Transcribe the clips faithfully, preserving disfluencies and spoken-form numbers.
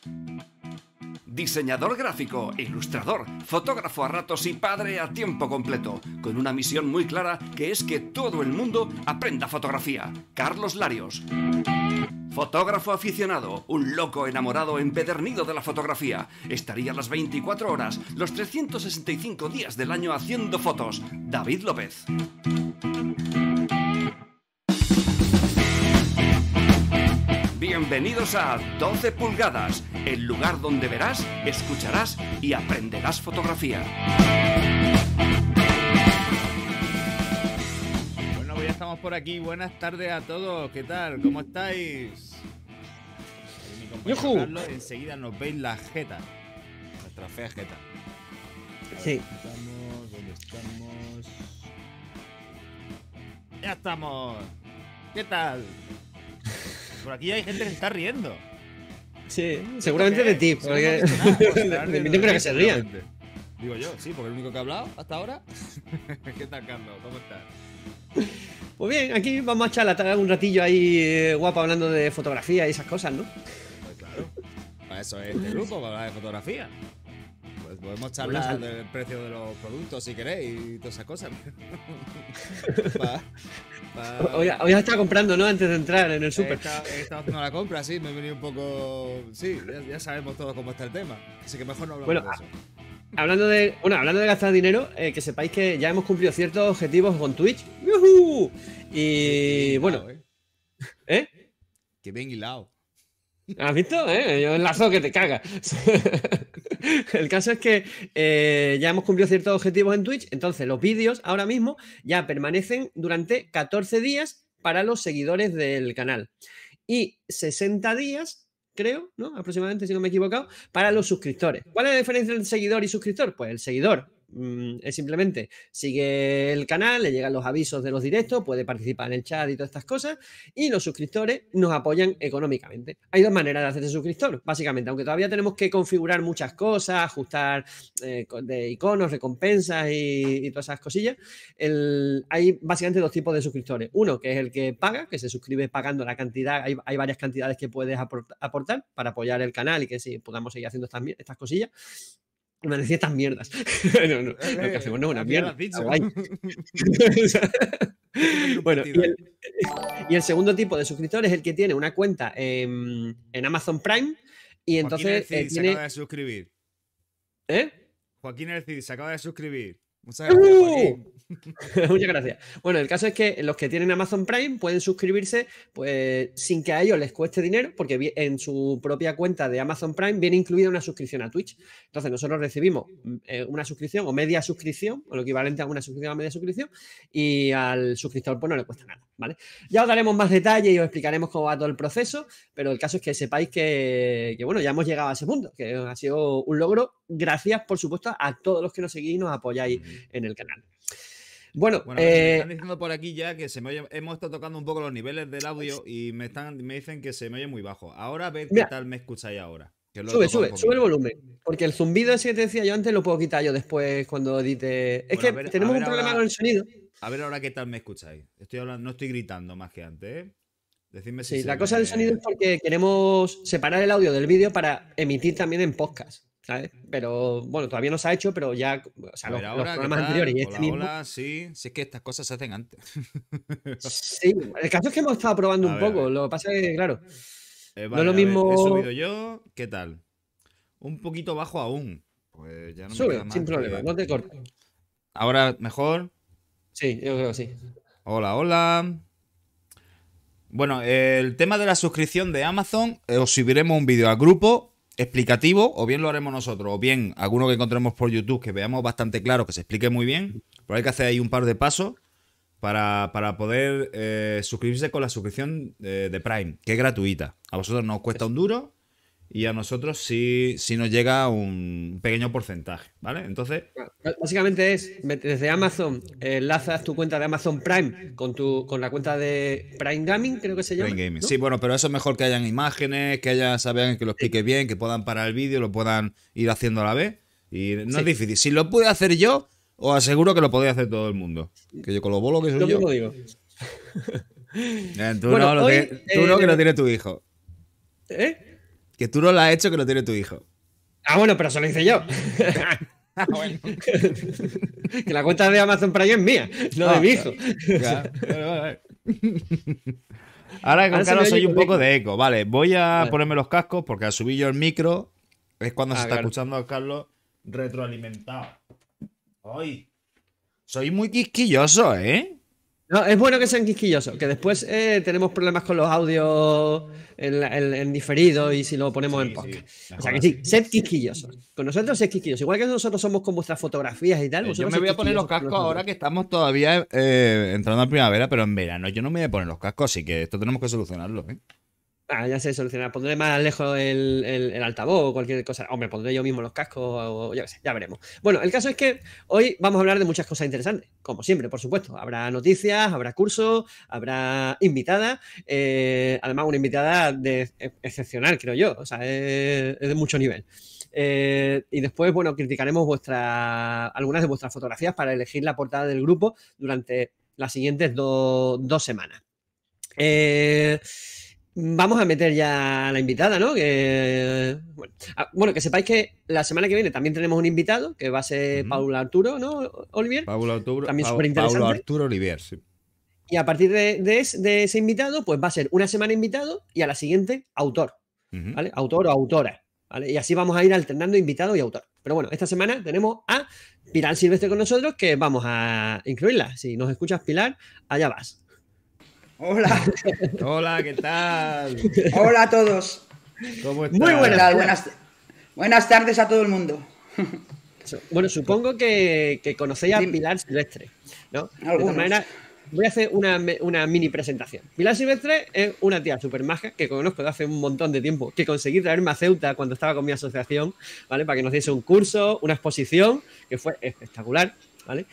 Diseñador gráfico, ilustrador, fotógrafo a ratos y padre a tiempo completo, con una misión muy clara que es que todo el mundo aprenda fotografía. Carlos Larios. Fotógrafo aficionado, un loco enamorado empedernido de la fotografía. Estaría las veinticuatro horas, los trescientos sesenta y cinco días del año haciendo fotos. David López. Bienvenidos a doce pulgadas, el lugar donde verás, escucharás y aprenderás fotografía. Bueno, pues ya estamos por aquí. Buenas tardes a todos. ¿Qué tal? ¿Cómo estáis? Mi compañero Carlos, enseguida nos veis la jeta. Nuestra fea jeta. Sí. ¿Dónde estamos? ¿Dónde estamos? ¡Ya estamos! ¿Qué tal? Por aquí hay gente que se está riendo. Sí, seguramente de ti, porque de mí no creo que se rían. Digo yo, sí, porque el único que ha hablado hasta ahora. ¿Qué tal, Carlos? ¿Cómo estás? Pues bien, aquí vamos a charlar un ratillo ahí eh, guapo hablando de fotografía y esas cosas, ¿no? Pues claro. Para eso es este grupo, para hablar de fotografía. Pues podemos charlar bueno, del precio de los productos si queréis y todas esas cosas. pa, pa... Hoy, hoy has estado comprando, ¿no? Antes de entrar en el súper. He estado, he estado haciendo la compra, sí, me he venido un poco... Sí, ya, ya sabemos todos cómo está el tema. Así que mejor no hablamos bueno, de eso. Hablando de, bueno, hablando de gastar dinero, eh, que sepáis que ya hemos cumplido ciertos objetivos con Twitch. ¡Yuhu! Y bueno... Hilado, ¿eh? ¿Eh? Que bien hilado. ¿Has visto? ¿Eh? Yo enlazo que te cagas. El caso es que eh, ya hemos cumplido ciertos objetivos en Twitch, entonces los vídeos ahora mismo ya permanecen durante catorce días para los seguidores del canal y sesenta días, creo, ¿no? Aproximadamente, si no me he equivocado, para los suscriptores. ¿Cuál es la diferencia entre seguidor y suscriptor? Pues el seguidor mmm, es simplemente sigue el canal, le llegan los avisos de los directos, puede participar en el chat y todas estas cosas, y los suscriptores nos apoyan económicamente. Hay dos maneras de hacerse suscriptor, básicamente, aunque todavía tenemos que configurar muchas cosas, ajustar eh, de iconos, recompensas y, y todas esas cosillas. El, hay básicamente dos tipos de suscriptores. Uno, que es el que paga, que se suscribe pagando la cantidad, hay, hay varias cantidades que puedes aportar para apoyar el canal y que sí, podamos seguir haciendo estas, estas cosillas. Me decía estas mierdas. no, no, lo que hacemos no es una mierda. Bueno, y el, y el segundo tipo de suscriptor es el que tiene una cuenta en, en Amazon Prime y entonces Joaquín eh, se tiene... acaba de suscribir. ¿Eh? Joaquín Ercid se acaba de suscribir. Muchas gracias, Joaquín. Muchas gracias. Bueno, el caso es que los que tienen Amazon Prime pueden suscribirse pues sin que a ellos les cueste dinero, porque en su propia cuenta de Amazon Prime viene incluida una suscripción a Twitch. Entonces nosotros recibimos eh, una suscripción o media suscripción, o lo equivalente a una suscripción a media suscripción, y al suscriptor pues no le cuesta nada, ¿vale? Ya os daremos más detalles y os explicaremos cómo va todo el proceso, pero el caso es que sepáis que, que bueno, ya hemos llegado a ese punto, que ha sido un logro, gracias por supuesto a todos los que nos seguís y nos apoyáis en el canal. Bueno, bueno eh, me están diciendo por aquí ya que se me oye, hemos estado tocando un poco los niveles del audio y me están me dicen que se me oye muy bajo. Ahora ve qué tal me escucháis ahora. Que sube, sube, sube el volumen. Porque el zumbido ese que te decía yo antes lo puedo quitar yo después cuando edite. Es bueno, que ver, tenemos un problema ahora, con el sonido. A ver ahora qué tal me escucháis. Estoy hablando, no estoy gritando más que antes, ¿eh? Decidme si sí, la me... cosa del sonido es porque queremos separar el audio del vídeo para emitir también en podcast, ¿sabes? Pero bueno, todavía no se ha hecho, pero ya, o sea, los, ver, ahora, los programas anteriores y hola, este mismo. Hola, sí, sí es que estas cosas se hacen antes. Sí, el caso es que hemos estado probando a un ver, poco, lo que pasa es que, claro, eh, vale, no es lo mismo... Ver, he subido yo, ¿qué tal? Un poquito bajo aún. Pues ya no Sube, me queda más sin problema, que... no te cortes. ¿Ahora mejor? Sí, yo creo que sí. Hola, hola. Bueno, el tema de la suscripción de Amazon, eh, os subiremos un vídeo al grupo explicativo, o bien lo haremos nosotros, o bien alguno que encontremos por YouTube que veamos bastante claro, que se explique muy bien. Pero hay que hacer ahí un par de pasos para, para poder eh, suscribirse con la suscripción de, de Prime, que es gratuita. A vosotros no os cuesta un duro y a nosotros sí, sí nos llega un pequeño porcentaje, ¿vale? Entonces... Básicamente es, desde Amazon, enlazas tu cuenta de Amazon Prime con, tu, con la cuenta de Prime Gaming, creo que se llama. Prime Gaming, ¿no? sí, bueno, pero eso es mejor que hayan imágenes, que haya, saben que lo explique sí. bien, que puedan parar el vídeo, lo puedan ir haciendo a la vez. Y no sí. es difícil. Si lo pude hacer yo, os aseguro que lo podéis hacer todo el mundo. Que yo con lo bolo que soy yo. Yo mismo digo. Eh, tú bueno, no, lo hoy, que, tú eh, no, que lo tiene tu hijo. ¿Eh? Que tú no la has hecho, que lo tiene tu hijo. Ah, bueno, pero eso lo hice yo. Ah, bueno. Que la cuenta de Amazon Prime es mía, no Ah, de mi hijo. Claro. Vale, vale. Ahora con Ahora se Carlos me soy oye un con poco eco. de eco. Vale, voy a Vale. ponerme los cascos porque al subir yo el micro es cuando Ah, se está claro. escuchando a Carlos retroalimentado. ¡Ay! Soy muy quisquilloso, ¿eh? No, es bueno que sean quisquillosos, que después eh, tenemos problemas con los audios en, la- en- en diferido y si lo ponemos Sí, en podcast. sí, O sea mejor que sí, sed quisquillosos. Con nosotros sed quisquillosos. Igual que nosotros somos con vuestras fotografías y tal. Eh, Yo vosotros me sed voy a poner los quisquillosos con cascos ahora nosotros. que estamos todavía eh, entrando en primavera, pero en verano yo no me voy a poner los cascos, así que esto tenemos que solucionarlo, ¿eh? Ah, ya sé solucionar. Pondré más lejos el, el- el altavoz o cualquier cosa. O me pondré yo mismo los cascos o ya, sé, ya veremos. Bueno, el caso es que hoy vamos a hablar de muchas cosas interesantes. Como siempre, por supuesto. Habrá noticias, habrá cursos, habrá invitada. eh, además, una invitada de, excepcional, creo yo. O sea, es, es de mucho nivel. Eh, y después, bueno, criticaremos vuestra, algunas de vuestras fotografías para elegir la portada del grupo durante las siguientes do- dos semanas. Eh, Vamos a meter ya a la invitada, ¿no? Que, bueno, ah, bueno, que sepáis que la semana que viene también tenemos un invitado, que va a ser Ujú. Paula Arturo, ¿no, Olivier? Paulo Arturo, También Pau- superinteresante. Paulo Arturo Olivier, sí. Y a partir de, de es- de ese invitado, pues va a ser una semana invitado y a la siguiente autor, Ujú. ¿vale? Autor o autora, ¿vale? Y así vamos a ir alternando invitado y autor. Pero bueno, esta semana tenemos a Pilar Silvestre con nosotros, que vamos a incluirla. Si nos escuchas, Pilar, allá vas. Hola, Hola, ¿qué tal? hola a todos. ¿Cómo estás? Muy ¿Qué buenas. tal? Buenas, buenas tardes a todo el mundo. Bueno, supongo que, que conocéis a Dime. Pilar Silvestre, ¿no? De Algunos. todas maneras, voy a hacer una, me- una mini presentación. Pilar Silvestre es una tía súper maja que conozco de hace un montón de tiempo, que conseguí traerme a Ceuta cuando estaba con mi asociación, ¿vale? Para que nos diese un curso, una exposición, que fue espectacular, ¿vale?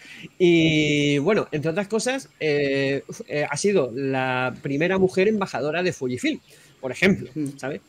Y bueno, entre otras cosas, eh, eh, ha sido la primera mujer embajadora de Fujifilm, por ejemplo, ¿sabes?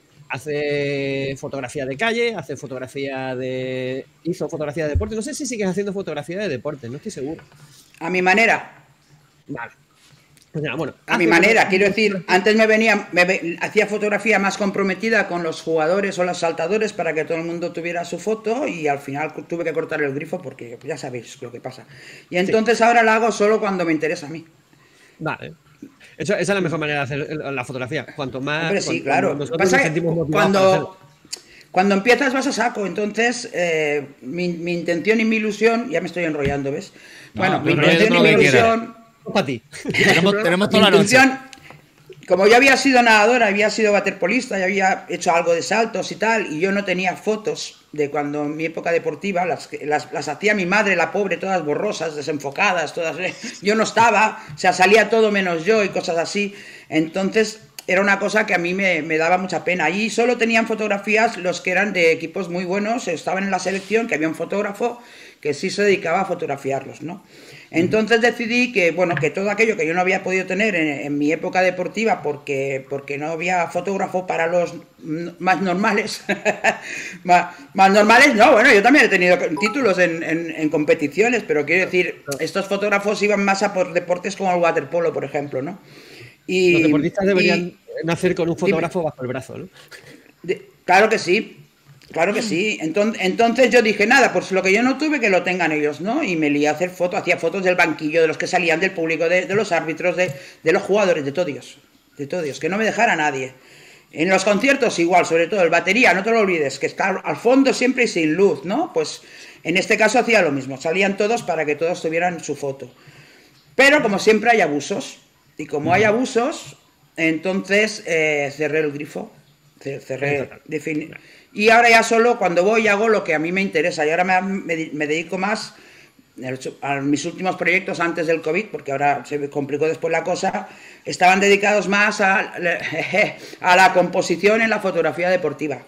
Hace fotografía de calle, hace fotografía de... hizo fotografía de deporte. No sé si sigues haciendo fotografía de deporte, no estoy seguro. A mi manera, Vale. Pues nada, bueno, a mi hace- manera, quiero decir, antes me venía, me ve- hacía fotografía más comprometida con los jugadores o los saltadores para que todo el mundo tuviera su foto y al final tuve que cortar el grifo porque ya sabéis lo que pasa. Y entonces ahora la hago solo cuando me interesa a mí. Vale. Eso- esa es la mejor manera de hacer la fotografía. Cuanto más. Hombre, sí, cuando- claro. cuando nosotros Pasa nos que sentimos motivados para hacerlo. cuando, cuando empiezas vas a saco, entonces eh, mi, mi intención y mi ilusión, ya me estoy enrollando, ¿ves? No, Bueno, tú mi enróllate intención y lo mi que quieras. ilusión... Para ti. Tenemos, tenemos Mi toda la noche. intención, como yo había sido nadadora, había sido waterpolista y había hecho algo de saltos y tal, y yo no tenía fotos de cuando en mi época deportiva, las, las, las hacía mi madre, la pobre, todas borrosas, desenfocadas, todas. Yo no estaba, o sea, salía todo menos yo y cosas así. Entonces era una cosa que a mí me, me daba mucha pena. Allí solo tenían fotografías los que eran de equipos muy buenos, estaban en la selección, que había un fotógrafo que sí se dedicaba a fotografiarlos, ¿no? Entonces decidí que, bueno, que todo aquello que yo no había podido tener en, en mi época deportiva porque, porque no había fotógrafo para los n- más normales, más, más normales, no, bueno, yo también he tenido títulos en, en, en competiciones, pero quiero decir, estos fotógrafos iban más a por deportes como el waterpolo, por ejemplo, ¿no? Y, Los deportistas deberían y- nacer con un fotógrafo bajo el brazo, ¿no? de- claro que sí, claro que sí. Entonces, entonces yo dije, nada, pues lo que yo no tuve, que lo tengan ellos, ¿no? Y me lié a hacer fotos, hacía fotos del banquillo, de los que salían, del público, de, de los árbitros, de, de los jugadores, de todos, de todos, que no me dejara nadie. En los conciertos igual, sobre todo el batería, no te lo olvides, que está al fondo siempre y sin luz, ¿no? Pues en este caso hacía lo mismo, salían todos para que todos tuvieran su foto. Pero como siempre hay abusos, y como hay abusos, entonces eh, cerré el grifo, ce- cerré, defini- y ahora ya solo cuando voy hago lo que a mí me interesa, y ahora me, me- me dedico más a mis últimos proyectos antes del COVID, porque ahora se complicó después la cosa, estaban dedicados más a, a la composición en la fotografía deportiva.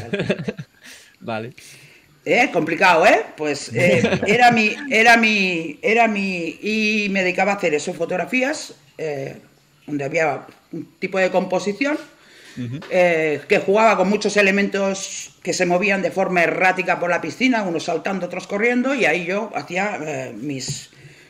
Vale. ¿Eh? Complicado, ¿eh? Pues eh, era mi, era mi, era mi, y me dedicaba a hacer eso, fotografías, eh, donde había un tipo de composición, uh-huh. eh, que jugaba con muchos elementos que se movían de forma errática por la piscina, unos saltando, otros corriendo, y ahí yo hacía eh, mis,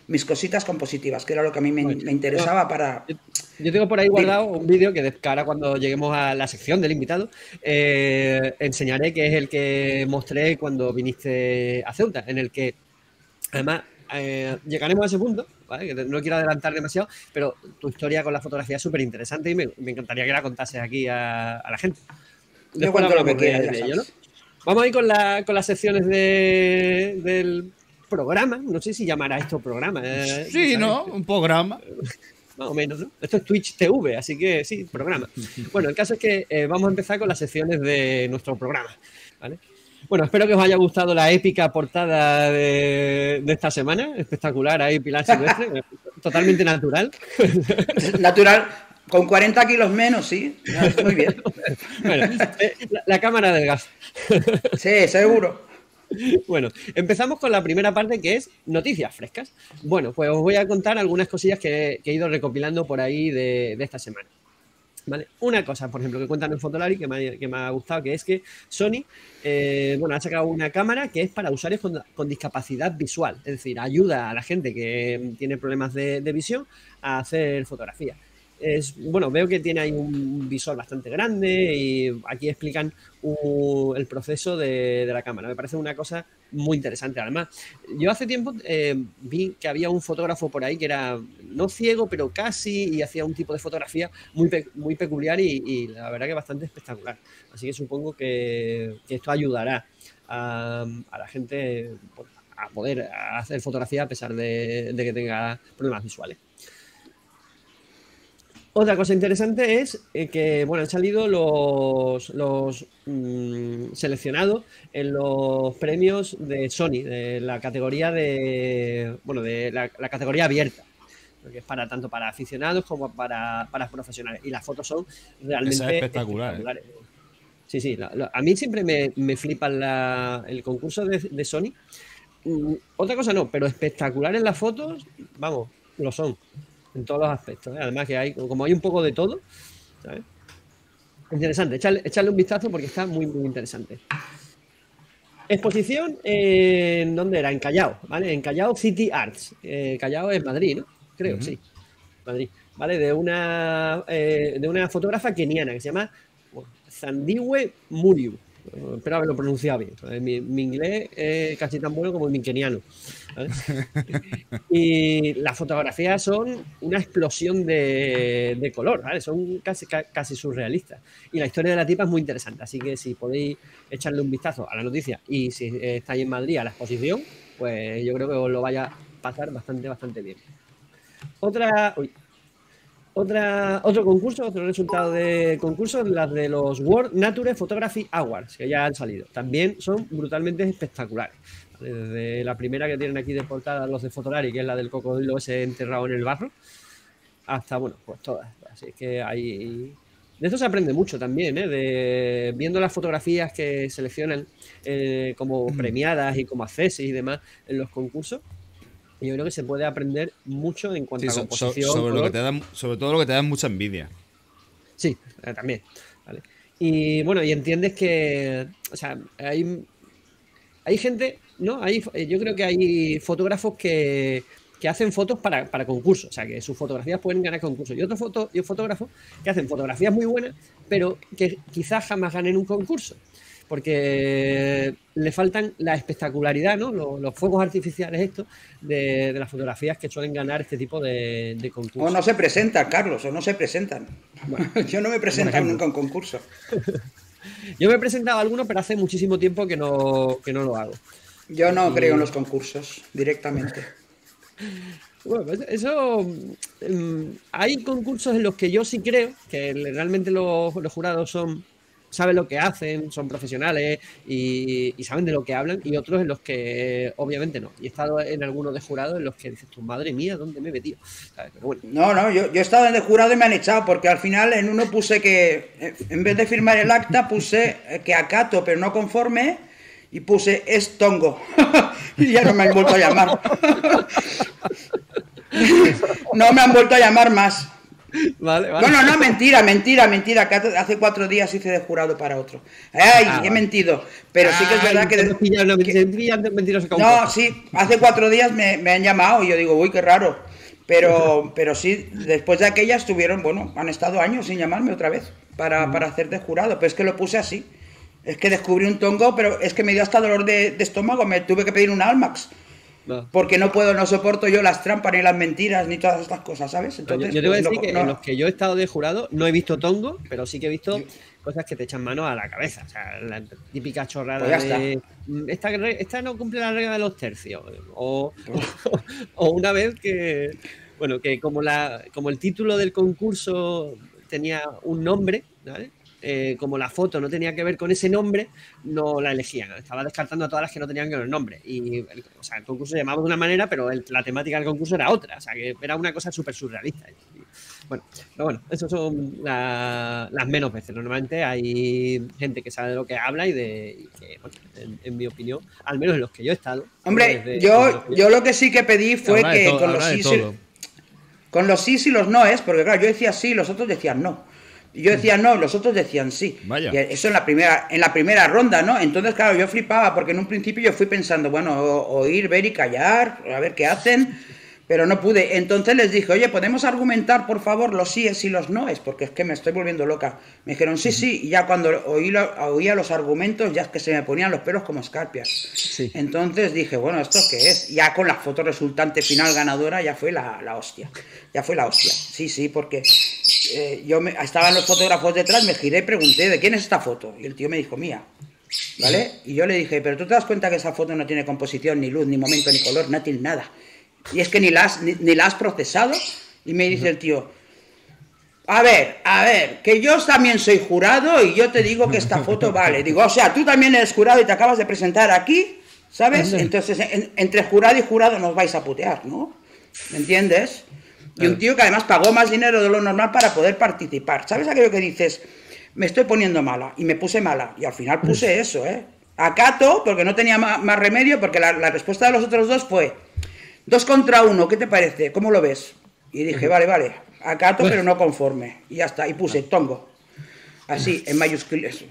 mis cositas compositivas, que era lo que a mí me, Bueno, me interesaba yo- para... Yo, yo tengo por ahí guardado un vídeo que, de- que ahora cuando lleguemos a la sección del invitado eh, enseñaré, que es el que mostré cuando viniste a Ceuta, en el que además eh, llegaremos a ese punto, ¿vale? Que no quiero adelantar demasiado, pero tu historia con la fotografía es súper interesante y me, me encantaría que la contases aquí a, a la gente. Yo Después cuento lo que hablamos de, quiera, ya de ello, ¿no? sabes. Vamos a ir con, la, con las secciones de, del programa. No sé si llamará esto programa. eh, Sí, ¿sabes? ¿no? Un programa. Más o menos, ¿no? Esto es Twitch T V, así que sí, programa. Bueno, el caso es que eh, vamos a empezar con las secciones de nuestro programa, ¿vale? Bueno, espero que os haya gustado la épica portada de, de esta semana. Espectacular, ahí Pilar Silvestre, totalmente natural. Natural, con cuarenta kilos menos, sí. Ya, muy bien. Bueno, eh, la, la cámara del gas. Sí, seguro. Bueno, empezamos con la primera parte, que es noticias frescas. Bueno, pues os voy a contar algunas cosillas que, que he ido recopilando por ahí de, de esta semana. ¿Vale? Una cosa, por ejemplo, que cuentan en Fotolari que me, ha, que me ha gustado, que es que Sony eh, bueno, ha sacado una cámara que es para usuarios con, con discapacidad visual. Es decir, ayuda a la gente que tiene problemas de, de visión a hacer fotografía. Es, bueno, veo que tiene ahí un visor bastante grande y aquí explican uh, el proceso de, de la cámara. Me parece una cosa muy interesante. Además, yo hace tiempo eh, vi que había un fotógrafo por ahí que era no ciego, pero casi, y hacía un tipo de fotografía muy, pe muy peculiar y, y la verdad que bastante espectacular. Así que supongo que, que esto ayudará a, a la gente a poder hacer fotografía a pesar de, de que tenga problemas visuales. Otra cosa interesante es eh, que, bueno, han salido los, los mmm, seleccionados en los premios de Sony, de la categoría de, bueno, de la, la categoría abierta, que es para tanto para aficionados como para, para profesionales. Y las fotos son realmente Esa es espectacular, espectaculares. ¿eh? Sí, sí. La, la, a mí siempre me, me flipa la, el concurso de, de Sony. Mm, otra cosa no, pero espectaculares las fotos, vamos, lo son. En todos los aspectos, ¿eh? Además que hay, como hay un poco de todo, ¿sabes? Interesante, echarle, echarle un vistazo porque está muy, muy interesante. Exposición, eh, ¿en dónde era? En Callao, ¿vale? En Callao City Arts. Eh, Callao es Madrid, ¿no? Creo, uh-huh. Sí. Madrid, ¿vale? De una, eh, de una fotógrafa keniana que se llama bueno, Thandiwe Muriu. Espero haberlo pronunciado bien. Mi, mi inglés es casi tan bueno como mi keniano, ¿vale? Y las fotografías son una explosión de, de color, ¿vale? Son casi, casi surrealistas. Y la historia de la tipa es muy interesante. Así que si podéis echarle un vistazo a la noticia y si estáis en Madrid a la exposición, pues yo creo que os lo vaya a pasar bastante, bastante bien. Otra... Uy. Otra, otro concurso, otro resultado de concurso, las de los World Nature Photography Awards, que ya han salido. También son brutalmente espectaculares. Desde la primera que tienen aquí de portada los de Fotolari, que es la del cocodrilo ese enterrado en el barro, hasta, bueno, pues todas. Así que hay... De esto se aprende mucho también, ¿eh? De, viendo las fotografías que seleccionan eh, como premiadas y como accesos y demás en los concursos. Yo creo que se puede aprender mucho en cuanto sí, a composición. So, sobre, lo que te da, sobre todo lo que te da mucha envidia. Sí, eh, también. ¿Vale? Y bueno, y entiendes que, o sea, hay, hay gente, ¿no? Hay, yo creo que hay fotógrafos que, que hacen fotos para, para concursos, o sea, que sus fotografías pueden ganar concursos. Y otros foto, y fotógrafos que hacen fotografías muy buenas, pero que quizás jamás ganen un concurso. Porque le faltan la espectacularidad, ¿no? Los, los fuegos artificiales estos de, de las fotografías que suelen ganar este tipo de, de concursos. O no se presentan, Carlos, o no se presentan. Bueno, yo no me he presentado nunca a un concurso. Yo me he presentado a alguno, pero hace muchísimo tiempo que no, que no lo hago. Yo no y... creo en los concursos, directamente. Bueno, pues eso... Um, hay concursos en los que yo sí creo que realmente los, los jurados son... saben lo que hacen, son profesionales y, y saben de lo que hablan, y otros en los que obviamente no. Y he estado en algunos de jurados en los que dices, tu madre mía, ¿dónde me he metido? ¿Sabes? Pero bueno. No, no, yo, yo he estado en de jurado y me han echado, porque al final en uno puse que, en vez de firmar el acta, puse que acato, pero no conforme, y puse es tongo. Y ya no me han vuelto a llamar. No me han vuelto a llamar más. Vale, vale. No, no, no, mentira, mentira, mentira, que hace cuatro días hice de jurado para otro. Ay, Ah, he vale. mentido, pero sí que es verdad que... Ay, te pillan, no, que- te pillan de mentiroso con No, cosas. sí, hace cuatro días me, me han llamado y yo digo, uy, qué raro. Pero, pero sí, después de aquella estuvieron, bueno, han estado años sin llamarme otra vez para, para hacer de jurado, pero es que lo puse así. Es que descubrí un tongo, pero es que me dio hasta dolor de, de estómago, me tuve que pedir un Almax. No. Porque no puedo, no soporto yo las trampas, ni las mentiras, ni todas estas cosas, ¿sabes? Yo, Entonces, yo te voy a pues, decir no- que no- en los que yo he estado de jurado no he visto tongo, pero sí que he visto cosas que te echan mano a la cabeza. O sea, la típica chorrada Pues ya de. "Mm, Esta, re- esta no cumple la regla de los tercios. O, o, o una vez que. Bueno, que como, la, como el título del concurso tenía un nombre, ¿vale? Eh, como la foto no tenía que ver con ese nombre, no la elegían. Estaba descartando a todas las que no tenían que ver el nombre. Y el, o sea, el concurso se llamaba de una manera, pero el- la temática del concurso era otra. O sea, que era una cosa súper surrealista. Y, bueno, pero bueno, esas son la- las menos veces. Normalmente hay gente que sabe de lo que habla y de y que, bueno, en, en mi opinión, al menos en los que yo he estado. Hombre, desde- desde yo, los que yo lo que sí que pedí fue Habrá de que todo, con los, habrá de sí, sí- todo. con los sí y los noes, porque claro, yo decía sí, los otros decían no. Y yo decía no, los otros decían sí. Vaya. Y eso en la primera, en la primera ronda, ¿no? Entonces, claro, yo flipaba, porque en un principio yo fui pensando, bueno, o- oír, ver y callar, a ver qué hacen, pero no pude. Entonces les dije, oye, ¿podemos argumentar, por favor, los síes y los noes? Porque es que me estoy volviendo loca. Me dijeron, sí, sí, y ya cuando oí lo- oía los argumentos, ya es que se me ponían los pelos como escarpias. Sí. Entonces dije, bueno, ¿esto qué es? Ya con la foto resultante final ganadora ya fue la, la hostia. Ya fue la hostia. Sí, sí, porque eh, yo me, estaban los fotógrafos detrás, me giré y pregunté, ¿de quién es esta foto? Y el tío me dijo, mía. ¿Vale? Y yo le dije, pero tú te das cuenta que esa foto no tiene composición, ni luz, ni momento, ni color, no tiene nada. Y es que ni la has, ni, ni la has procesado. Y me dice el tío, a ver, a ver, que yo también soy jurado y yo te digo que esta foto vale. Digo, o sea, tú también eres jurado y te acabas de presentar aquí, ¿sabes? Entonces, en- entre jurado y jurado nos vais a putear, ¿no? ¿Me entiendes? Y un tío que además pagó más dinero de lo normal para poder participar. ¿Sabes aquello que dices? Me estoy poniendo mala y me puse mala. Y al final puse eso, ¿eh? Acato, porque no tenía ma- más remedio, porque la, la respuesta de los otros dos fue dos contra uno, ¿qué te parece? ¿Cómo lo ves? Y dije, vale, vale, acato, pero no conforme. Y ya está, y puse tongo. Así, en mayúsculas.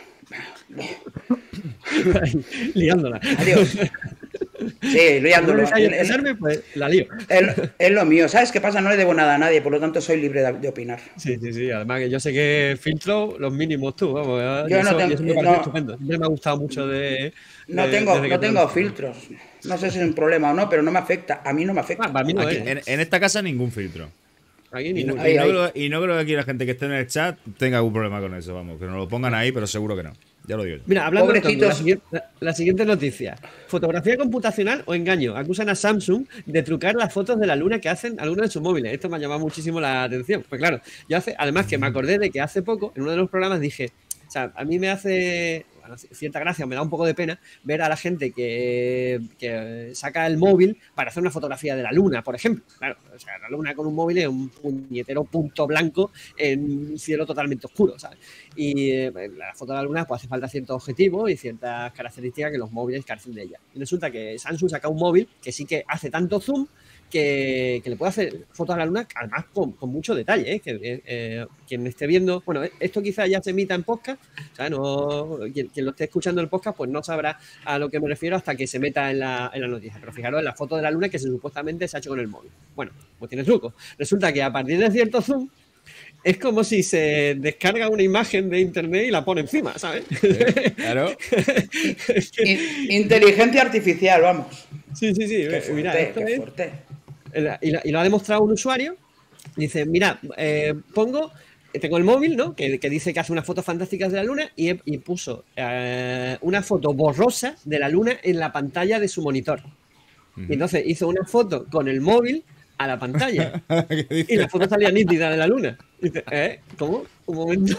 Liándola. Adiós. Sí, No liándolo. les haya Es, expresarme, pues la lío. es- es lo mío. ¿Sabes qué pasa? No le debo nada a nadie, por lo tanto soy libre de, de opinar. Sí, sí, sí. Además que yo sé que filtro los mínimos tú, vamos. ¿verdad? Yo Y no eso, tengo- y eso me parece no. estupendo. Siempre me ha gustado mucho de. No de- tengo, desde que no te tengo lo- filtros. No sé si es un problema o no, pero no me afecta. A mí no me afecta. Ah, para mí no Aquí- es. en, en esta casa ningún filtro. Aquí Y no, ninguno. y no Ahí, creo, y no creo que aquí la gente que esté en el chat tenga algún problema con eso, vamos. Que nos lo pongan ahí, pero seguro que no. Ya lo digo yo. Mira, hablando de tongo, la, Pobrecitos. siguiente, la- la siguiente noticia. Fotografía computacional o engaño. Acusan a Samsung de trucar las fotos de la luna que hacen algunos de sus móviles. Esto me ha llamado muchísimo la atención. Pues claro, yo hace, además que me acordé de que hace poco, en uno de los programas dije, o sea, a mí me hace bueno, cierta gracia, me da un poco de pena ver a la gente que, que saca el móvil para hacer una fotografía de la luna, por ejemplo. Claro, o sea, la luna con un móvil es un puñetero punto blanco en un cielo totalmente oscuro, ¿sabes? Y eh, la foto de la luna pues hace falta ciertos objetivos y ciertas características que los móviles carecen de ella. Y resulta que Samsung saca un móvil que sí que hace tanto zoom que, que le puede hacer fotos a la luna, además con, con mucho detalle, ¿eh? Que eh, eh, quien esté viendo, bueno, esto quizás ya se emita en podcast, o sea, no, quien, quien lo esté escuchando en el podcast pues no sabrá a lo que me refiero hasta que se meta en la, en la noticia, pero fijaros en la foto de la luna que se, supuestamente se ha hecho con el móvil. Bueno, pues tiene truco. Resulta que a partir de cierto zoom es como si se descarga una imagen de internet y la pone encima, ¿sabes? Claro. Es que- In- inteligencia artificial, vamos. sí, sí, sí. Qué fuerte, Mira, esto qué es- fuerte. y, la- y lo ha demostrado un usuario. Dice, mira, eh, pongo, tengo el móvil, ¿no? Que, que dice que hace unas fotos fantásticas de la luna y, he- y puso eh, una foto borrosa de la luna en la pantalla de su monitor. Y entonces hizo una foto con el móvil a la pantalla ¿Qué dice? y la foto salía nítida de la luna. Y dice, ¿eh? ¿Cómo? Un momento.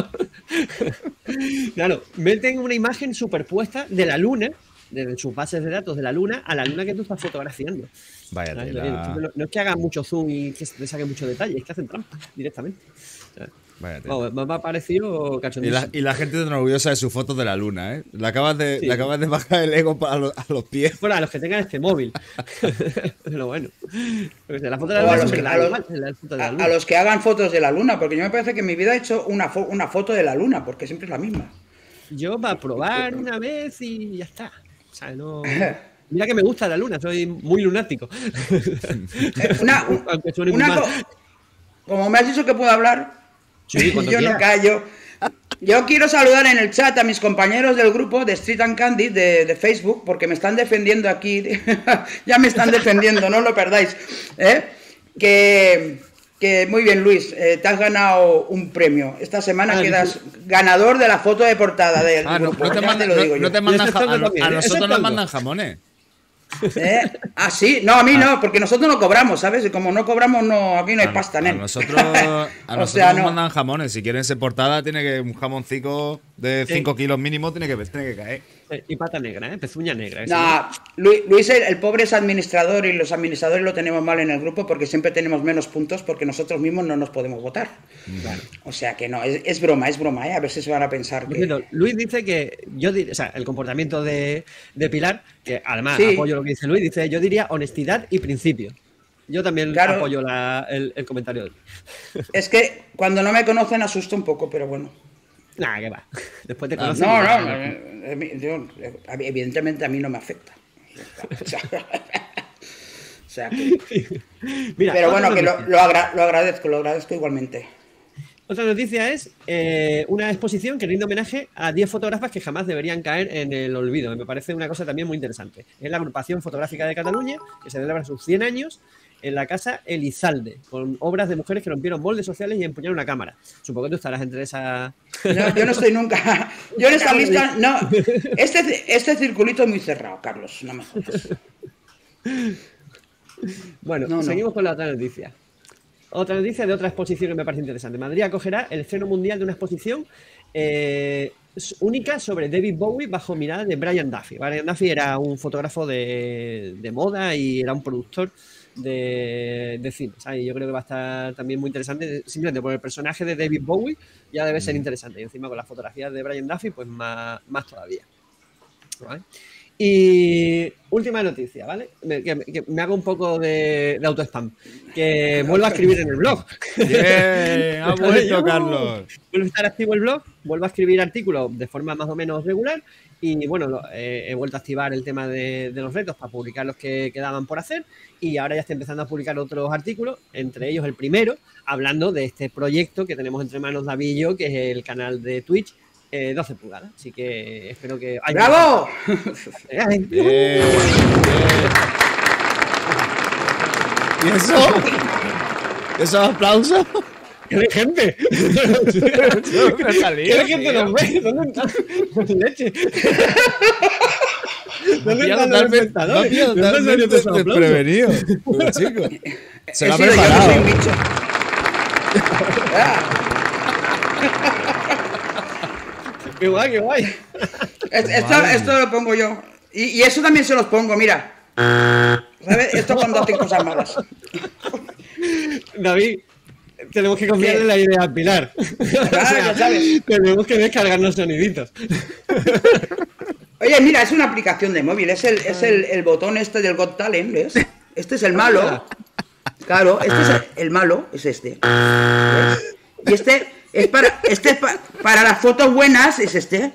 Claro, meten una imagen superpuesta de la luna, de sus bases de datos de la luna, a la luna que tú estás fotografiando. Vaya ¿Sabes? tela. No, no es que hagan mucho zoom y que le saquen mucho detalle, es que hacen trampa directamente. ¿Sabes? Vaya tela. Vamos, me ha parecido Y cachondísimo. la, y la gente tan orgullosa de sus fotos de la luna, ¿eh? Le acabas de, Sí. le acabas de bajar el ego a, los- a los pies. Bueno, a los que tengan este móvil. Pero bueno. Porque la foto de O la a luna los siempre que- la a los- igual, la foto de la A, luna. a los que hagan fotos de la luna, porque yo me parece que en mi vida he hecho una, fo- una foto de la luna, porque siempre es la misma. Yo para probar una vez y ya está. O sea, no. Mira que me gusta la luna, soy muy lunático. Eh, una, un- Aunque suene muy una mal. co- como me has dicho que puedo hablar, Sí, cuando yo no quieras. callo. Yo quiero saludar en el chat a mis compañeros del grupo de Street and Candy de, de Facebook, porque me están defendiendo aquí. Ya me están defendiendo, no lo perdáis. ¿eh? Que, que muy bien, Luis, eh, te has ganado un premio. Esta semana Ah, quedas ganador de la foto de portada del Ah, no, grupo. no te ya mandan, te lo no- digo no yo. te mandan Ese ja- toque a, no- también, a ese nosotros nos toque. mandan jamones. ¿Eh? Ah, sí, no, a mí no, porque nosotros no cobramos, ¿sabes? Y como no cobramos, no, aquí no hay A, pasta, a nen. nosotros, a O nosotros sea, nos no. mandan jamones. Si quieren ser portada, tiene que un jamoncico de Sí. cinco kilos mínimo tiene que, tiene que caer. Eh, Y pata negra, ¿eh? Pezuña negra. eso. No, Luis, Luis el, el pobre es administrador y los administradores lo tenemos mal en el grupo porque siempre tenemos menos puntos porque nosotros mismos no nos podemos votar. O sea que no, es, es broma, es broma, ¿eh? A ver si se van a pensar Por que... cierto, Luis dice que yo dir- o sea, el comportamiento de, de Pilar, que además Sí. apoyo lo que dice Luis, dice yo diría honestidad y principio. Yo también Claro. apoyo la- el, el comentario de Luis. Es que cuando no me conocen asusto un poco, pero bueno. Nah, que va. Después te Ah, conocen. No, y- no, no, eh, eh, yo, eh, evidentemente a mí no me afecta. O sea, o sea que- Mira, pero otra bueno, que lo, noticia. lo agra- lo agradezco, lo agradezco igualmente. Otra noticia es eh, una exposición que rinde homenaje a diez fotógrafas que jamás deberían caer en el olvido. Me parece una cosa también muy interesante. Es la Agrupación Fotográfica de Cataluña, que se celebra sus cien años en la Casa Elizalde, con obras de mujeres que rompieron moldes sociales y empuñaron una cámara. Supongo que tú estarás entre esa... No, yo no estoy nunca. Yo en esta lista. No. Este, este circulito es muy cerrado, Carlos. No me jodas. Bueno, No, no. seguimos con la otra noticia. Otra noticia de otra exposición que me parece interesante. Madrid acogerá el estreno mundial de una exposición eh, s- única sobre David Bowie bajo mirada de Brian Duffy. Brian Duffy era un fotógrafo de, de moda y era un productor de, de cine. ¿Sabes? Y yo creo que va a estar también muy interesante. Simplemente por el personaje de David Bowie ya debe ser interesante. Y encima con las fotografías de Brian Duffy, pues más, más todavía. ¿Vale? Y última noticia, ¿vale? Me, que, que me hago un poco de, de auto-spam. Que vuelvo a escribir en el blog. Bien, ha vuelto Carlos. Vuelvo a estar activo el blog, vuelvo a escribir artículos de forma más o menos regular y bueno, lo- eh, he vuelto a activar el tema de, de los retos para publicar los que quedaban por hacer y ahora ya estoy empezando a publicar otros artículos, entre ellos el primero, hablando de este proyecto que tenemos entre manos David y yo, que es el canal de Twitch eh, doce pulgadas. Así que espero que... ¡Ay, ¡Bravo! ay, Bien, bien. ¿Y eso? ¿Esos aplausos? ¡Qué de gente! ¿Qué ha salido, ¿Qué de gente tío? nos ve? ¿Dónde está? ¡Leche! Me ¿Dónde ha están pillado los totalmente- espectadores? me ha pillado ¿De dónde salió todo ese totalmente aplauso? desprevenido. Pero, chico, se He lo ha sido yo, que soy preparado. un bicho. Ah, ¡Qué guay, qué guay! es- esto, Madre esto lo pongo yo. Y, y eso también se los pongo, mira. ¿Sabes? Esto cuando hacen cosas malas. David, tenemos que confiarle la idea a Pilar. Claro, ya sabes. Tenemos que descargarnos soniditos. Oye, mira, es una aplicación de móvil. Es el, es el, el botón este del Got Talent, ¿ves? Este es el malo. Claro, este es el, el malo, es este. ¿Ves? Y este es para, este es pa- para las fotos buenas, es este.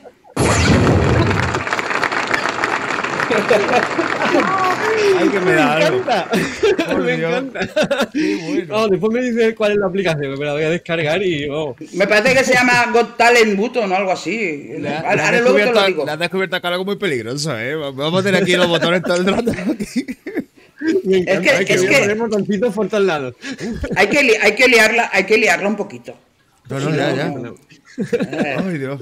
Ay, que me da Me algo. encanta. Por Me Dios. encanta. Qué bueno. Vamos, después me dices cuál es la aplicación, me la voy a descargar y oh. Me parece que se llama Got Talent Button o algo así. Le ha- Ahora le has ahora luego te lo descubierto- digo. le has descubierto acá algo muy peligroso, ¿eh? Vamos a tener aquí los botones todo el rato. Me encanta. que- Hay es voy a que- poner botoncitos por todos lados. Hay que, li- hay que liarla, hay que liarla un poquito. No, no, ya, ya. No. Ay, Dios.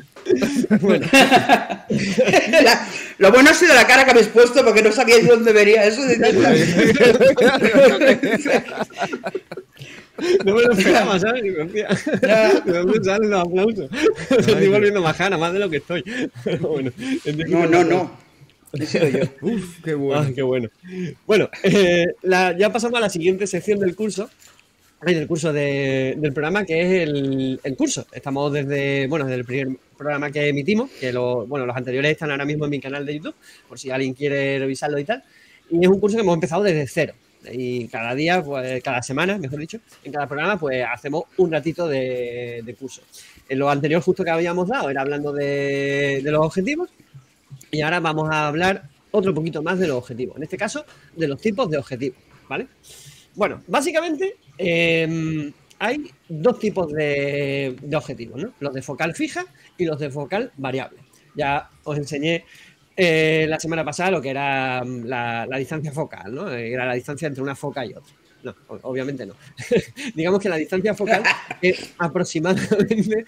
La- lo bueno ha sido la cara que habéis puesto porque no sabíais dónde vería eso. No me lo esperaba, ¿sabes? Digo, hostia, ¿de dónde salen los aplausos? Me estoy volviendo majana, más de lo que estoy. Pero bueno, entiendo No, que no, me- no. He sido yo. Uf, qué bueno. Ah, qué bueno. Bueno, eh, la- ya pasamos a la siguiente sección del curso, Ay, del curso de- del programa, que es el, el curso. Estamos desde, bueno, desde el primer programa que emitimos, que lo- bueno, los anteriores están ahora mismo en mi canal de YouTube, por si alguien quiere revisarlo y tal. Y es un curso que hemos empezado desde cero. Y cada día, pues, cada semana, mejor dicho, en cada programa, pues hacemos un ratito de, de curso. En lo anterior, justo que habíamos dado, era hablando de, de los objetivos. Y ahora vamos a hablar otro poquito más de los objetivos. En este caso, de los tipos de objetivos, ¿vale? Bueno, básicamente eh, hay dos tipos de, de objetivos, ¿no? Los de focal fija y los de focal variable. Ya os enseñé eh, la semana pasada lo que era mm, la, la distancia focal, ¿no? Era la distancia entre una foca y otra. No, obviamente no. Digamos que la distancia focal es aproximadamente,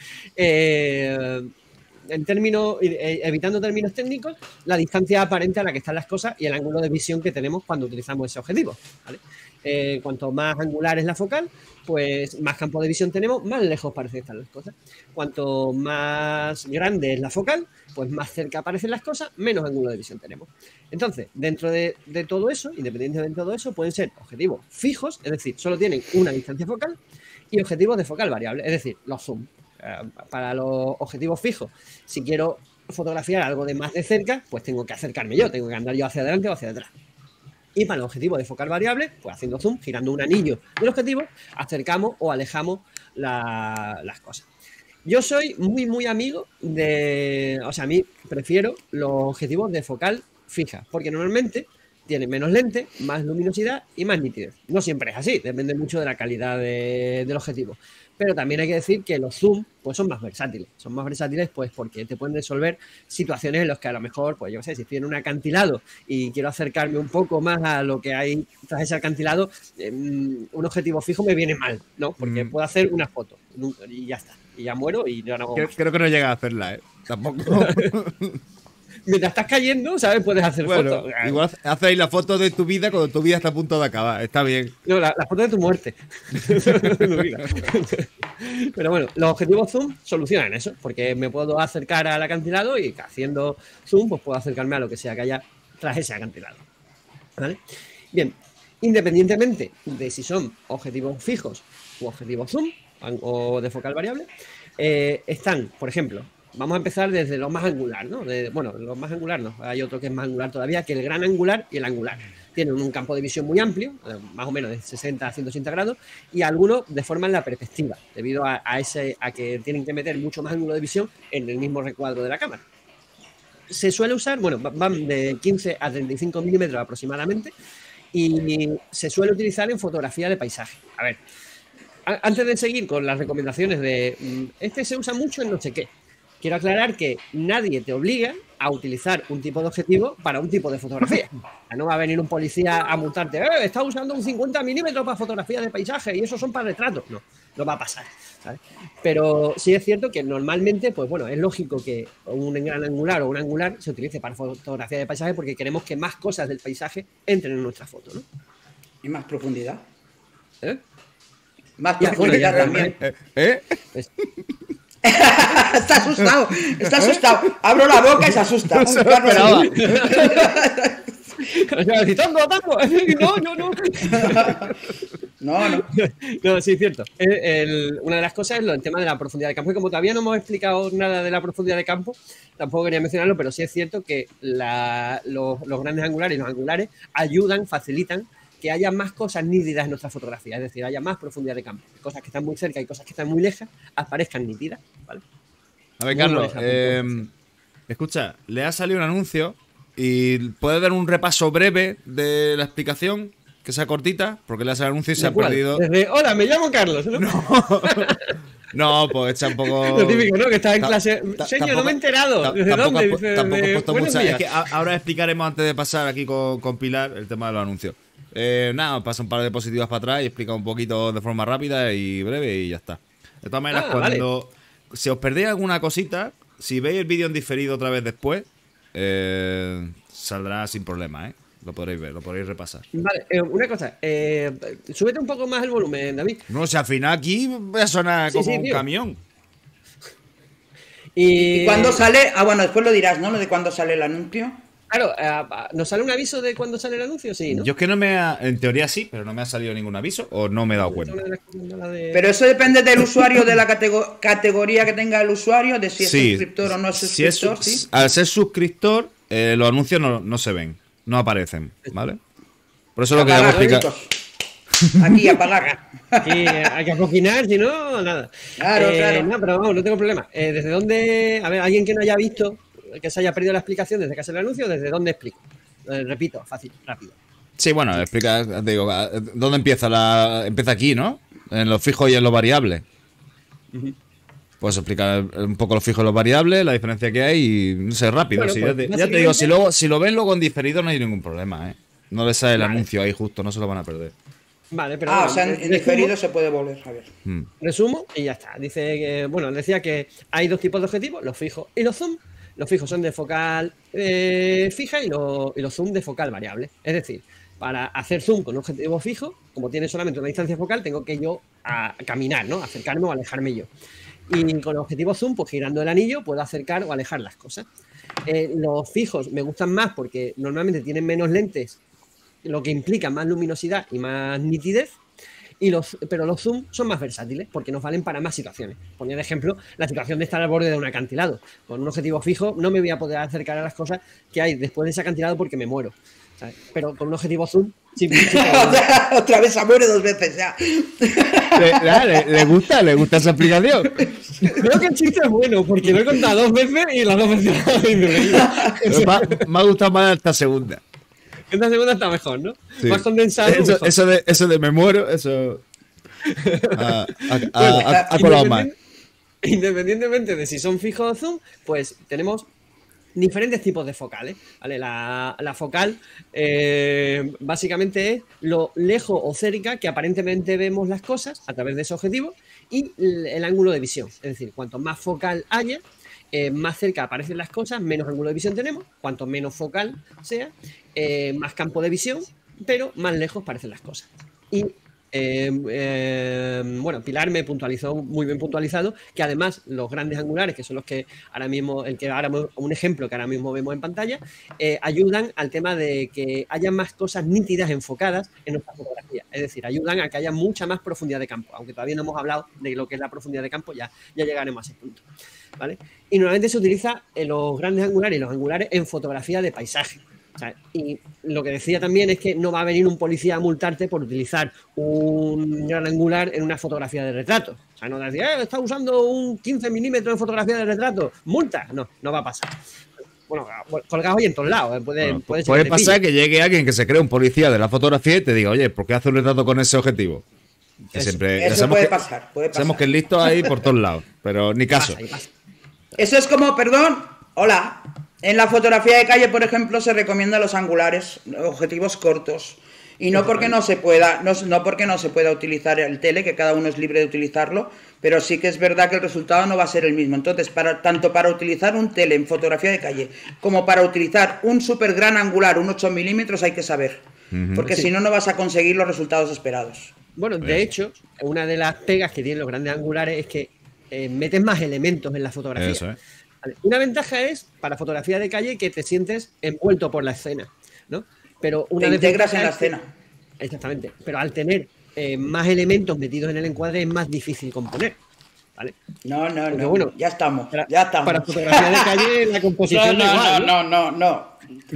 eh, en términos, eh, evitando términos técnicos, la distancia aparente a la que están las cosas y el ángulo de visión que tenemos cuando utilizamos ese objetivo, ¿vale? Eh, cuanto más angular es la focal, pues más campo de visión tenemos, más lejos parece que están las cosas. Cuanto más grande es la focal, pues más cerca aparecen las cosas, menos ángulo de visión tenemos. Entonces, dentro de, de todo eso, independientemente de todo eso, pueden ser objetivos fijos, es decir, solo tienen una distancia focal, y objetivos de focal variable, es decir, los zoom. Eh, para los objetivos fijos, si quiero fotografiar algo de más de cerca, pues tengo que acercarme yo, tengo que andar yo hacia adelante o hacia atrás. Y para el objetivo de focal variable, pues haciendo zoom, girando un anillo del objetivo, acercamos o alejamos la, las cosas. Yo soy muy, muy amigo de... O sea, a mí prefiero los objetivos de focal fija, porque normalmente tienen menos lente, más luminosidad y más nitidez. No siempre es así, depende mucho de la calidad de, del objetivo. Pero también hay que decir que los zoom pues son más versátiles. Son más versátiles pues porque te pueden resolver situaciones en las que a lo mejor, pues yo qué sé, si estoy en un acantilado y quiero acercarme un poco más a lo que hay tras ese acantilado, eh, un objetivo fijo me viene mal, ¿no? Porque mm. puedo hacer una foto y ya está. Y ya muero y ya no... Creo, creo que no llega a hacerla, ¿eh? Tampoco... Mientras estás cayendo, ¿sabes? Puedes hacer bueno, fotos. Igual haces la foto de tu vida cuando tu vida está a punto de acabar. Está bien. No, la, la foto de tu muerte. Pero bueno, los objetivos zoom solucionan eso, porque me puedo acercar al acantilado y haciendo zoom, pues puedo acercarme a lo que sea que haya tras ese acantilado. ¿Vale? Bien, independientemente de si son objetivos fijos u objetivos zoom o de focal variable, eh, están, por ejemplo, vamos a empezar desde lo más angular, ¿no? De, bueno, lo más angular no, hay otro que es más angular todavía, que el gran angular y el angular. Tienen un campo de visión muy amplio, más o menos de sesenta a ciento ochenta grados, y algunos deforman la perspectiva, debido a, a, ese, a que tienen que meter mucho más ángulo de visión en el mismo recuadro de la cámara. Se suele usar, bueno, van de quince a treinta y cinco milímetros aproximadamente, y se suele utilizar en fotografía de paisaje. A ver, a, antes de seguir con las recomendaciones de este se usa mucho en no sé qué, quiero aclarar que nadie te obliga a utilizar un tipo de objetivo para un tipo de fotografía. No va a venir un policía a multarte, eh, está usando un cincuenta milímetros para fotografía de paisaje y esos son para retratos. No, no va a pasar, ¿sabes? Pero sí es cierto que normalmente, pues bueno, es lógico que un gran angular o un angular se utilice para fotografía de paisaje porque queremos que más cosas del paisaje entren en nuestra foto, ¿no? ¿Y más profundidad? ¿Eh? Más profundidad ya, bueno, ya, también. ¿Eh? ¿Eh? Es, Está asustado, está asustado. Abro la boca y se asusta. No se lo esperaba. Gritando, tango. No, no, no. No, no. No, sí, es cierto. El, el, una de las cosas es lo, el tema de la profundidad de campo. Y como todavía no hemos explicado nada de la profundidad de campo, tampoco quería mencionarlo, pero sí es cierto que la, los, los grandes angulares y los angulares ayudan, facilitan que haya más cosas nítidas en nuestra fotografía, es decir, haya más profundidad de campo. Cosas que están muy cerca y cosas que están muy lejas aparezcan nítidas, ¿vale? A ver, Carlos, eh, escucha, le ha salido un anuncio y ¿puedes dar un repaso breve de la explicación? Que sea cortita, porque le ha salido un anuncio y se ha ¿Cuál? perdido. Desde, hola, me llamo Carlos, ¿no? No, no pues echa un poco... Lo típico, ¿no? Que estás en clase... Señor, no me he enterado. ¿Desde dónde? Dice, tampoco he puesto buenos mucha... días. Es que ahora explicaremos antes de pasar aquí con, con Pilar el tema de los anuncios. Eh, nada, pasa un par de diapositivas para atrás y explica un poquito de forma rápida y breve y ya está. De todas maneras, Ah, cuando... vale. Si os perdéis alguna cosita, si veis el vídeo en diferido otra vez después, eh, saldrá sin problema, ¿eh? Lo podréis ver, lo podréis repasar. Vale, eh, una cosa, eh, súbete un poco más el volumen, David. No, si al final aquí va a sonar Sí, como sí, un tío. camión. Y, ¿Y cuándo sale? Ah, bueno, después lo dirás, ¿no? Lo de cuándo sale el anuncio. Claro, eh, ¿nos sale un aviso de cuando sale el anuncio? Sí, ¿no? Yo es que no me ha, en teoría sí, pero no me ha salido ningún aviso o no me he dado cuenta. Pero eso depende del usuario, de la catego- categoría que tenga el usuario, de si es Sí, suscriptor o no es si es suscriptor, su- ¿sí? Al ser suscriptor, eh, los anuncios no, no se ven, no aparecen, ¿vale? Por eso lo que Apagar, queríamos explicar. chicos. Aquí, apagar. Aquí eh, hay que coquinar, si no, nada. Claro, Eh, claro. No, pero vamos, no tengo problema. Eh, ¿Desde dónde? A ver, alguien que no haya visto, que se haya perdido la explicación desde que hace el anuncio, ¿desde dónde explico? Eh, repito, fácil, rápido. Sí, bueno, explica, te digo, ¿dónde empieza la empieza aquí, ¿no? En los fijos y en los variables. Pues explicar un poco los fijos y los variables, la diferencia que hay y no sé, rápido. Bueno, sí, pues, ya, te, ya te básicamente- digo, si, luego, si lo ven luego en diferido no hay ningún problema, ¿eh? No les sale el Vale. anuncio ahí justo, no se lo van a perder. Vale, pero Ah, bueno, o sea, en, resumo- en diferido se puede volver, Javier. Mm. Resumo y ya está. Dice que, bueno, decía que hay dos tipos de objetivos, los fijos y los zoom. Los fijos son de focal eh, fija y, lo- y los zoom de focal variable. Es decir, para hacer zoom con un objetivo fijo, como tiene solamente una distancia focal, tengo que yo a, a caminar, ¿no? Acercarme o alejarme yo. Y con el objetivo zoom, pues girando el anillo, puedo acercar o alejar las cosas. Eh, los fijos me gustan más porque normalmente tienen menos lentes, lo que implica más luminosidad y más nitidez. Y los, pero los zoom son más versátiles porque nos valen para más situaciones. Ponía de ejemplo la situación de estar al borde de un acantilado. Con un objetivo fijo no me voy a poder acercar a las cosas que hay después de ese acantilado porque me muero, ¿sabes? Pero con un objetivo zoom sí, sí puedo. Otra vez se muere dos veces ya. ¿Le, le, le gusta? ¿Le gusta esa explicación? Creo que el chiste es bueno porque lo he contado dos veces y las dos veces me, ha, me ha gustado más esta segunda. esta segunda está mejor, ¿no? Sí. Más condensado. Eso, mejor. eso, de, eso de me muero, eso. Ha, ha- Bueno, ha- ha colado más. independien- Independientemente de si son fijos o zoom, pues tenemos diferentes tipos de focales, ¿vale? La, la focal eh, básicamente es lo lejos o cerca que aparentemente vemos las cosas a través de ese objetivo y el, el ángulo de visión. Es decir, cuanto más focal haya, eh, más cerca aparecen las cosas, menos ángulo de visión tenemos. Cuanto menos focal sea, eh, más campo de visión, pero más lejos parecen las cosas. Y eh, eh, bueno, Pilar me puntualizó muy bien puntualizado que además los grandes angulares, que son los que ahora mismo, el que ahora un ejemplo que ahora mismo vemos en pantalla, eh, ayudan al tema de que haya más cosas nítidas enfocadas en nuestra fotografía. Es decir, ayudan a que haya mucha más profundidad de campo. Aunque todavía no hemos hablado de lo que es la profundidad de campo, ya, ya llegaremos a ese punto, ¿vale? Y normalmente se utiliza en los grandes angulares y los angulares en fotografía de paisaje. O sea, y lo que decía también es que no va a venir un policía a multarte por utilizar un gran angular en una fotografía de retrato. O sea, no decir, eh, está usando un quince milímetros en fotografía de retrato, multa. No, no va a pasar. Bueno, colgado hoy en todos lados. eh, Puede, Bueno, puede, ser puede que te pasar pille. que llegue alguien que se cree un policía de la fotografía y te diga, oye, ¿por qué hace un retrato con ese objetivo? Que Eso. siempre, ya Eso sabemos puede que- pasar, puede pasar. Sabemos que el listo hay por todos lados, pero ni caso. Pasa y pasa. Eso es como, perdón, hola. En la fotografía de calle, por ejemplo, se recomiendan los angulares, objetivos cortos. Y no porque no se pueda, no, no porque no se pueda utilizar el tele, que cada uno es libre de utilizarlo, pero sí que es verdad que el resultado no va a ser el mismo. Entonces, para, tanto para utilizar un tele en fotografía de calle, como para utilizar un súper gran angular, un ocho milímetros, hay que saber. Porque Sí. si no, no vas a conseguir los resultados esperados. Bueno, de hecho, una de las pegas que tienen los grandes angulares es que eh, metes más elementos en la fotografía. Eso, ¿eh? Vale. Una ventaja es, para fotografía de calle, que te sientes envuelto por la escena, ¿no? Pero una Te integras desventaja en la es que- escena. Exactamente. Pero al tener eh, más elementos metidos en el encuadre es más difícil componer, ¿vale? No, no, Porque, no. bueno, ya estamos, Para, ya estamos. para fotografía de calle la No, composición no, da igual, no, no, no, no.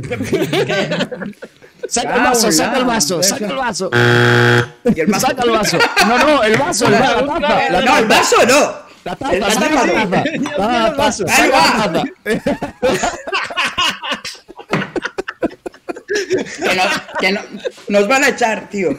Saca el vaso, saca el vaso, saca el vaso. Y el vaso. Saca el vaso. No, no, el vaso, el vaso, la taza. La No, el vaso no. La taza, El saca vaso la no. taza. Yo quiero La el vaso. taza, Ahí saca va. la taza. Que, no, que no, nos van a echar, tío.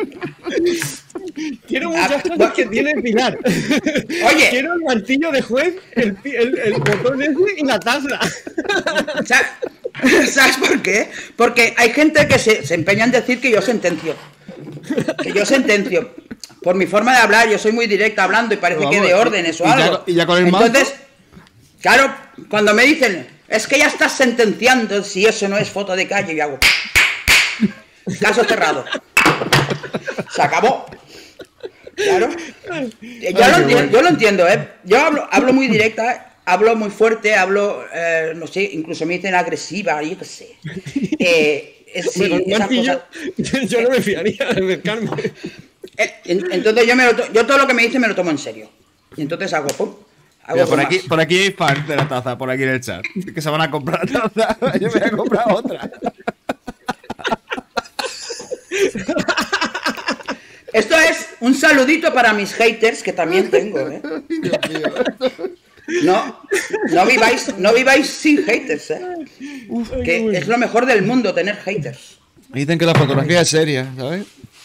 Quiero Ah, muchas cosas bueno. que tiene Pilar. Oye. Quiero el martillo de juez, el, pi- el, el botón ese y la taza. Sa- ¿Sabes por qué? Porque hay gente que se, se empeña en decir que yo sentencio. Que yo sentencio. Por mi forma de hablar, yo soy muy directa hablando y parece Vamos, que de órdenes o y ya- algo. y ya con el manto. Entonces, claro, cuando me dicen, es que ya estás sentenciando si eso no es foto de calle, yo hago. Caso cerrado. Se acabó. Claro. Yo, lo, enti- yo lo entiendo, ¿eh? Yo hablo, hablo muy directa. hablo muy fuerte, hablo, eh, no sé, incluso me dicen agresiva, yo qué sé. Eh, es, sí, Hombre, con un esa martillo, cosa- yo no me fiaría de acercarme. Eh, en- entonces yo, me lo to- yo todo lo que me dicen me lo tomo en serio. Y entonces hago, pum, hago Mira, por, más. aquí, por aquí hay fans de la taza, por aquí en el chat. Que se van a comprar la taza. Yo me voy a comprar otra. Esto es un saludito para mis haters, que también tengo, ¿eh? No, no viváis, no viváis sin haters, ¿eh? Que es lo mejor del mundo tener haters. Dicen que la fotografía es seria, ¿sabes?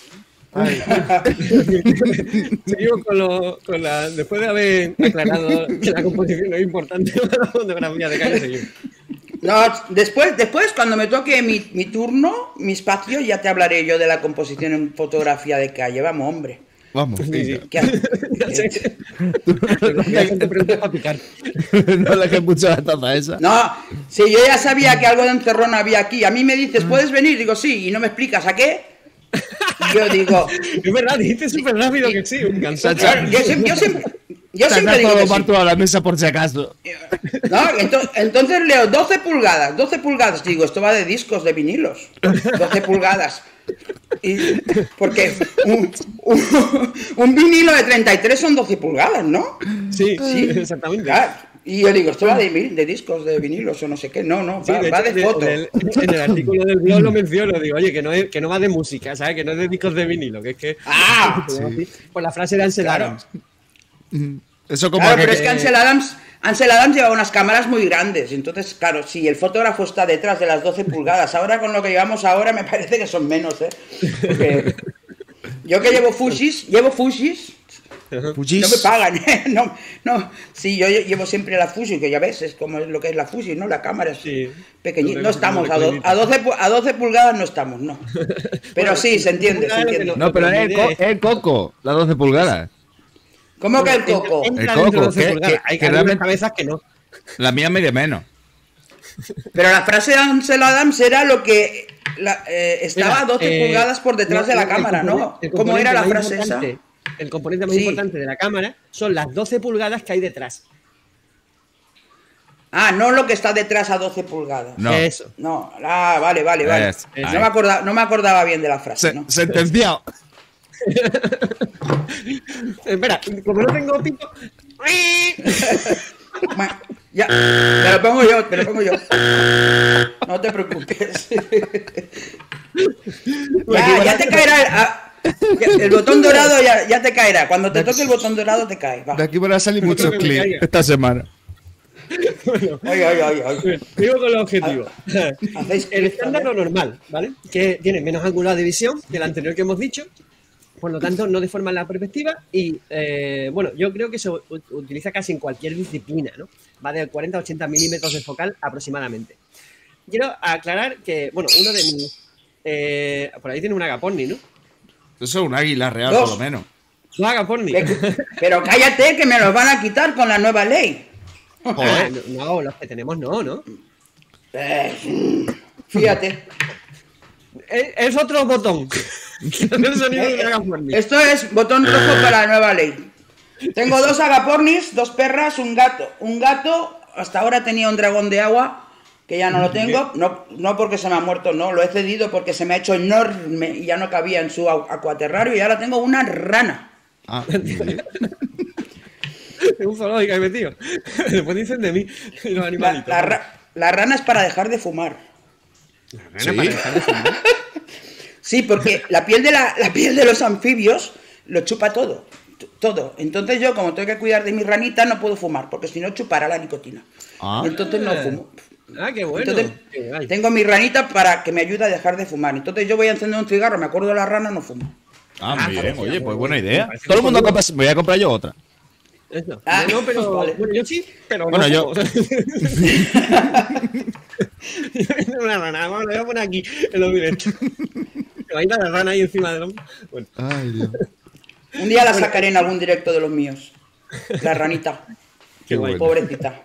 Seguimos con, lo, con la. Después de haber aclarado que la composición no es importante para la fotografía de calle, seguimos. No, después, después cuando me toque mi, mi turno, mi espacio, ya te hablaré yo de la composición en fotografía de calle. Vamos, hombre. Vamos. Sí, sí. ¿Qué hace? Ya sé. Ya te preguntas para picar. No le dejes mucho la taza esa. No, si yo ya sabía que algo de encerrón había aquí. A mí me dices, ¿puedes venir? Digo, sí, y no me explicas a qué. Y yo digo, Es verdad, dijiste súper rápido que sí, un cansado. claro, yo siempre, yo siempre, yo siempre digo que sí. parto a la mesa por si acaso. No, ento- entonces leo doce pulgadas, doce pulgadas. Digo, esto va de discos, de vinilos. doce pulgadas. Y, porque un, un, un vinilo de treinta y tres son doce pulgadas, ¿no? Sí, Sí, exactamente. Claro. Y yo digo, esto va de, vi- de discos, de vinilos o no sé qué. No, no, Sí, va de va hecho, de en foto. el- En el artículo del blog lo menciono, digo, oye, que no, es, que no va de música, ¿sabes? Que no es de discos de vinilo, que es que... Ah, sí. Por la frase de Ansel Claro. Adams. Eso como Claro, que... pero es que Ansel Adams, Ansel Adams lleva unas cámaras muy grandes. Entonces, claro, si el fotógrafo está detrás de las doce pulgadas, ahora con lo que llevamos ahora me parece que son menos, ¿eh? Porque yo que llevo Fushis, llevo Fushis, Fujis. no me pagan, ¿eh? No, no. Sí, yo llevo siempre la Fuji, que ya ves, es como lo que es la Fuji, ¿no? La cámara es Sí. pequeñita. No No le- estamos, no a, le do- cohibita. a, doce, pu- a doce pulgadas no estamos, no. Pero sí, se entiende, se entiende. No, pero es el, co- es el coco, las doce pulgadas. ¿Cómo que el coco? Entra El dentro de coco, doce que- pulgadas. que- Hay que algunas realmente- cabezas que no. La mía media menos. Pero la frase de Ansel Adams era lo que la- eh, estaba a Mira, doce eh, pulgadas por detrás no, de la el cámara, ¿no? componente- el ¿Cómo era la componente más frase esa? importante- El componente más Sí. importante de la cámara son las doce pulgadas que hay detrás. Ah, no lo que está detrás a doce pulgadas. No. Eso. No, ah, vale, vale, vale. Es- no, ahí. me acordaba, no me acordaba bien de la frase, Se- ¿no? Sentenciado. Espera, como no tengo pito. Bueno, ya, me lo pongo yo, me lo pongo yo. No te preocupes. ya, ya te caerá el, ah, ya- el botón dorado, ya, ya te caerá. Cuando te toque el botón dorado te cae. Va. De aquí van a salir muchos me clips caiga. esta semana. Bueno, Ay, ay, ay, ay. digo con el objetivo. Hacéis El clip, estándar ¿vale? lo normal, ¿vale? Que tiene menos ángulo de visión que el anterior que hemos dicho. Por lo tanto, no deforma la perspectiva y, eh, bueno, yo creo que se u- utiliza casi en cualquier disciplina, ¿no? Va de cuarenta a ochenta milímetros de focal aproximadamente. Quiero aclarar que, bueno, uno de mis... eh, por ahí tiene un Agaporni, ¿no? Eso es un águila real, Dos. por lo menos. Un Agaporni. Pe- Pero cállate que me los van a quitar con la nueva ley. Ah, no, no, los que tenemos no, ¿no? Eh, fíjate. Es, es otro botón. Tiene el sonido de un Agaporni. Esto es botón rojo para la nueva ley. Tengo dos agapornis, dos perras, un gato. Un gato, hasta ahora tenía un dragón de agua, que ya no lo tengo. No, no porque se me ha muerto, no, lo he cedido porque se me ha hecho enorme y ya no cabía en su au- acuaterrario. Y ahora tengo una rana. Ah, muy bien. Es un zoológico ahí metido. Después dicen de mí los La, animalitos. la ra- la rana es para dejar de fumar. Rana para dejar de fumar. Sí, porque la piel de la, la piel de los anfibios lo chupa todo. t- Todo. Entonces yo, como tengo que cuidar de mi ranita, no puedo fumar, porque si no chupará la nicotina. Ah. Entonces no fumo. Ah, qué bueno. Entonces, Qué guay. tengo mi ranita para que me ayude a dejar de fumar. Entonces yo voy a encender un cigarro, me acuerdo de la rana, no fumo. Ah, Ah, muy bien. parece Oye, muy pues bien. buena idea. Parece Todo el mundo muy compra... Voy a comprar yo otra. Eso. Ah, no, pero vale. bueno, yo sí, pero Bueno, no yo- fumo. Una rana, vamos, lo voy a poner aquí en los directos. Que va a ir la rana ahí encima del hombro. Bueno, Ay, Dios. Un día la sacaré en algún directo de los míos. La ranita. qué guay. Pobrecita.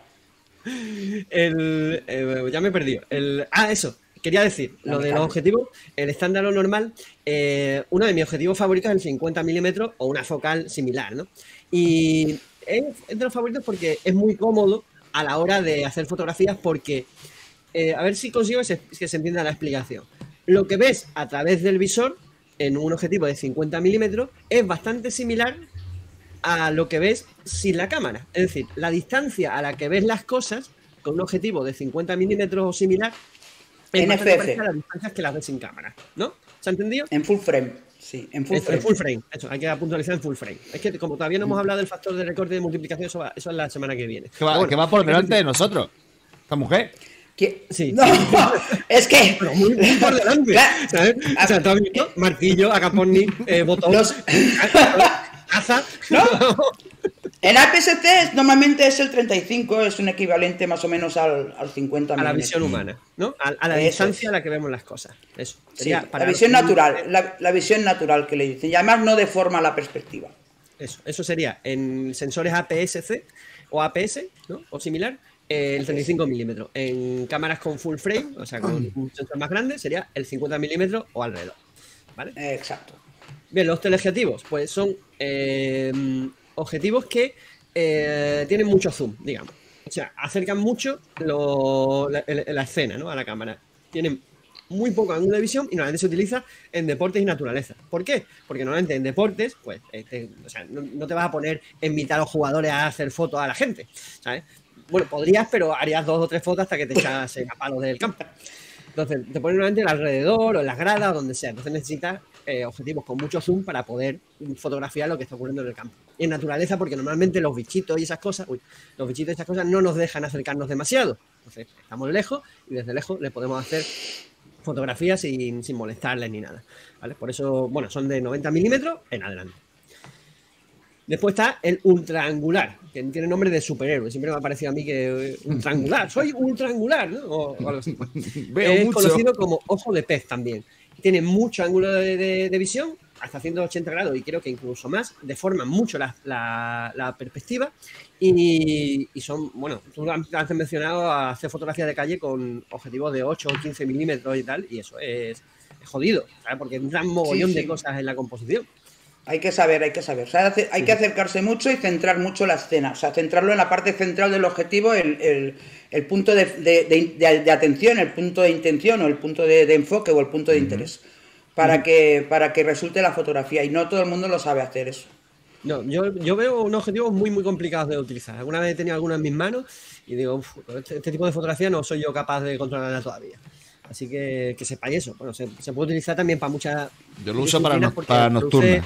El, eh, ya me he perdido. El, ah, eso. Quería decir, La lo de mitad. los objetivos, el estándar o normal, eh, uno de mis objetivos favoritos es el cincuenta milímetros o una focal similar, ¿no? Y es, es de los favoritos porque es muy cómodo a la hora de hacer fotografías porque, eh, a ver si consigo que se, que se entienda la explicación. Lo que ves a través del visor en un objetivo de cincuenta milímetros es bastante similar a lo que ves sin la cámara. Es decir, la distancia a la que ves las cosas con un objetivo de cincuenta milímetros o similar es N F bastante F. parecida a las distancias que las ves sin cámara, ¿no? ¿Se ha entendido? En full frame, sí, en full Eso, frame. en full frame, eso, hay que puntualizar en full frame. Es que como todavía no hemos hablado del factor de recorte y de multiplicación, eso, va, eso es la semana que viene. Que va, Pero bueno, que va por delante de nosotros. Esta mujer. ¿Qué? Sí. No, es que... Pero muy, muy por delante. Claro. ¿Sabes? O sea, ¿tú has visto? Martillo, Acaponni, eh, botón, Los- caza. ¿No? En A P S C normalmente es el treinta y cinco, es un equivalente más o menos al, al cincuenta A la milímetros. visión humana, ¿no? A, a la Eso distancia es. a la que vemos las cosas. Eso. Sí, Sería la para visión los- natural, la, la visión natural que le dicen. Y además no deforma la perspectiva. Eso, eso sería en sensores A P S C o A P S, ¿no? O similar, eh, el treinta y cinco milímetros. En cámaras con full frame, o sea, con un sensor más grande, sería el cincuenta milímetros o alrededor. ¿Vale? Eh, Exacto. Bien, los teleobjetivos, pues son eh, objetivos que eh, tienen mucho zoom, digamos. O sea, acercan mucho lo- la, la- la escena, ¿no? A la cámara. Tienen muy poco ángulo de visión y normalmente se utiliza en deportes y naturaleza. ¿Por qué? Porque normalmente en deportes, pues, eh, te- o sea, no, no te vas a poner a invitar a los jugadores a hacer fotos a la gente, ¿sabes? Bueno, podrías, pero harías dos o tres fotos hasta que te echas a palos del campo. Entonces, te ponen normalmente alrededor o en las gradas o donde sea. Entonces necesitas eh, objetivos con mucho zoom para poder fotografiar lo que está ocurriendo en el campo. Y en naturaleza, porque normalmente los bichitos y esas cosas, uy, los bichitos y esas cosas no nos dejan acercarnos demasiado. Entonces, estamos lejos y desde lejos le podemos hacer fotografías sin, sin molestarles ni nada. ¿Vale? Por eso, bueno, son de noventa milímetros en adelante. Después está el ultraangular, que tiene nombre de superhéroe. Siempre me ha parecido a mí que eh, ultraangular, soy ultraangular, ¿no? O, o algo así. Veo Es mucho. conocido como ojo de pez también. Tiene mucho ángulo de, de- de visión, hasta ciento ochenta grados y creo que incluso más. Deforman mucho la, la- la perspectiva y, y son, bueno, tú has mencionado a hacer fotografías de calle con objetivos de ocho o quince milímetros y tal, y eso es, es jodido, ¿sabes? Porque entran un mogollón Sí, sí. de cosas en la composición. Hay que saber, hay que saber. O sea, hace- hay que acercarse mucho y centrar mucho la escena. O sea, centrarlo en la parte central del objetivo, el, el- el punto de, de- de- de- de atención, el punto de intención o el punto de, de enfoque o el punto de interés. Para que, para que resulte la fotografía. Y no todo el mundo lo sabe hacer eso. No, yo, yo veo unos objetivos muy, muy complicados de utilizar. Alguna vez he tenido algunos en mis manos y digo, "Uf, este, este tipo de fotografía no soy yo capaz de controlarla todavía". Así que que sepáis eso. Bueno, se, se puede utilizar también para muchas. Yo lo uso para, disciplinas no- porque para produce- nocturna.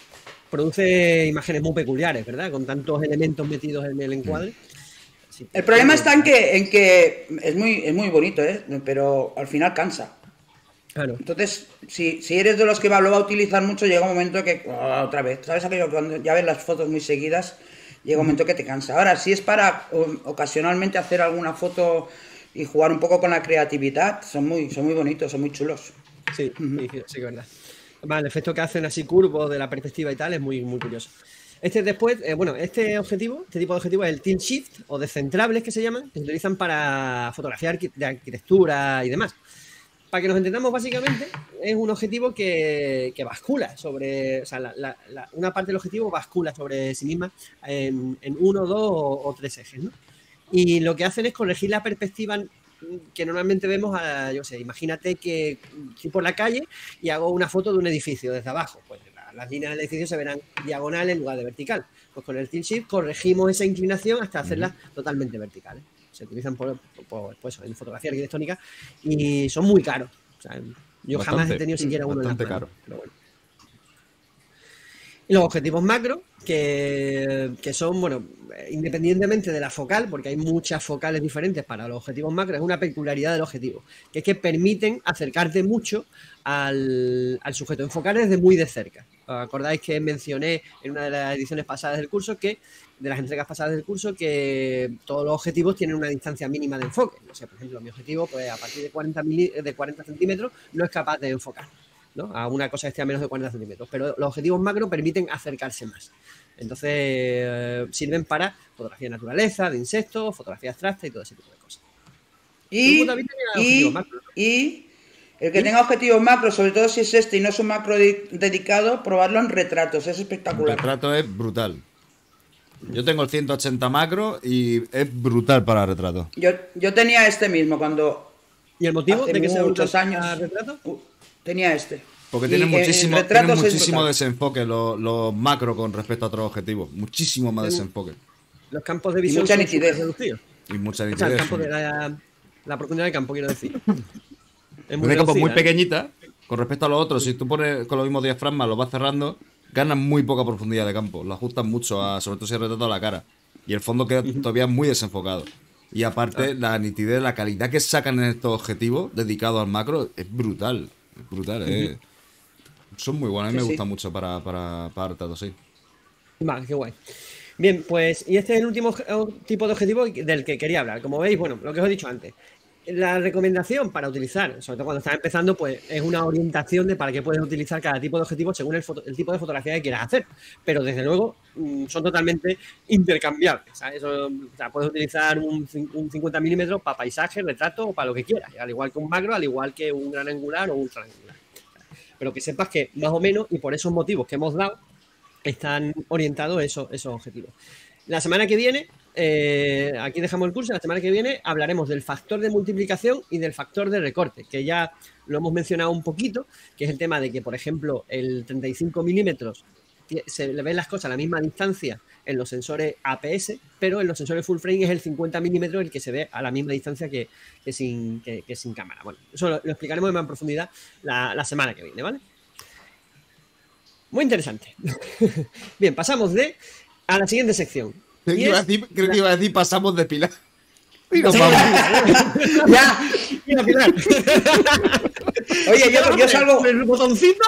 Produce imágenes muy peculiares, ¿verdad? Con tantos elementos metidos en el encuadre. Así que- El problema está en que, en que es, muy, es muy bonito, ¿eh? Pero al final cansa. Claro. Entonces, si, si eres de los que va, lo va a utilizar mucho, llega un momento que oh, otra vez, ¿sabes aquello que cuando ya ves las fotos muy seguidas, llega un momento que te cansa? Ahora, si es para o- ocasionalmente hacer alguna foto y jugar un poco con la creatividad, son muy, son muy bonitos, son muy chulos. Sí, sí, sí, sí, que es verdad. Además, el efecto que hacen así curvo de la perspectiva y tal es muy, muy curioso. Este después, eh, bueno, este objetivo, este tipo de objetivo es el tilt shift o descentrables que se llaman, que se utilizan para fotografía arqui- de arquitectura y demás. Para que nos entendamos, básicamente, es un objetivo que, que bascula sobre, o sea, la- la- la- una parte del objetivo bascula sobre sí misma en, en uno, dos o, o tres ejes, ¿no? Y lo que hacen es corregir la perspectiva que normalmente vemos, a, yo sé, imagínate que estoy por la calle y hago una foto de un edificio desde abajo, pues la- las líneas del edificio se verán diagonal en lugar de vertical. Pues con el tilt shift corregimos esa inclinación hasta hacerlas totalmente verticales. Se utilizan por, por- por- pues, en fotografía arquitectónica y son muy caros. O sea, yo jamás Bastante, he tenido siquiera uno en las bastante manos, caro. pero bueno. Y los objetivos macro, que, que son, bueno, independientemente de la focal, porque hay muchas focales diferentes para los objetivos macro, es una peculiaridad del objetivo, que es que permiten acercarte mucho al, al sujeto, enfocar desde muy de cerca. ¿Os acordáis que mencioné en una de las ediciones pasadas del curso, que de las entregas pasadas del curso, que todos los objetivos tienen una distancia mínima de enfoque? O sea, por ejemplo, mi objetivo, pues a partir de cuarenta, mili- de cuarenta centímetros, no es capaz de enfocar, ¿no? A una cosa que esté a menos de cuarenta centímetros. Pero los objetivos macro permiten acercarse más. Entonces, eh, sirven para fotografía de naturaleza, de insectos, fotografía abstracta y todo ese tipo de cosas. Y, Tú también tenías y, objetivos macro, ¿no? y el que ¿Y? tenga objetivos macro, sobre todo si es este y no es un macro de- dedicado, probarlo en retratos, es El espectacular. retrato es brutal. Yo tengo el ciento ochenta macro y es brutal para retratos. Yo, yo tenía este mismo cuando ¿Y el motivo hace de que sea muchos un años retrato? uh, tenía este. Porque Y tiene en- en muchísimo, tiene retratos es muchísimo brutal. desenfoque los, los macros con respecto a otros objetivos. Muchísimo más desenfoque. Los campos de visión mucha son nitidez. súper reducidos. Y mucha O sea, el nitidez. campo de la, la profundidad del campo, quiero decir. Es Tiene campos muy reducida, ¿eh? pequeñitas con respecto a los otros. Si tú pones con los mismos diafragmas, los vas cerrando, ganan muy poca profundidad de campo. Lo ajustan mucho, a, sobre todo si retrato a la cara. Y el fondo queda todavía muy desenfocado. Y aparte, la nitidez, la calidad que sacan en estos objetivos dedicados al macro es brutal. Es brutal, eh. Son muy buenos. A mí Sí, me sí. gustan mucho para, para, para retratos, sí. Vale, qué guay. Bien, pues, y este es el último obje- tipo de objetivo del que quería hablar. Como veis, bueno, lo que os he dicho antes. La recomendación para utilizar, sobre todo cuando estás empezando, pues es una orientación de para qué puedes utilizar cada tipo de objetivo según el, foto- el tipo de fotografía que quieras hacer. Pero desde luego mm, son totalmente intercambiables. ¿Sabes? Eso, o sea, puedes utilizar un, cin- un cincuenta milímetros para paisaje, retrato o para lo que quieras. Al igual que un macro, al igual que un gran angular o ultra angular. Pero que sepas que más o menos, y por esos motivos que hemos dado, están orientados esos, esos objetivos. La semana que viene, eh, aquí dejamos el curso, la semana que viene hablaremos del factor de multiplicación y del factor de recorte, que ya lo hemos mencionado un poquito, que es el tema de que, por ejemplo, el treinta y cinco milímetros ti- se le ven las cosas a la misma distancia en los sensores A P S, pero en los sensores full frame es el cincuenta milímetros el que se ve a la misma distancia que, que sin, que, que sin cámara. Bueno, eso lo, lo explicaremos más en profundidad la, la semana que viene, ¿vale? Muy interesante. Bien, pasamos de a la siguiente sección. Creo Y que, iba a es decir, creo la- que iba a decir pasamos de pilar. Y nos Sí, vamos. ¡Ya! Mira, Pilar. Oye, yo, yo salgo. El botoncito.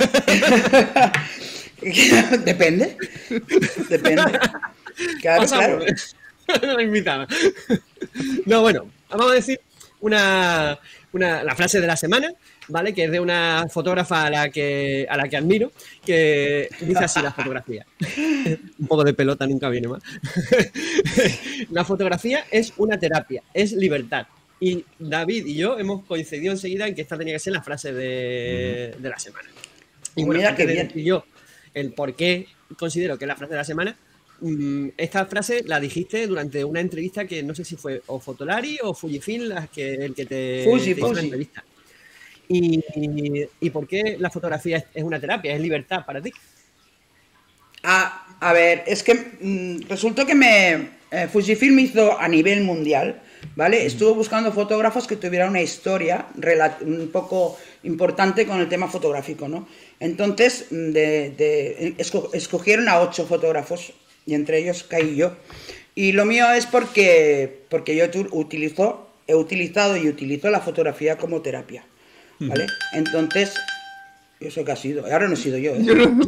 Depende. Depende. Claro, Pasamos. claro. La invitada. No, bueno, vamos a decir una, una, la frase de la semana, ¿vale? Que es de una fotógrafa a la que, a la que admiro, que dice así la fotografía. Un poco de pelota nunca viene mal. La fotografía es una terapia, es libertad. Y David y yo hemos coincidido enseguida en que esta tenía que ser la frase de, de la semana. Y bueno, Mira antes qué de bien. decir yo el por qué considero que es la frase de la semana, mm, esta frase la dijiste durante una entrevista que no sé si fue o Fotolari o Fujifilm las que, el que te, Fuji, te hizo la Fuji. entrevista. Y, y, y por qué la fotografía es, es una terapia, es libertad para ti. A, a ver, es que mm, resultó que me eh, Fujifilm hizo a nivel mundial, ¿vale? Estuvo buscando fotógrafos que tuvieran una historia rela- un poco importante con el tema fotográfico, ¿no? Entonces, mm, de, de- esco- escogieron a ocho fotógrafos y entre ellos caí yo. Y lo mío es porque, porque yo tu- utilizo, he utilizado y utilizo la fotografía como terapia, ¿vale? Entonces, yo sé que ha sido, ahora no he sido yo, ¿eh?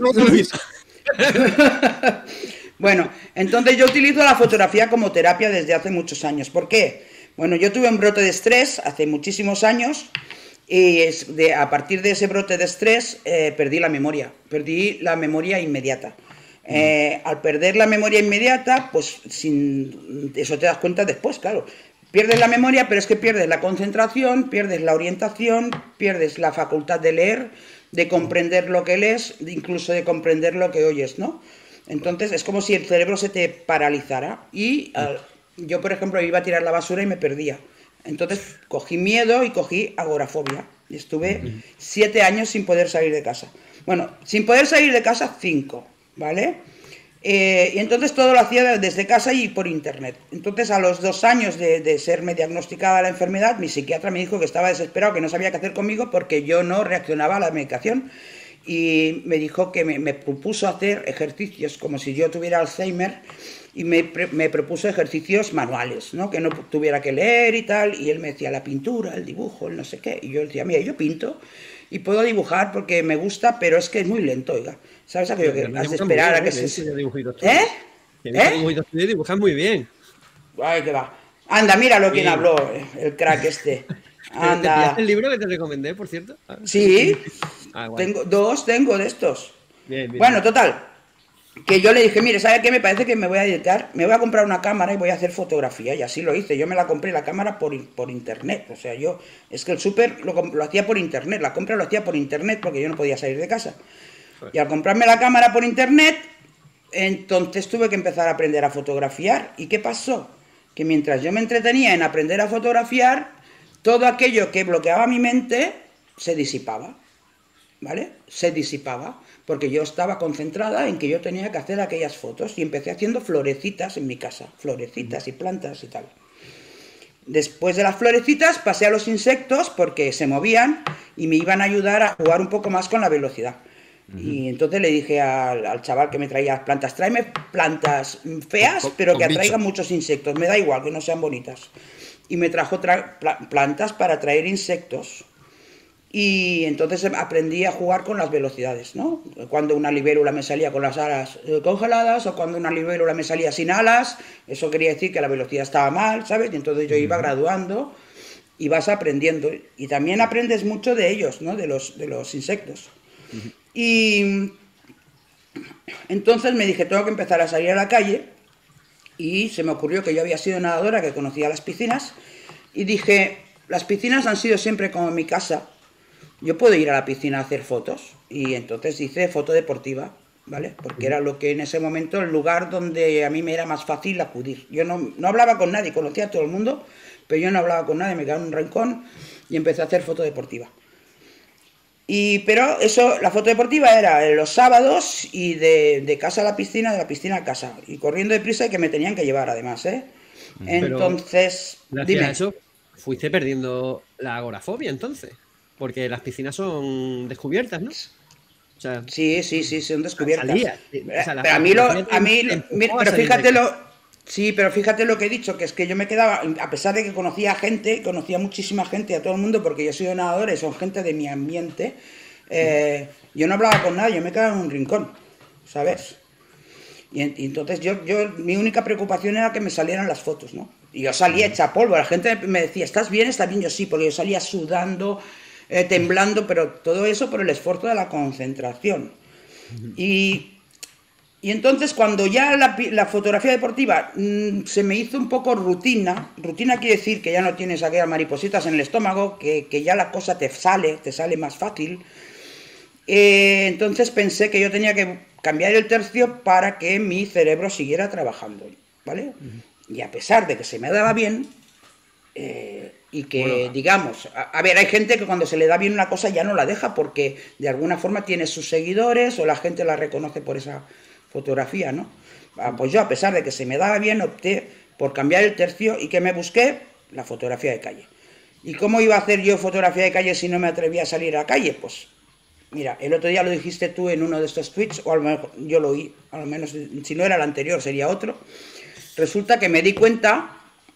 Bueno, entonces yo utilizo la fotografía como terapia desde hace muchos años. ¿Por qué? Bueno, yo tuve un brote de estrés hace muchísimos años y es de, a partir de ese brote de estrés eh, perdí la memoria, perdí la memoria inmediata. Eh, al perder la memoria inmediata, pues sin eso te das cuenta después, claro. Pierdes la memoria, pero es que pierdes la concentración, pierdes la orientación, pierdes la facultad de leer, de comprender lo que lees, de incluso de comprender lo que oyes, ¿no? Entonces es como si el cerebro se te paralizara y uh, yo, por ejemplo, iba a tirar la basura y me perdía. Entonces cogí miedo y cogí agorafobia y estuve siete años sin poder salir de casa. Bueno, sin poder salir de casa, cinco, ¿vale? Eh, y entonces todo lo hacía desde casa y por internet. Entonces a los dos años de, de serme diagnosticada la enfermedad, mi psiquiatra me dijo que estaba desesperado, que no sabía qué hacer conmigo porque yo no reaccionaba a la medicación. Y me dijo que me, me propuso hacer ejercicios como si yo tuviera Alzheimer y me, me propuso ejercicios manuales, ¿no? Que no tuviera que leer y tal. Y él me decía la pintura, el dibujo, el no sé qué. Y yo decía, mira, yo pinto y puedo dibujar porque me gusta, pero es que es muy lento, oiga. ¿Sabes aquello que has de esperar a que se... ¿Eh? ¿Eh? Dibujas muy bien. Ay, que va. Anda, mira lo quien habló, el crack este. Anda. ¿Te pillaste el libro que te recomendé, por cierto? Ah, sí, ah, tengo, dos tengo de estos. Bien, bien, bueno, bien. total, que yo le dije, mire, ¿sabe qué? Me parece que me voy a dedicar, me voy a comprar una cámara y voy a hacer fotografía. Y así lo hice, yo me la compré la cámara por, por internet. O sea, yo, es que el súper lo, lo hacía por internet, la compra lo hacía por internet porque yo no podía salir de casa. Y al comprarme la cámara por internet, entonces tuve que empezar a aprender a fotografiar. ¿Y qué pasó? Que mientras yo me entretenía en aprender a fotografiar, todo aquello que bloqueaba mi mente se disipaba, ¿vale? Se disipaba, porque yo estaba concentrada en que yo tenía que hacer aquellas fotos y empecé haciendo florecitas en mi casa, florecitas y plantas y tal. Después de las florecitas pasé a los insectos porque se movían y me iban a ayudar a jugar un poco más con la velocidad. Uh-huh. Y entonces le dije al, al chaval que me traía las plantas, tráeme plantas feas, con, pero con que atraigan bicho. muchos insectos, me da igual que no sean bonitas. Y me trajo tra plantas para atraer insectos. Y entonces aprendí a jugar con las velocidades, ¿no? Cuando una libélula me salía con las alas congeladas o cuando una libélula me salía sin alas, eso quería decir que la velocidad estaba mal, ¿sabes? Y entonces yo iba graduando y vas aprendiendo. Y también aprendes mucho de ellos, ¿no? De los, de los insectos. Uh-huh. Y entonces me dije, tengo que empezar a salir a la calle. Y se me ocurrió que yo había sido nadadora, que conocía las piscinas. Y dije, las piscinas han sido siempre como en mi casa. Yo puedo ir a la piscina a hacer fotos. Y entonces hice foto deportiva, ¿vale? Porque era lo que en ese momento, el lugar donde a mí me era más fácil acudir. Yo no, no hablaba con nadie, conocía a todo el mundo, pero yo no hablaba con nadie, me quedaba en un rincón y empecé a hacer foto deportiva. Y, pero eso, la foto deportiva era los sábados y de, de casa a la piscina, de la piscina a casa. Y corriendo deprisa y que me tenían que llevar además, ¿eh? Entonces, pero, dime. A eso, fuiste perdiendo la agorafobia entonces. Porque las piscinas son descubiertas, ¿no? O sea, sí, sí, sí, son descubiertas. Salía, o sea, pero a mí lo, a mí, mira, pero fíjate lo, sí, pero fíjate lo que he dicho, que es que yo me quedaba, a pesar de que conocía gente, conocía muchísima gente, a todo el mundo, porque yo soy nadador y son gente de mi ambiente, eh, yo no hablaba con nadie, yo me quedaba en un rincón, ¿sabes? Y, y entonces yo, yo, mi única preocupación era que me salieran las fotos, ¿no? Y yo salía hecha polvo, la gente me decía, ¿estás bien? ¿Estás bien? Yo sí, porque yo salía sudando, Eh, temblando, pero todo eso por el esfuerzo de la concentración. Y, y entonces cuando ya la, la fotografía deportiva mmm, se me hizo un poco rutina, rutina quiere decir que ya no tienes aquellas maripositas en el estómago, que, que ya la cosa te sale, te sale más fácil, eh, entonces pensé que yo tenía que cambiar el tercio para que mi cerebro siguiera trabajando, ¿vale? Uh-huh. Y a pesar de que se me daba bien, eh, y que, bueno, digamos, a, a ver, hay gente que cuando se le da bien una cosa ya no la deja porque de alguna forma tiene sus seguidores o la gente la reconoce por esa fotografía, ¿no? Ah, pues yo, a pesar de que se me daba bien, opté por cambiar el tercio y que me busqué la fotografía de calle. ¿Y cómo iba a hacer yo fotografía de calle si no me atrevía a salir a la calle? Pues, mira, el otro día lo dijiste tú en uno de estos tweets, o a lo mejor yo lo oí, a lo menos, si no era el anterior sería otro. Resulta que me di cuenta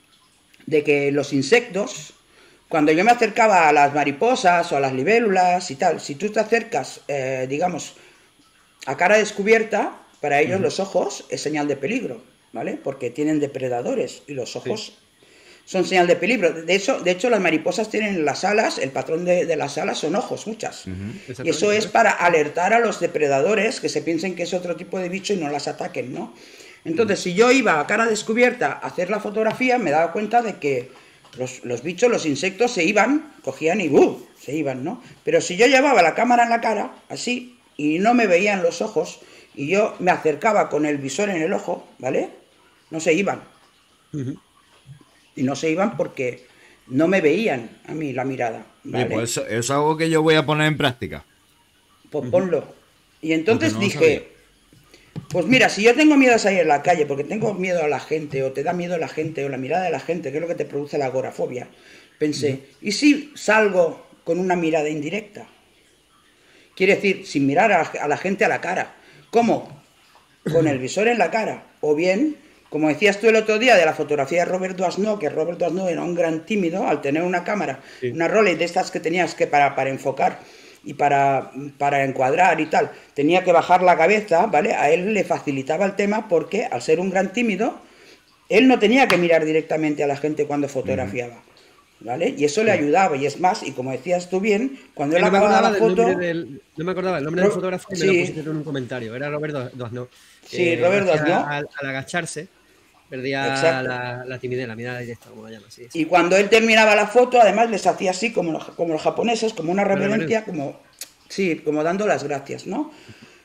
de que los insectos, cuando yo me acercaba a las mariposas o a las libélulas y tal, si tú te acercas, eh, digamos, a cara descubierta, para ellos uh-huh. los ojos es señal de peligro, ¿vale? Porque tienen depredadores y los ojos sí. son señal de peligro. De hecho, de hecho, las mariposas tienen las alas, el patrón de, de las alas son ojos, muchas. Uh-huh. Y eso es para alertar a los depredadores que se piensen que es otro tipo de bicho y no las ataquen, ¿no? Entonces, si yo iba a cara descubierta a hacer la fotografía, me daba cuenta de que los, los bichos, los insectos se iban, cogían y ¡uh! Se iban, ¿no? Pero si yo llevaba la cámara en la cara, así, y no me veían los ojos, y yo me acercaba con el visor en el ojo, ¿vale? No se iban. Uh-huh. Y no se iban porque no me veían a mí la mirada, ¿vale? Oye, pues eso, eso es algo que yo voy a poner en práctica. Pues ponlo. Y entonces no dije... Pues mira, si yo tengo miedo a salir a la calle porque tengo miedo a la gente, o te da miedo la gente, o la mirada de la gente, que es lo que te produce la agorafobia, pensé, uh-huh. ¿y si salgo con una mirada indirecta? Quiere decir, sin mirar a, a la gente a la cara. ¿Cómo? Con el visor en la cara. O bien, como decías tú el otro día de la fotografía de Robert Doisneau, que Robert Doisneau era un gran tímido, al tener una cámara, sí. una Rolex de estas que tenías que para, para enfocar y para, para encuadrar y tal, tenía que bajar la cabeza, ¿vale? A él le facilitaba el tema porque, al ser un gran tímido, él no tenía que mirar directamente a la gente cuando fotografiaba, ¿vale? Y eso le ayudaba, y es más, y como decías tú bien, cuando él no acababa la foto... Del, no me acordaba el nombre Ro del fotógrafo y sí. me lo pusiste en un comentario, era Robert Doisneau. Sí, eh, Robert Doisneau. Al, al agacharse, perdía la, la timidez, la mirada directa, como lo llaman. Sí, sí. Y cuando él terminaba la foto, además les hacía así, como los, como los japoneses, como una reverencia, como, sí, como dando las gracias, ¿no?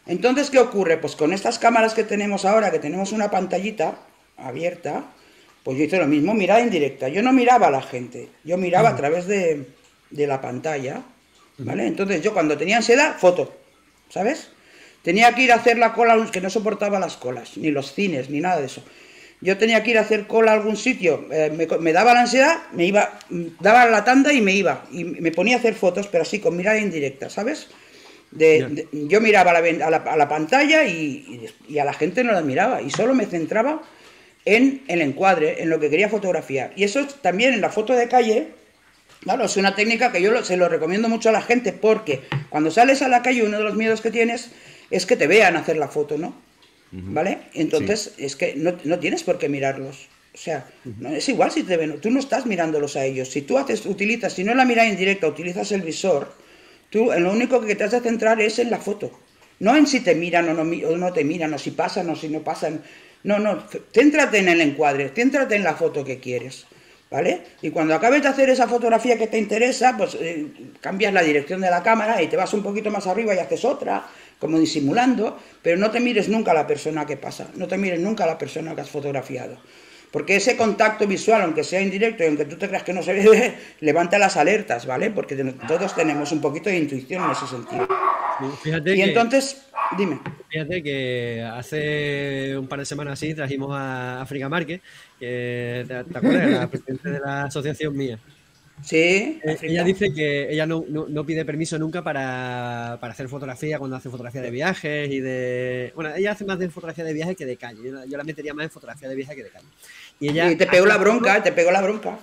Entonces, ¿qué ocurre? Pues con estas cámaras que tenemos ahora, que tenemos una pantallita abierta, pues yo hice lo mismo, mirada indirecta. Yo no miraba a la gente, yo miraba a través de, de la pantalla, ¿vale? Entonces yo cuando tenía ansiedad, foto, ¿sabes? Tenía que ir a hacer la cola, que no soportaba las colas, ni los cines, ni nada de eso. Yo tenía que ir a hacer cola a algún sitio, eh, me, me daba la ansiedad, me iba, daba la tanda y me iba, y me ponía a hacer fotos, pero así, con mirada indirecta, ¿sabes? De, de, yo miraba a la, a la, a la pantalla y, y, y a la gente no la miraba, y solo me centraba en el encuadre, en lo que quería fotografiar. Y eso también en la foto de calle, claro, es una técnica que yo lo, se lo recomiendo mucho a la gente, porque cuando sales a la calle uno de los miedos que tienes es que te vean hacer la foto, ¿no? ¿Vale? Entonces, sí. es que no, no tienes por qué mirarlos. O sea, no, es igual si te ven, tú no estás mirándolos a ellos. Si tú haces, utilizas, si no es la mirada indirecta, utilizas el visor, tú en lo único que te has de centrar es en la foto. No en si te miran o no, o no te miran, o si pasan o si no pasan. No, no, céntrate en el encuadre, céntrate en la foto que quieres, ¿vale? Y cuando acabes de hacer esa fotografía que te interesa, pues eh, cambias la dirección de la cámara y te vas un poquito más arriba y haces otra, como disimulando, pero no te mires nunca a la persona que pasa, no te mires nunca a la persona que has fotografiado. Porque ese contacto visual, aunque sea indirecto y aunque tú te creas que no se ve, levanta las alertas, ¿vale? Porque todos tenemos un poquito de intuición en ese sentido. Fíjate y que, entonces, dime. Fíjate que hace un par de semanas así trajimos a África Márquez, que te, te acuerdas, la presidenta de la asociación mía. Sí. Eh, ella dice que ella no, no, no pide permiso nunca para, para hacer fotografía cuando hace fotografía de viajes y de... Bueno, ella hace más de fotografía de viajes que de calle. Yo, yo la metería más en fotografía de viajes que de calle. Y ella y te pegó la bronca, foto, te pegó la bronca.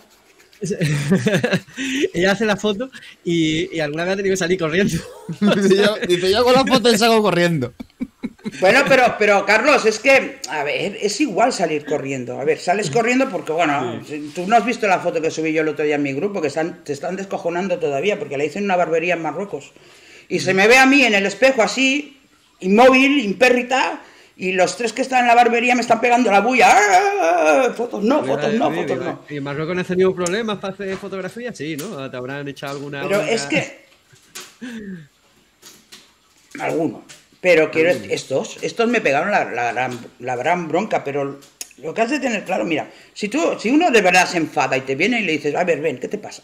Ella hace la foto y, y alguna vez ha tenido que salir corriendo. Dice yo, dice, yo con la foto y salgo corriendo. Bueno, pero, pero Carlos, es que, a ver, es igual salir corriendo. A ver, sales corriendo porque, bueno, sí. Tú no has visto la foto que subí yo el otro día en mi grupo, que están, te están descojonando todavía, porque la hice en una barbería en Marruecos. Y se me ve a mí en el espejo así, inmóvil, impérrita, y los tres que están en la barbería me están pegando la bulla. ¡Ah! Fotos no, fotos no, fotos no. ¿Y en Marruecos no has tenido problemas para hacer fotografías? Sí, ¿no? ¿Te habrán echado alguna...? Pero bronca? Es que... Alguno. Pero quiero, estos, estos me pegaron la, la, la, la gran bronca, pero lo que has de tener claro, mira, si tú, si uno de verdad se enfada y te viene y le dices, a ver, ven, ¿qué te pasa?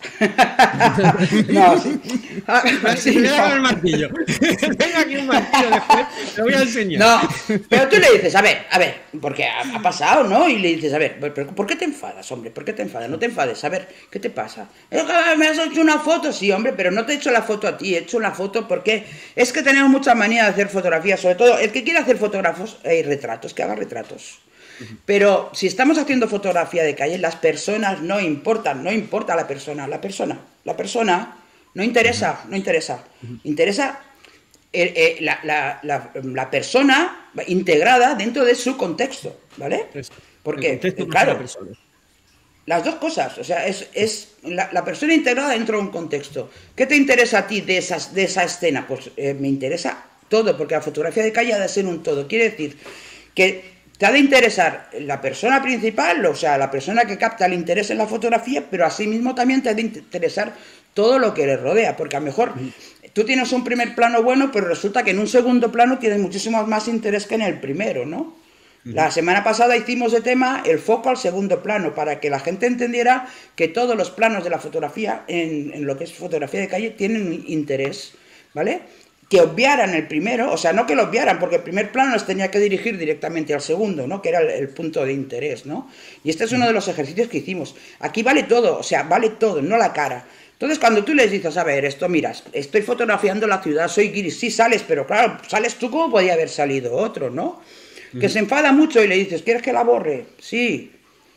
No, sí. Así me da el martillo. Tengo aquí un martillo después, te voy a enseñar. No, pero tú le dices, a ver, a ver, porque ha, ha pasado, ¿no? Y le dices, a ver, pero ¿por qué te enfadas, hombre? ¿Por qué te enfadas? No te enfades, a ver, ¿qué te pasa? ¿Me has hecho una foto? Sí, hombre, pero no te he hecho la foto a ti, he hecho una foto porque es que tenemos mucha manía de hacer fotografías, sobre todo el que quiere hacer fotógrafos y eh, retratos, que haga retratos. Pero si estamos haciendo fotografía de calle, las personas no importan, no importa la persona, la persona, la persona no interesa, no interesa, interesa eh, eh, la, la, la, la persona integrada dentro de su contexto, ¿vale? Porque, eh, claro, las dos cosas, o sea, es, es la, la persona integrada dentro de un contexto. ¿Qué te interesa a ti de, esas, de esa escena? Pues eh, me interesa todo, porque la fotografía de calle ha de ser un todo, quiere decir que te ha de interesar la persona principal, o sea, la persona que capta el interés en la fotografía, pero asimismo también te ha de interesar todo lo que le rodea, porque a lo mejor tú tienes un primer plano bueno, pero resulta que en un segundo plano tienes muchísimo más interés que en el primero, ¿no? La semana pasada hicimos de tema el foco al segundo plano, para que la gente entendiera que todos los planos de la fotografía, en, en lo que es fotografía de calle, tienen un interés, ¿vale? Que obviaran el primero, o sea, no que lo obviaran, porque el primer plano les tenía que dirigir directamente al segundo, ¿no? Que era el, el punto de interés, ¿no? Y este es uno de los ejercicios que hicimos. Aquí vale todo, o sea, vale todo, no la cara. Entonces, cuando tú les dices, a ver, esto, mira, estoy fotografiando la ciudad, soy guiris, sí sales, pero claro, sales tú como podía haber salido otro, ¿no? Uh-huh. Que se enfada mucho y le dices, ¿quieres que la borre? Sí.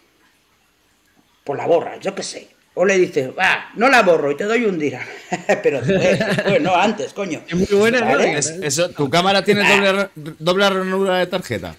Pues la borra, yo qué sé. O le dices, va, no la borro y te doy un dirham. Pero después, después, no antes, coño. Es muy buena, ¿vale? ¿no? Es, eso, ¿tu cámara tiene doble, doble ranura de tarjeta?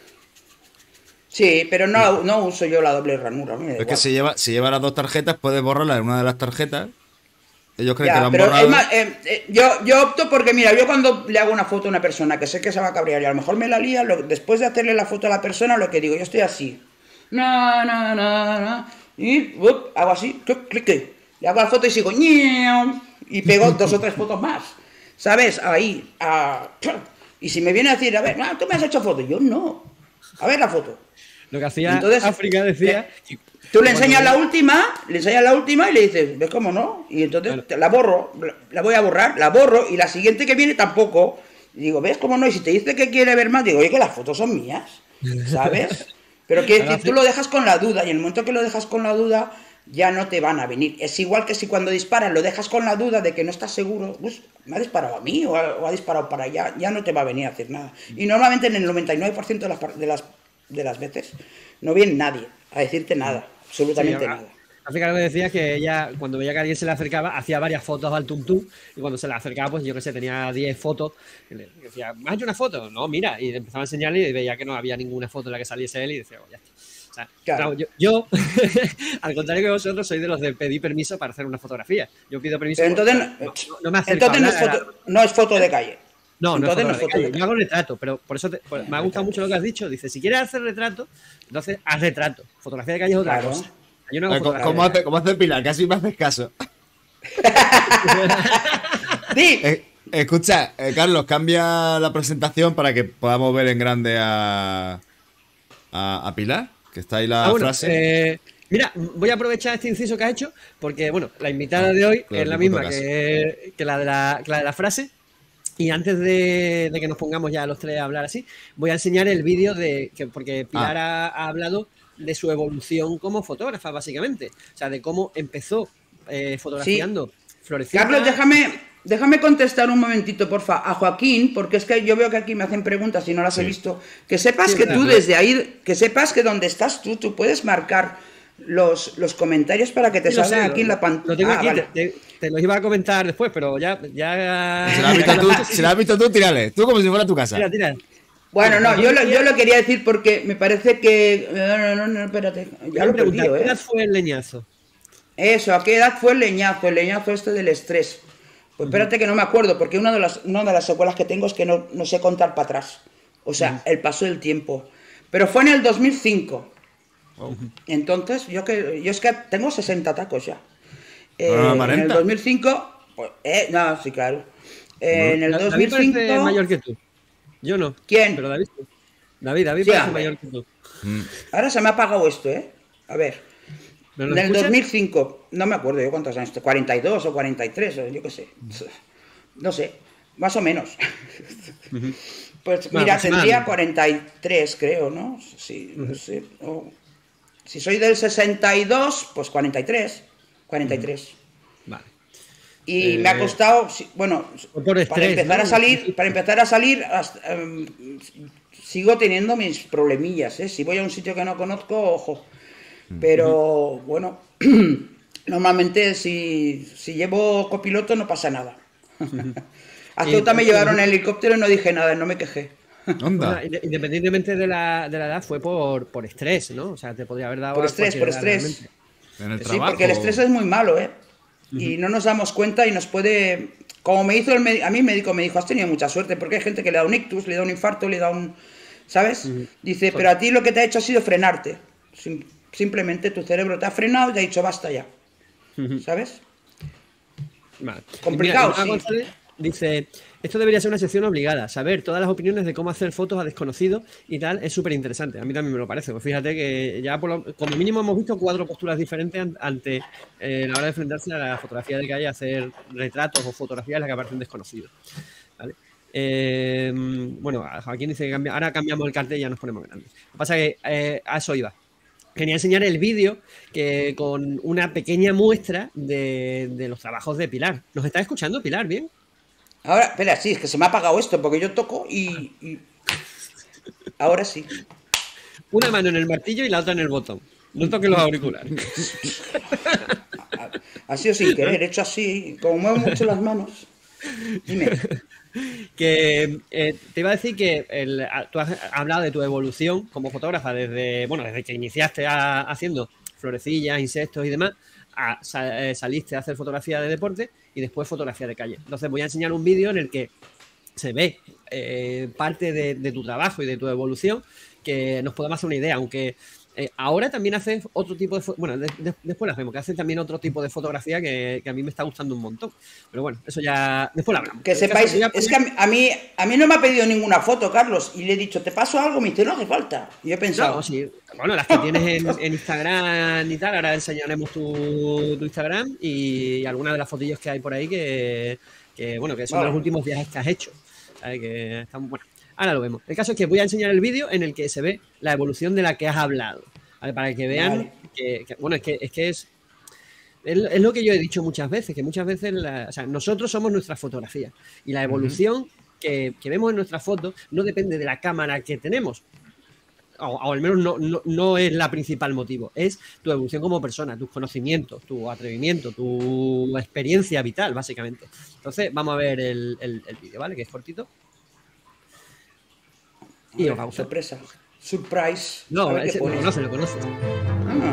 Sí, pero no, no uso yo la doble ranura. Es que si lleva, si lleva las dos tarjetas, puedes borrarla en una de las tarjetas. Ellos creen ya, que la han pero borrado. Es más, eh, eh, yo, yo opto porque, mira, yo cuando le hago una foto a una persona que sé que se va a cabrear y a lo mejor me la lía, lo, después de hacerle la foto a la persona, lo que digo, yo estoy así. No, no, no, no. Y uh, hago así, clic, clic, le hago la foto y sigo y pego dos o tres fotos más, ¿sabes? Ahí, uh, Y si me viene a decir, a ver, no, tú me has hecho foto, yo no. A ver la foto. Lo que hacía Entonces, África decía... te- Tú le enseñas Cuando- la última, le enseñas la última y le dices, ¿ves cómo no? Y entonces Claro. te la borro, la- la voy a borrar, la borro y la siguiente que viene tampoco. Y digo, ¿ves cómo no? Y si te dice que quiere ver más, digo, oye, que las fotos son mías, ¿sabes? Pero quiere Ahora decir, tú lo dejas con la duda y en el momento que lo dejas con la duda ya no te van a venir. Es igual que si cuando disparas lo dejas con la duda de que no estás seguro, pues me ha disparado a mí o ha, o ha disparado para allá, ya no te va a venir a hacer nada. Y normalmente en el noventa y nueve por ciento de las, par- de las, de las veces no viene nadie a decirte nada, absolutamente Sí, nada. África lo que decía es que ella, cuando veía que alguien se le acercaba, hacía varias fotos al tum tum, y cuando se le acercaba, pues yo que sé, tenía diez fotos, y le decía, ¿me has hecho una foto? No, mira, y empezaba a enseñarle y veía que no había ninguna foto en la que saliese él y decía, oh, ya está. O sea, Claro. claro, yo, yo al contrario que vosotros, soy de los de pedir permiso para hacer una fotografía. Yo pido permiso. Pero entonces, no, no, no me acerco entonces no, a es hablar a la- foto, no es foto de calle. No, no es Entonces foto no es de foto calle. de Yo calle. hago retrato, pero por eso te- por- me ha gustado mucho lo que has dicho. Dice, si quieres hacer retrato, entonces haz retrato. Fotografía de calle es otra Claro. cosa. Yo no hago Ah, ¿Cómo, fotografía. cómo hace, ¿Cómo hace Pilar? Casi me haces caso. Sí, Eh, escucha, eh, Carlos, cambia la presentación para que podamos ver en grande a, a, a Pilar, que está ahí la Ah, bueno, frase. eh, mira, voy a aprovechar este inciso que has hecho, porque bueno, la invitada de hoy claro, es la mi puto misma caso. que, que la de la, que la de la frase. Y antes de, de que nos pongamos ya los tres a hablar así, voy a enseñar el vídeo de que, porque Pilar ha, ha hablado de su evolución como fotógrafa, básicamente. O sea, de cómo empezó eh, fotografiando florecitas. Carlos, déjame, déjame contestar un momentito, porfa, a Joaquín, porque es que yo veo que aquí me hacen preguntas y no las he visto. Que sepas Sí, que claro. tú desde ahí, que sepas que donde estás tú, tú puedes marcar los, los comentarios para que te Sí, lo salgan sé, aquí en lo- la pantalla. Lo tengo Ah, aquí, vale. te, te- te los iba a comentar después, pero ya. ya Si la has visto tú, si la has visto tú, tírale. Tú como si fuera tu casa. Tira, tira. Bueno, no, Joaquín yo lo, decía- yo lo quería decir porque me parece que... No, no, no, no, espérate. Ya lo he Pregunta, perdido, ¿qué ¿eh? edad fue el leñazo? Eso, ¿a qué edad fue el leñazo? El leñazo este del estrés. Pues espérate que no me acuerdo, porque una de las, una de las secuelas que tengo es que no, no sé contar para atrás. O sea, el paso del tiempo. Pero fue en el dos mil cinco. Entonces, yo que yo es que tengo sesenta tacos ya. Eh, Ah, en el cuarenta. dos mil cinco, pues, eh, no, sí, claro. Eh, en el Da- dos David mil parece cinco, mayor que tú. Yo no. ¿Quién? Pero David. sí. David, David Sí, parece hombre. mayor que tú. ahora se me ha apagado esto, ¿eh? A ver. ¿No lo Del escuchas? dos mil cinco, no me acuerdo yo cuántos años, cuarenta y dos o cuarenta y tres, o yo qué sé. No sé, más o menos. Pues Bueno, mira, tendría aproximadamente. cuarenta y tres, creo, ¿no? Sí, no sé. o- Si soy del sesenta y dos, pues cuarenta y tres. cuarenta y tres. Vale. Y Eh, me ha costado, sí, bueno, por para estrés, empezar ¿no? a salir, para empezar a salir, hasta, em, sigo teniendo mis problemillas, ¿eh? Si voy a un sitio que no conozco, ojo. Pero bueno, normalmente si, si llevo copiloto no pasa nada. A Sí, Ceuta me pero- llevaron en helicóptero y no dije nada, no me quejé. Onda. Bueno, inde- independientemente de la, de la edad, fue por, por estrés, ¿no? O sea, te podría haber dado. Por a estrés, cualquier por edad, estrés. realmente. En el Sí, trabajo. porque el estrés es muy malo, ¿eh? Y no nos damos cuenta y nos puede... Como me hizo el médico, a mí el médico me dijo, has tenido mucha suerte, porque hay gente que le da un ictus, le da un infarto, le da un... ¿Sabes? Dice, pero a ti lo que te ha hecho ha sido frenarte. Sim- simplemente tu cerebro te ha frenado y te ha dicho, basta ya. ¿Sabes? Vale. Complicado, Mira, Iván sí. González dice, esto debería ser una sección obligada, saber todas las opiniones de cómo hacer fotos a desconocidos y tal, es súper interesante. A mí también me lo parece, pues fíjate que ya por lo- como mínimo hemos visto cuatro posturas diferentes an- ante eh, la hora de enfrentarse a la fotografía de calle, hacer retratos o fotografías en las que aparecen desconocidos. ¿Vale? Eh, bueno, Joaquín dice que cambia- ahora cambiamos el cartel y ya nos ponemos grandes. Lo que pasa es que eh, a eso iba. Quería enseñar el vídeo que con una pequeña muestra de, de los trabajos de Pilar. ¿Nos está escuchando, Pilar? ¿Bien? Ahora, espera, sí, es que se me ha apagado esto, porque yo toco y... y- Ahora sí. Una mano en el martillo y la otra en el botón. No toques los auriculares. Ha sido sin querer, he hecho así, como muevo mucho las manos. Dime. Que eh, te iba a decir que el- a- tú has hablado de tu evolución como fotógrafa desde, bueno, desde que iniciaste a- haciendo florecillas, insectos y demás, a- sa- eh, saliste a hacer fotografía de deporte y después fotografía de calle. Entonces voy a enseñar un vídeo en el que se ve eh, parte de, de tu trabajo y de tu evolución que nos podemos hacer una idea, aunque Eh, ahora también hace otro tipo de... Bueno, de, de, después las vemos, que hace también otro tipo de fotografía que, que a mí me está gustando un montón. Pero bueno, eso ya... Después lo hablamos. Que sepáis, es que a mí, a mí a mí no me ha pedido ninguna foto, Carlos, y le he dicho, ¿te paso algo? Me dice, no hace falta. Y yo he pensado... No, sí. Bueno, las que tienes en, en Instagram y tal, ahora enseñaremos tu, tu Instagram y algunas de las fotillos que hay por ahí que, que bueno, que son vale. de los últimos viajes que has hecho. ¿Sabes? Que están, bueno, ahora lo vemos. El caso es que voy a enseñar el vídeo en el que se ve la evolución de la que has hablado. ¿Vale? Para que vean vale. que, que, bueno, es que es, que es, es, es lo que yo he dicho muchas veces, que muchas veces, la, o sea, nosotros somos nuestra fotografía y la evolución uh-huh. que, que vemos en nuestras fotos no depende de la cámara que tenemos. O, o al menos no, no, no es la principal motivo, es tu evolución como persona, tus conocimientos, tu atrevimiento, tu experiencia vital, básicamente. Entonces, vamos a ver el, el, el vídeo, ¿vale? Que es cortito. Y ver, os va a gustar. Sorpresa. Surprise. No, ese, lo conoce, lo conoce. Ah.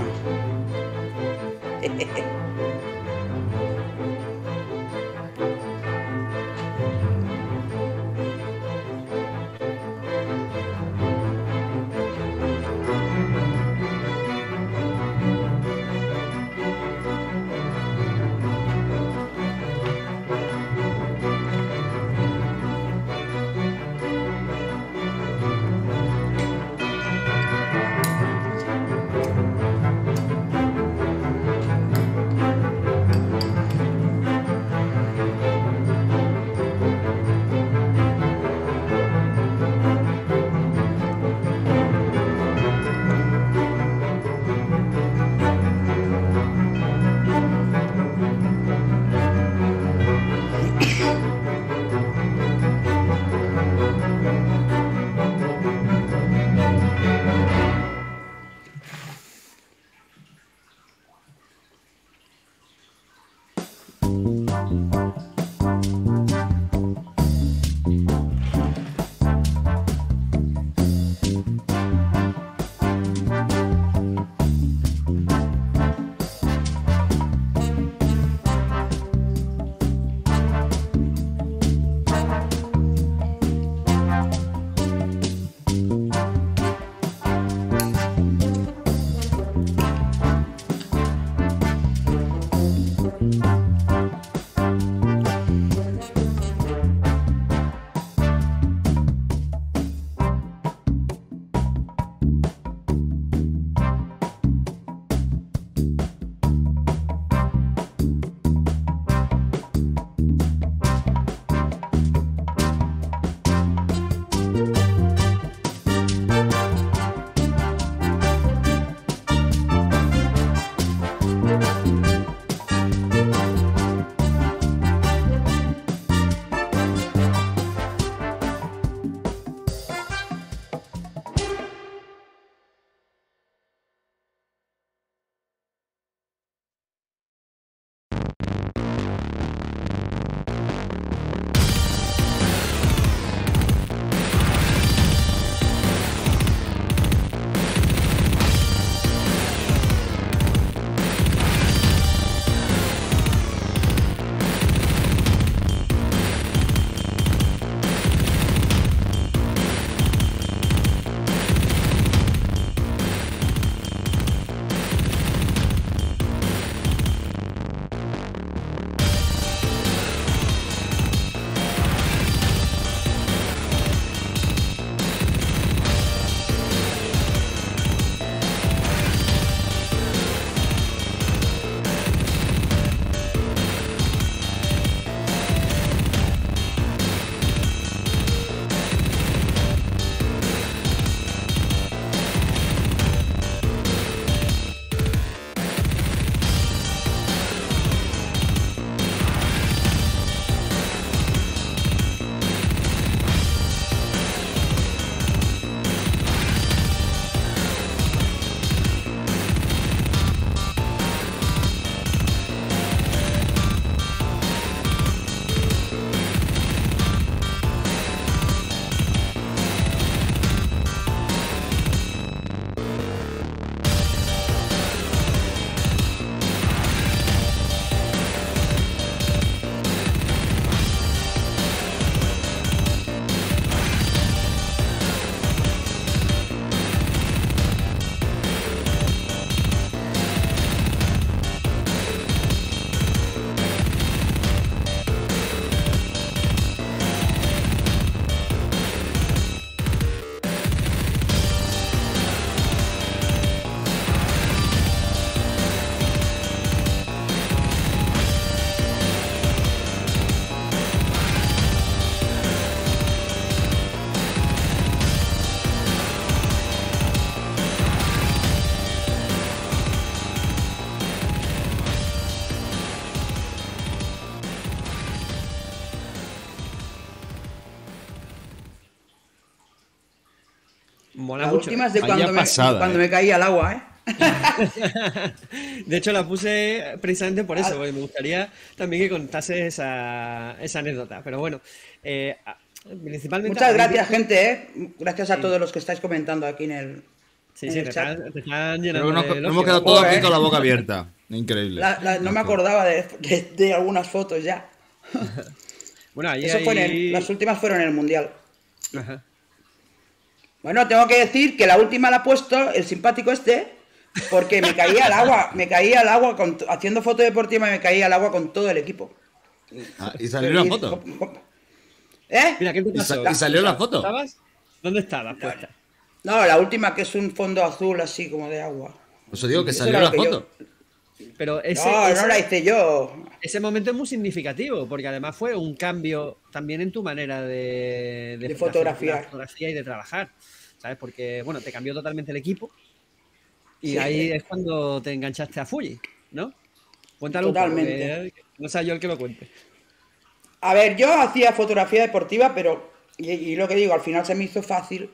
Mola La mucho. última es de Vaya cuando, me, pasada, cuando eh. me caía al agua, ¿eh? De hecho, la puse precisamente por eso, Ah. porque me gustaría también que contase esa, esa anécdota. Pero bueno, eh, a- principalmente... Muchas habéis gracias, dicho- gente, ¿eh? Gracias a Sí. todos los que estáis comentando aquí en el, Sí, en sí, el te chat. están, te están Creo llenando que nos, de nos elogio. hemos quedado todos aquí Joder. con la boca abierta. Increíble. La- la- no me acordaba de, de- de algunas fotos ya. Bueno, ahí Eso fue en el- hay- las últimas fueron en el Mundial. Ajá. Bueno, tengo que decir que la última la ha puesto el simpático este, porque me caía al agua, me caía al agua con, haciendo foto deportiva, me caía al agua con todo el equipo. Ah, ¿y salió la foto? ¿Eh? Mira, ¿qué te ¿Y sa- pasó? y salió la foto? ¿Estabas? ¿Dónde estabas puesta? No, la última que es un fondo azul así como de agua. Os digo que Eso salió era la lo que yo- foto. Pero ese, No, ese- no la hice yo. ese momento es muy significativo, porque además fue un cambio también en tu manera de, De hacer fotografiar. la fotografía y de trabajar, ¿sabes? Porque, bueno, te cambió totalmente el equipo y Sí. ahí es cuando te enganchaste a Fuji, ¿no? Cuéntalo Totalmente. un poco, que no sea yo el que lo cuente. A ver, yo hacía fotografía deportiva, pero, y, y lo que digo, al final se me hizo fácil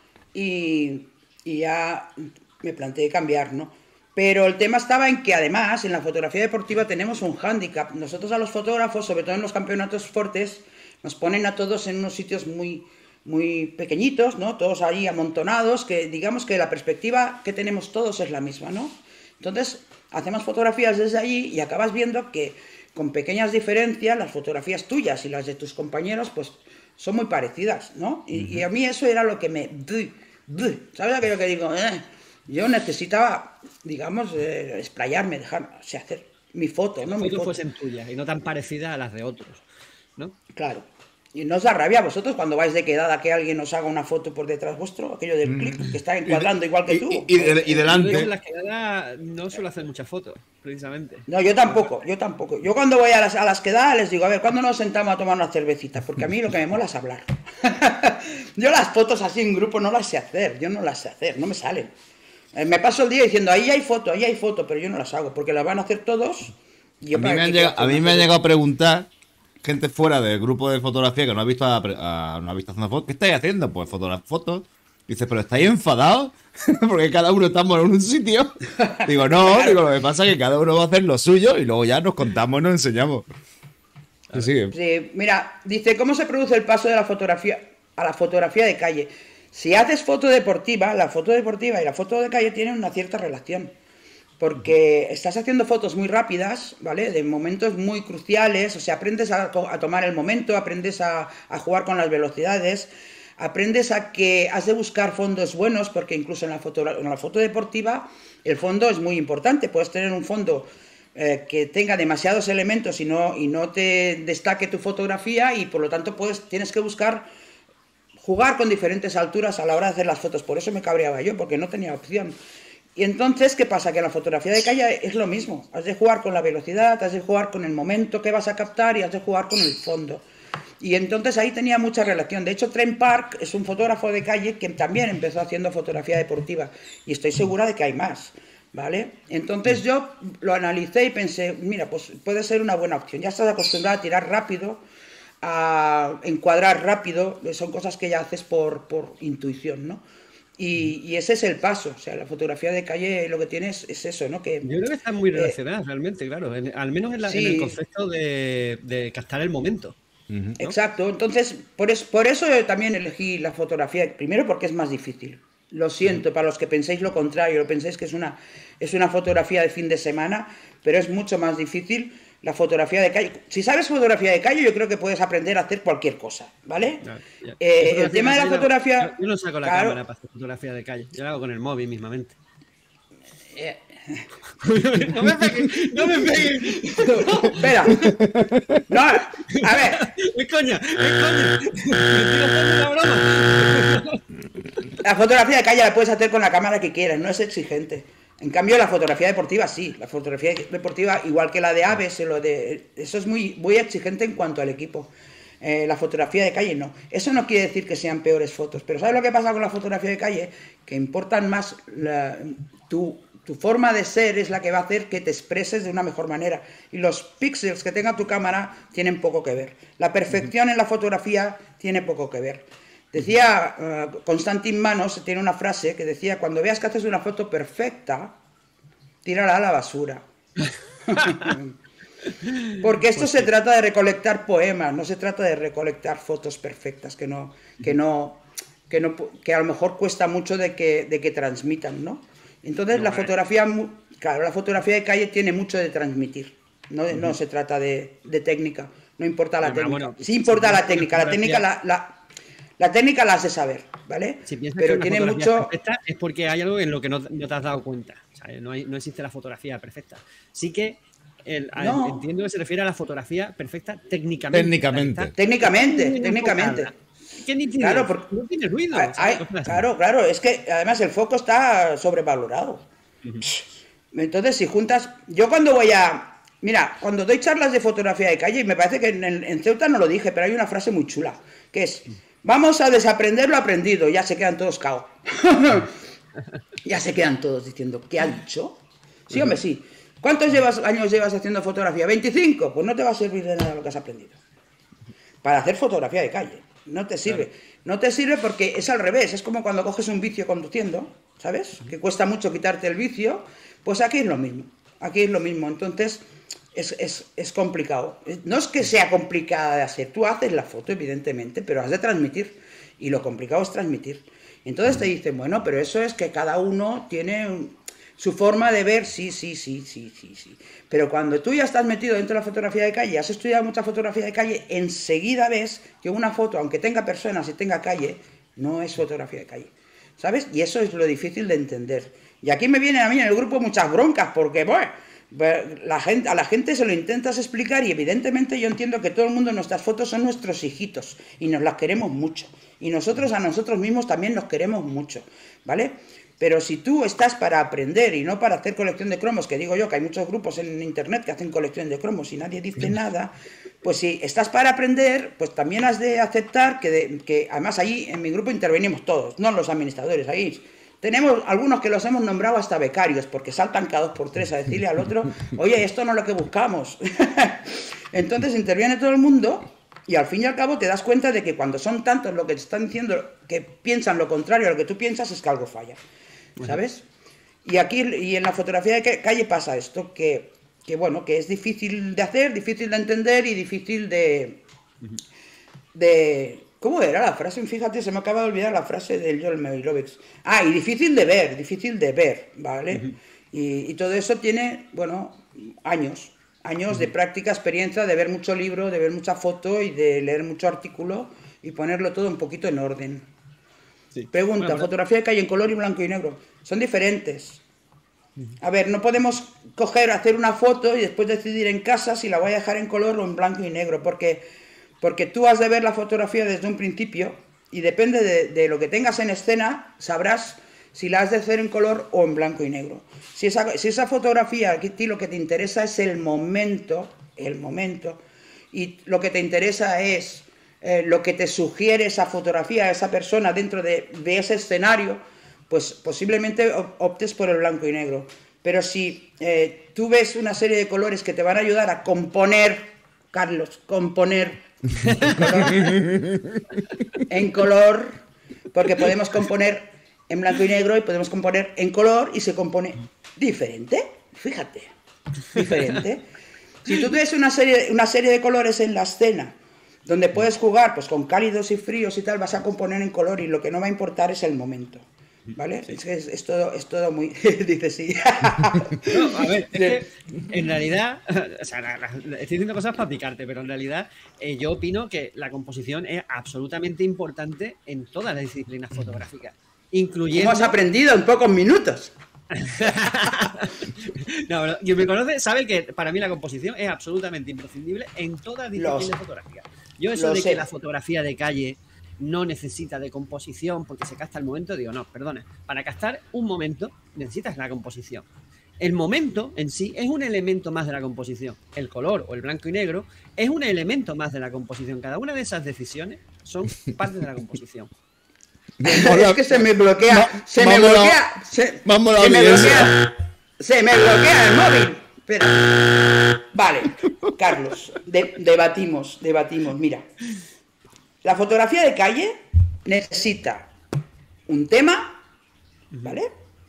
y, y ya me planteé cambiar, ¿no? Pero el tema estaba en que además en la fotografía deportiva tenemos un hándicap. Nosotros a los fotógrafos, sobre todo en los campeonatos fuertes, nos ponen a todos en unos sitios muy, muy pequeñitos, ¿no? Todos ahí amontonados, que digamos que la perspectiva que tenemos todos es la misma, ¿no? Entonces, hacemos fotografías desde allí y acabas viendo que con pequeñas diferencias las fotografías tuyas y las de tus compañeros, pues son muy parecidas, ¿no? Y, y a mí eso era lo que me... ¿Sabes aquello que digo? Eh, yo necesitaba, digamos, eh, explayarme, dejar, o sea, hacer mi foto, ¿no? Que Mi fotos foto. fuesen tuyas y no tan parecidas a las de otros, ¿no? Claro. Y no os da rabia a vosotros cuando vais de quedada que alguien os haga una foto por detrás vuestro, aquello del clic, que está encuadrando igual que Y, tú. y- y de- y Yo en delante. las quedadas no suelo hacer muchas fotos, precisamente. No, yo tampoco, yo tampoco. Yo cuando voy a las, a las quedadas les digo, a ver, ¿cuándo nos sentamos a tomar una cervecita? Porque a mí lo que me mola es hablar. Yo las fotos así en grupo no las sé hacer, yo no las sé hacer, no me salen. Eh, Me paso el día diciendo, ahí hay foto, ahí hay foto, pero yo no las hago, porque las van a hacer todos. y yo A mí para me qué han quiero llegado, hacer a mí una me han foto. llegado a preguntar gente fuera del grupo de fotografía que no ha visto a, a- no ha visto haciendo fotos. ¿Qué estáis haciendo? Pues fotogra- fotos. Dice, ¿pero estáis enfadados? Porque cada uno estamos en un sitio. Digo, no, digo, lo que pasa es que cada uno va a hacer lo suyo y luego ya nos contamos y nos enseñamos. Sí, sigue. Sí, mira, dice, ¿cómo se produce el paso de la fotografía a la fotografía de calle? Si haces foto deportiva, la foto deportiva y la foto de calle tienen una cierta relación. Porque estás haciendo fotos muy rápidas, ¿vale? De momentos muy cruciales, o sea, aprendes a, co- a tomar el momento, aprendes a, a jugar con las velocidades, aprendes a que has de buscar fondos buenos, porque incluso en la foto, en la foto deportiva el fondo es muy importante. Puedes tener un fondo eh, que tenga demasiados elementos y no, y no te destaque tu fotografía y por lo tanto puedes, tienes que buscar jugar con diferentes alturas a la hora de hacer las fotos. Por eso me cabreaba yo, porque no tenía opción. Y entonces, ¿qué pasa? Que en la fotografía de calle es lo mismo. Has de jugar con la velocidad, has de jugar con el momento que vas a captar y has de jugar con el fondo. Y entonces ahí tenía mucha relación. De hecho, Trent Park es un fotógrafo de calle que también empezó haciendo fotografía deportiva. Y estoy segura de que hay más, ¿vale? Entonces yo lo analicé y pensé, mira, pues puede ser una buena opción. Ya estás acostumbrado a tirar rápido, a encuadrar rápido. Son cosas que ya haces por, por intuición, ¿no? Y, y ese es el paso. O sea, la fotografía de calle lo que tiene es, es eso, ¿no? Que, Yo creo que están muy eh, relacionadas realmente, claro. En- al menos en, la- en sí. el concepto de, de captar el momento. ¿no? Exacto, entonces por eso, por eso yo también elegí la fotografía, primero porque es más difícil. Lo siento para los que penséis lo contrario, lo pensáis que es una, es una fotografía de fin de semana, pero es mucho más difícil la fotografía de calle. Si sabes fotografía de calle, yo creo que puedes aprender a hacer cualquier cosa, ¿vale? Ya, ya. Eh, Fotografía el tema de la calle no- fotografía... Yo no saco la claro, cámara para hacer fotografía de calle. Yo la hago con el móvil mismamente. eh, no me pegues, no me pegues. espera. No, a ver, Es coña, es coña. Me estoy haciendo una broma. la fotografía de calle la puedes hacer con la cámara que quieras, no es exigente. En cambio, la fotografía deportiva sí. La fotografía deportiva, igual que la de aves, lo de, eso es muy, muy exigente en cuanto al equipo. Eh, la fotografía de calle no. Eso no quiere decir que sean peores fotos. Pero ¿sabes lo que pasa con la fotografía de calle? Que importan más la, tu, tu forma de ser es la que va a hacer que te expreses de una mejor manera. Y los píxeles que tenga tu cámara tienen poco que ver. La perfección en la fotografía tiene poco que ver. Decía uh, Constantin Manos, tiene una frase que decía, cuando veas que haces una foto perfecta, tírala a la basura. Porque esto pues se sí. trata de recolectar poemas, no se trata de recolectar fotos perfectas que no, que no, que no, que a lo mejor cuesta mucho de que, de que transmitan, ¿no? Entonces no, la fotografía, claro, la fotografía de calle tiene mucho de transmitir, no, uh-huh. no se trata de, de técnica, no importa la no, técnica, bueno, sí importa si la técnica, la técnica la, la, la técnica la has de saber, ¿vale? Si piensas pero que tiene mucho, es porque hay algo en lo que no, no te has dado cuenta, ¿sabes? No, hay, no existe la fotografía perfecta, sí que El, no. entiendo que se refiere a la fotografía perfecta técnicamente. Técnicamente. Técnicamente, técnicamente. ¿Qué nitidez? Claro, porque no tiene ruido. Hay, claro, claro. Es que además el foco está sobrevalorado. Uh-huh. Entonces, si juntas. Yo cuando voy a. Mira, cuando doy charlas de fotografía de calle, y me parece que en, en Ceuta no lo dije, pero hay una frase muy chula, que es: vamos a desaprender lo aprendido. Ya se quedan todos cao. Ya se quedan todos diciendo, ¿qué ha dicho? Sí, hombre, sí. ¿Cuántos llevas, años llevas haciendo fotografía? ¿veinticinco? Pues no te va a servir de nada lo que has aprendido. Para hacer fotografía de calle. No te sirve. Claro. No te sirve porque es al revés. Es como cuando coges un vicio conduciendo, ¿sabes? Que cuesta mucho quitarte el vicio. Pues aquí es lo mismo. Aquí es lo mismo. Entonces, es, es, es complicado. No es que sea complicada de hacer. Tú haces la foto, evidentemente, pero has de transmitir. Y lo complicado es transmitir. Entonces te dicen, bueno, pero eso es que cada uno tiene un... su forma de ver, sí, sí, sí, sí, sí, sí. Pero cuando tú ya estás metido dentro de la fotografía de calle, has estudiado mucha fotografía de calle, enseguida ves que una foto, aunque tenga personas y tenga calle, no es fotografía de calle. ¿Sabes? Y eso es lo difícil de entender. Y aquí me vienen a mí en el grupo muchas broncas, porque, bueno, la gente, a la gente se lo intentas explicar y evidentemente yo entiendo que todo el mundo, nuestras fotos son nuestros hijitos y nos las queremos mucho. Y nosotros a nosotros mismos también nos queremos mucho, ¿vale? Pero si tú estás para aprender y no para hacer colección de cromos, que digo yo que hay muchos grupos en internet que hacen colección de cromos y nadie dice nada, pues si estás para aprender, pues también has de aceptar que, de, que además ahí en mi grupo intervenimos todos, no los administradores, ahí tenemos algunos que los hemos nombrado hasta becarios, porque saltan cada dos por tres a decirle al otro, oye, esto no es lo que buscamos. Entonces interviene todo el mundo y al fin y al cabo te das cuenta de que cuando son tantos los que te están diciendo que piensan lo contrario a lo que tú piensas, es que algo falla. ¿Sabes? Y aquí y en la fotografía de calle pasa esto, que, que bueno, que es difícil de hacer, difícil de entender y difícil de... de ¿cómo era la frase? Fíjate, se me acaba de olvidar la frase del Joel Meirovich. Ah, y difícil de ver, difícil de ver, ¿vale? Uh-huh. y, y todo eso tiene, bueno, años, años uh-huh. de práctica, experiencia, de ver mucho libro, de ver mucha foto y de leer mucho artículo y ponerlo todo un poquito en orden. Sí. Pregunta, bueno, pero... fotografía de calle en color y blanco y negro. Son diferentes. A ver, no podemos coger, hacer una foto y después decidir en casa si la voy a dejar en color o en blanco y negro, porque, porque tú has de ver la fotografía desde un principio y depende de, de lo que tengas en escena, sabrás si la has de hacer en color o en blanco y negro. Si esa, si esa fotografía, a ti lo que te interesa es el momento, el momento, y lo que te interesa es... Eh, lo que te sugiere esa fotografía, esa persona dentro de, de ese escenario, pues posiblemente optes por el blanco y negro. Pero si eh, tú ves una serie de colores que te van a ayudar a componer, Carlos, componer en color, en color, porque podemos componer en blanco y negro y podemos componer en color y se compone diferente, fíjate, diferente. Si tú ves una serie, una serie de colores en la escena, donde puedes jugar pues con cálidos y fríos y tal, vas a componer en color y lo que no va a importar es el momento, ¿vale? Sí. Es que es, es, todo, es todo muy... Dice sí. No, a ver, es que en realidad, o sea, la, la, estoy diciendo cosas para picarte, pero en realidad eh, yo opino que la composición es absolutamente importante en todas las disciplinas fotográficas, incluyendo... ¿Cómo has aprendido en pocos minutos? No, pero quien me conoce sabe que para mí la composición es absolutamente imprescindible en todas las disciplinas fotográficas. Yo eso de sé. que la fotografía de calle no necesita de composición porque se capta el momento, digo, no, perdona, para captar un momento necesitas la composición. El momento en sí es un elemento más de la composición. El color o el blanco y negro es un elemento más de la composición. Cada una de esas decisiones son parte de la composición. Es que se me bloquea, se me bloquea, se, vamos se me bloquea, se me bloquea el móvil. Espera. Vale, Carlos, de, debatimos, debatimos. Mira, la fotografía de calle necesita un tema, ¿vale?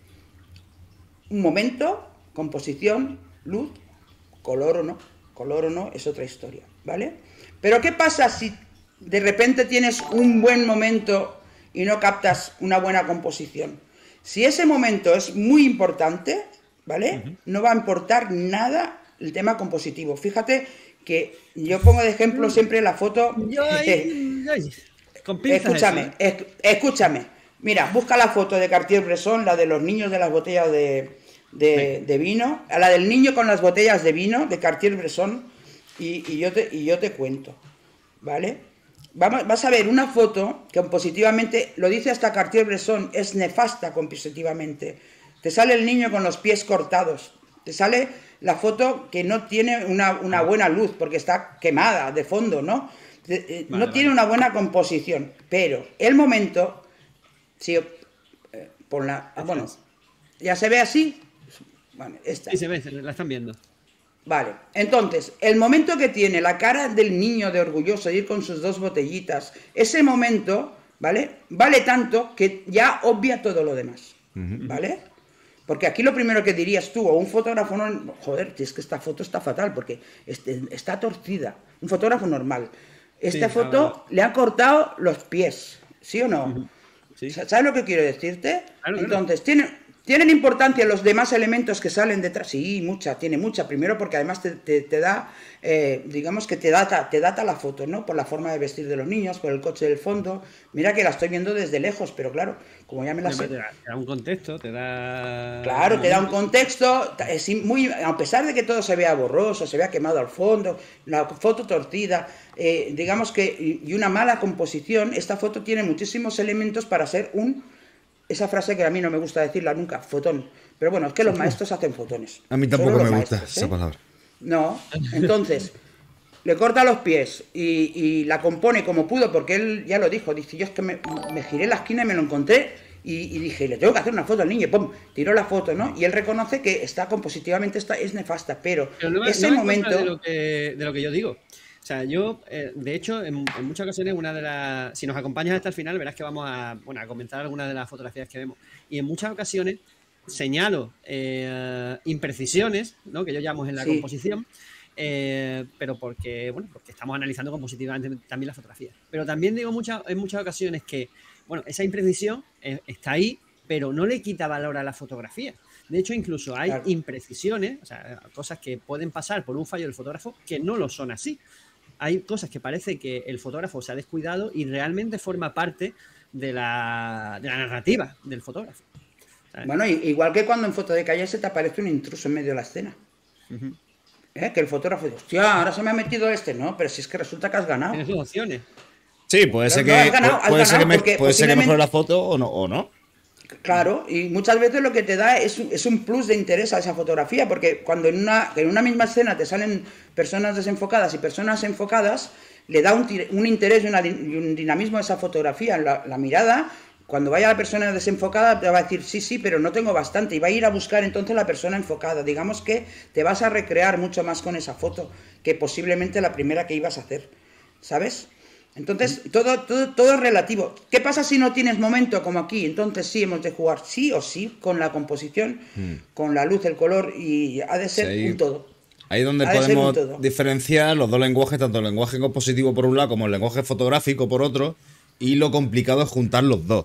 Un momento, composición, luz, color o no, color o no, es otra historia, ¿vale? Pero ¿qué pasa si de repente tienes un buen momento y no captas una buena composición? Si ese momento es muy importante, ¿vale? Uh-huh. No va a importar nada el tema compositivo. Fíjate que yo pongo de ejemplo siempre la foto... Yo, ay, ay, con escúchame, eso, ¿eh? escúchame. Mira, busca la foto de Cartier-Bresson, la de los niños de las botellas de, de, de vino, a la del niño con las botellas de vino de Cartier-Bresson, y, y, yo te, y yo te cuento, ¿vale? Vamos, vas a ver una foto que compositivamente, lo dice hasta Cartier-Bresson, es nefasta compositivamente. Te sale el niño con los pies cortados, te sale la foto que no tiene una, una buena luz porque está quemada de fondo, ¿no? Vale, no vale. Tiene una buena composición, pero el momento, si eh, por la, ah, bueno, ya se ve así, bueno, esta. Sí, se ve, la están viendo. Vale, entonces, el momento que tiene la cara del niño de orgulloso de ir con sus dos botellitas, ese momento, ¿vale? Vale tanto que ya obvia todo lo demás, uh-huh. ¿vale? Porque aquí lo primero que dirías tú, o un fotógrafo, no, joder, es que esta foto está fatal, porque este, está torcida, un fotógrafo normal. Esta sí, foto claro. Le ha cortado los pies, ¿sí o no? Uh-huh. Sí. ¿Sabes lo que quiero decirte? Claro, entonces, claro. tiene... ¿Tienen importancia los demás elementos que salen detrás? Sí, mucha, tiene mucha. Primero porque además te, te, te da, eh, digamos que te data, te data la foto, ¿no? Por la forma de vestir de los niños, por el coche del fondo. Mira que la estoy viendo desde lejos, pero claro, como ya me la sé. Te da, te da un contexto, te da... Claro, te da un contexto, es muy, a pesar de que todo se vea borroso, se vea quemado al fondo, la foto torcida, eh, digamos que, y una mala composición, esta foto tiene muchísimos elementos para ser un... Esa frase que a mí no me gusta decirla nunca, fotón. Pero bueno, es que los maestros hacen fotones. A mí tampoco me gusta maestros, esa ¿eh? palabra. No, entonces, le corta los pies y, y la compone como pudo, porque él ya lo dijo, dice, yo es que me, me giré la esquina y me lo encontré y, y dije, le tengo que hacer una foto al niño, y pum, tiró la foto, ¿no? Y él reconoce que está compositivamente, está, es nefasta, pero, pero no, ese no momento... De lo, que, de lo que yo digo. O sea, yo, eh, de hecho, en, en muchas ocasiones, una de las. Si nos acompañas hasta el final, verás que vamos a, bueno, a comentar algunas de las fotografías que vemos. Y en muchas ocasiones señalo eh, imprecisiones, ¿no? Que yo llamo en la sí. composición, eh, pero porque, bueno, porque estamos analizando compositivamente también la fotografía. Pero también digo muchas, en muchas ocasiones que, bueno, esa imprecisión eh, está ahí, pero no le quita valor a la fotografía. De hecho, incluso hay claro. imprecisiones, o sea, cosas que pueden pasar por un fallo del fotógrafo que no lo son así. Hay cosas que parece que el fotógrafo se ha descuidado y realmente forma parte de la, de la narrativa del fotógrafo. ¿Sabes? Bueno, igual que cuando en foto de calle se te aparece un intruso en medio de la escena. Uh-huh. ¿Eh? Que el fotógrafo dice, hostia, ahora se me ha metido este, ¿no? Pero si es que resulta que has ganado. Tienes dos opciones. Sí, puede ser que, no, ganado, puede ser que, me, puede ser que mejore la foto o no, o no. Claro, y muchas veces lo que te da es un, es un plus de interés a esa fotografía, porque cuando en una, en una misma escena te salen personas desenfocadas y personas enfocadas, le da un, un interés y, una, y un dinamismo a esa fotografía. La, la mirada, cuando vaya la persona desenfocada, te va a decir, sí, sí, pero no tengo bastante, y va a ir a buscar entonces la persona enfocada. Digamos que te vas a recrear mucho más con esa foto que posiblemente la primera que ibas a hacer, ¿sabes? Entonces, todo, todo, todo es relativo. ¿Qué pasa si no tienes momento como aquí? Entonces sí hemos de jugar sí o sí con la composición, mm. con la luz, el color, y ha de ser sí, un todo. Ahí es donde ha podemos diferenciar los dos lenguajes, tanto el lenguaje compositivo por un lado como el lenguaje fotográfico por otro, y lo complicado es juntar los dos.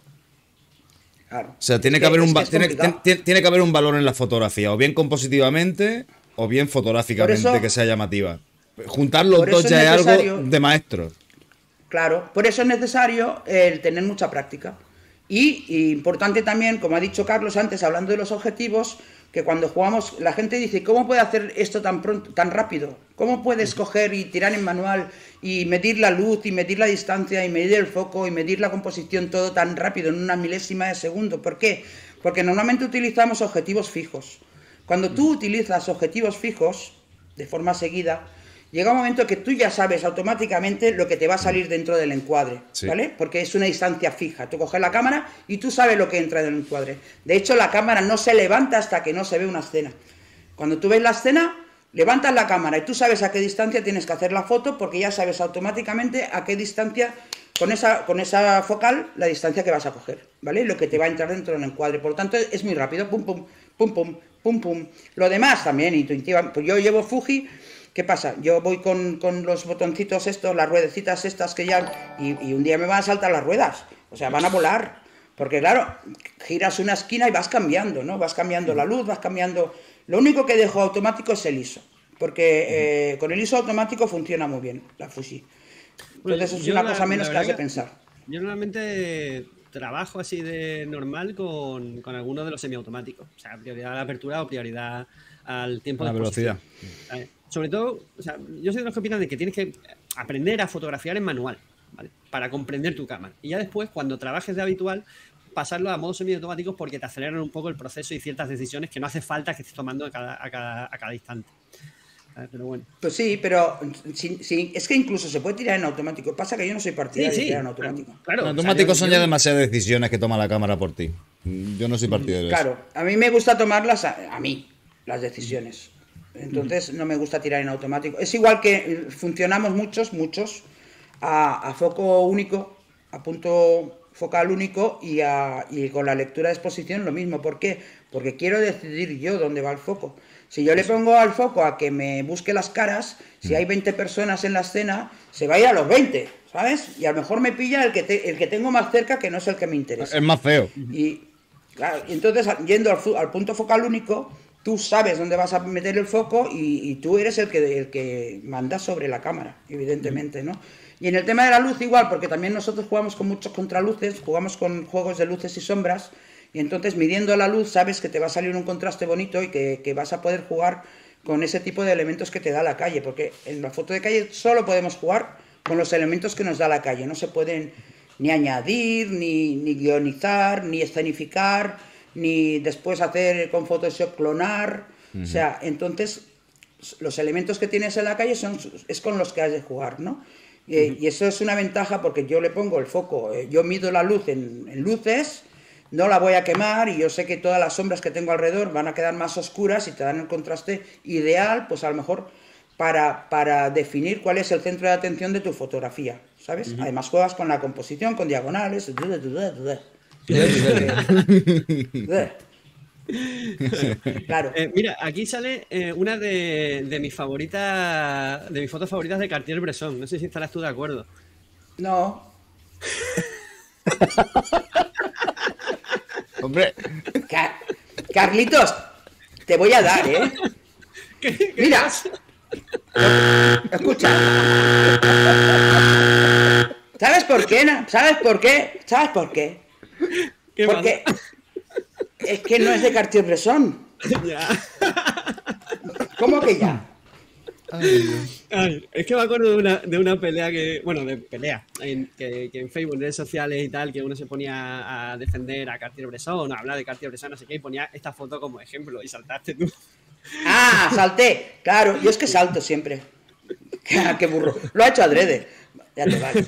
Claro. O sea, tiene que, haber un que tiene, tiene, tiene que haber un valor en la fotografía, o bien compositivamente, o bien fotográficamente, eso, que sea llamativa. Juntar los dos ya es algo de maestro. Claro, por eso es necesario el tener mucha práctica. Y, y importante también, como ha dicho Carlos antes, hablando de los objetivos, que cuando jugamos, la gente dice, ¿cómo puede hacer esto tan pronto, tan rápido? ¿Cómo puedes coger y tirar en manual y medir la luz y medir la distancia y medir el foco y medir la composición todo tan rápido en una milésima de segundo? ¿Por qué? Porque normalmente utilizamos objetivos fijos. Cuando tú utilizas objetivos fijos de forma seguida, llega un momento que tú ya sabes automáticamente lo que te va a salir dentro del encuadre, sí. ¿vale? Porque es una distancia fija. Tú coges la cámara y tú sabes lo que entra en el encuadre. De hecho, la cámara no se levanta hasta que no se ve una escena. Cuando tú ves la escena, levantas la cámara y tú sabes a qué distancia tienes que hacer la foto porque ya sabes automáticamente a qué distancia con esa, con esa focal la distancia que vas a coger, ¿vale? Lo que te va a entrar dentro del encuadre. Por lo tanto, es muy rápido. Pum, pum, pum, pum, pum, pum. Lo demás también, intuitiva. Pues yo llevo Fuji. ¿Qué pasa? Yo voy con, con los botoncitos estos, las ruedecitas estas que ya... Y, y un día me van a saltar las ruedas. O sea, van a volar. Porque claro, giras una esquina y vas cambiando, ¿no? Vas cambiando la luz, vas cambiando... Lo único que dejo automático es el I S O. Porque eh, con el I S O automático funciona muy bien la Fuji. Entonces es una la, cosa menos que has de pensar. Yo normalmente trabajo así de normal con, con algunos de los semiautomáticos. O sea, prioridad a la apertura o prioridad al tiempo a la de velocidad. ¿Vale? Sobre todo, o sea, yo soy de los que opinan de que tienes que aprender a fotografiar en manual, ¿vale? Para comprender tu cámara. Y ya después, cuando trabajes de habitual, pasarlo a modos semiautomáticos porque te aceleran un poco el proceso y ciertas decisiones que no hace falta que estés tomando a cada, a cada, a cada instante. Pero bueno. Pues sí, pero sí, sí, es que incluso se puede tirar en automático. Pasa que yo no soy partidario sí, sí, de tirar en automático. Claro, en automático o sea, son yo, ya demasiadas decisiones que toma la cámara por ti. Yo no soy partidario de claro, eso. Claro, a mí me gusta tomarlas, a, a mí, las decisiones. Entonces no me gusta tirar en automático. Es igual que funcionamos muchos, muchos, a, a foco único, a punto focal único y, a, y con la lectura de exposición lo mismo. ¿Por qué? Porque quiero decidir yo dónde va el foco. Si yo le pongo al foco a que me busque las caras, si hay veinte personas en la escena, se va a ir a los veinte, ¿sabes? Y a lo mejor me pilla el que, te, el que tengo más cerca, que no es el que me interesa. Es más feo. Y, claro, y entonces, yendo al, al punto focal único, tú sabes dónde vas a meter el foco y, y tú eres el que, el que manda sobre la cámara, evidentemente, ¿no? Y en el tema de la luz igual, porque también nosotros jugamos con muchos contraluces, jugamos con juegos de luces y sombras, y entonces midiendo la luz sabes que te va a salir un contraste bonito y que, que vas a poder jugar con ese tipo de elementos que te da la calle, porque en la foto de calle solo podemos jugar con los elementos que nos da la calle, no se pueden ni añadir, ni, ni guionizar, ni escenificar, ni después hacer con Photoshop clonar, uh-huh. O sea, entonces los elementos que tienes en la calle son, es con los que has de jugar, ¿no? Eh, uh-huh. Y eso es una ventaja porque yo le pongo el foco, eh, yo mido la luz en, en luces, no la voy a quemar y yo sé que todas las sombras que tengo alrededor van a quedar más oscuras y te dan el contraste ideal, pues a lo mejor para, para definir cuál es el centro de atención de tu fotografía, ¿sabes? Uh-huh. Además juegas con la composición, con diagonales. Claro. Eh, mira, aquí sale eh, una de, de mis favoritas, de mis fotos favoritas de Cartier-Bresson. No sé si estarás tú de acuerdo. No. Hombre. Car Carlitos, te voy a dar, ¿eh? ¿Qué, qué Mira. pasa? Escucha. ¿Sabes por qué? No? ¿Sabes por qué? ¿Sabes por qué? ¿Qué Porque pasa? Es que no es de Cartier-Bresson. Ya. ¿Cómo que ya? Ay, es que me acuerdo de una, de una pelea que, bueno, de pelea, en, que, que en Facebook, en redes sociales y tal, que uno se ponía a defender a Cartier-Bresson, a hablar de Cartier-Bresson, no sé qué, y ponía esta foto como ejemplo y saltaste tú. Ah, salté, claro, yo es que salto siempre. Qué burro, lo ha hecho adrede. Ya te vale.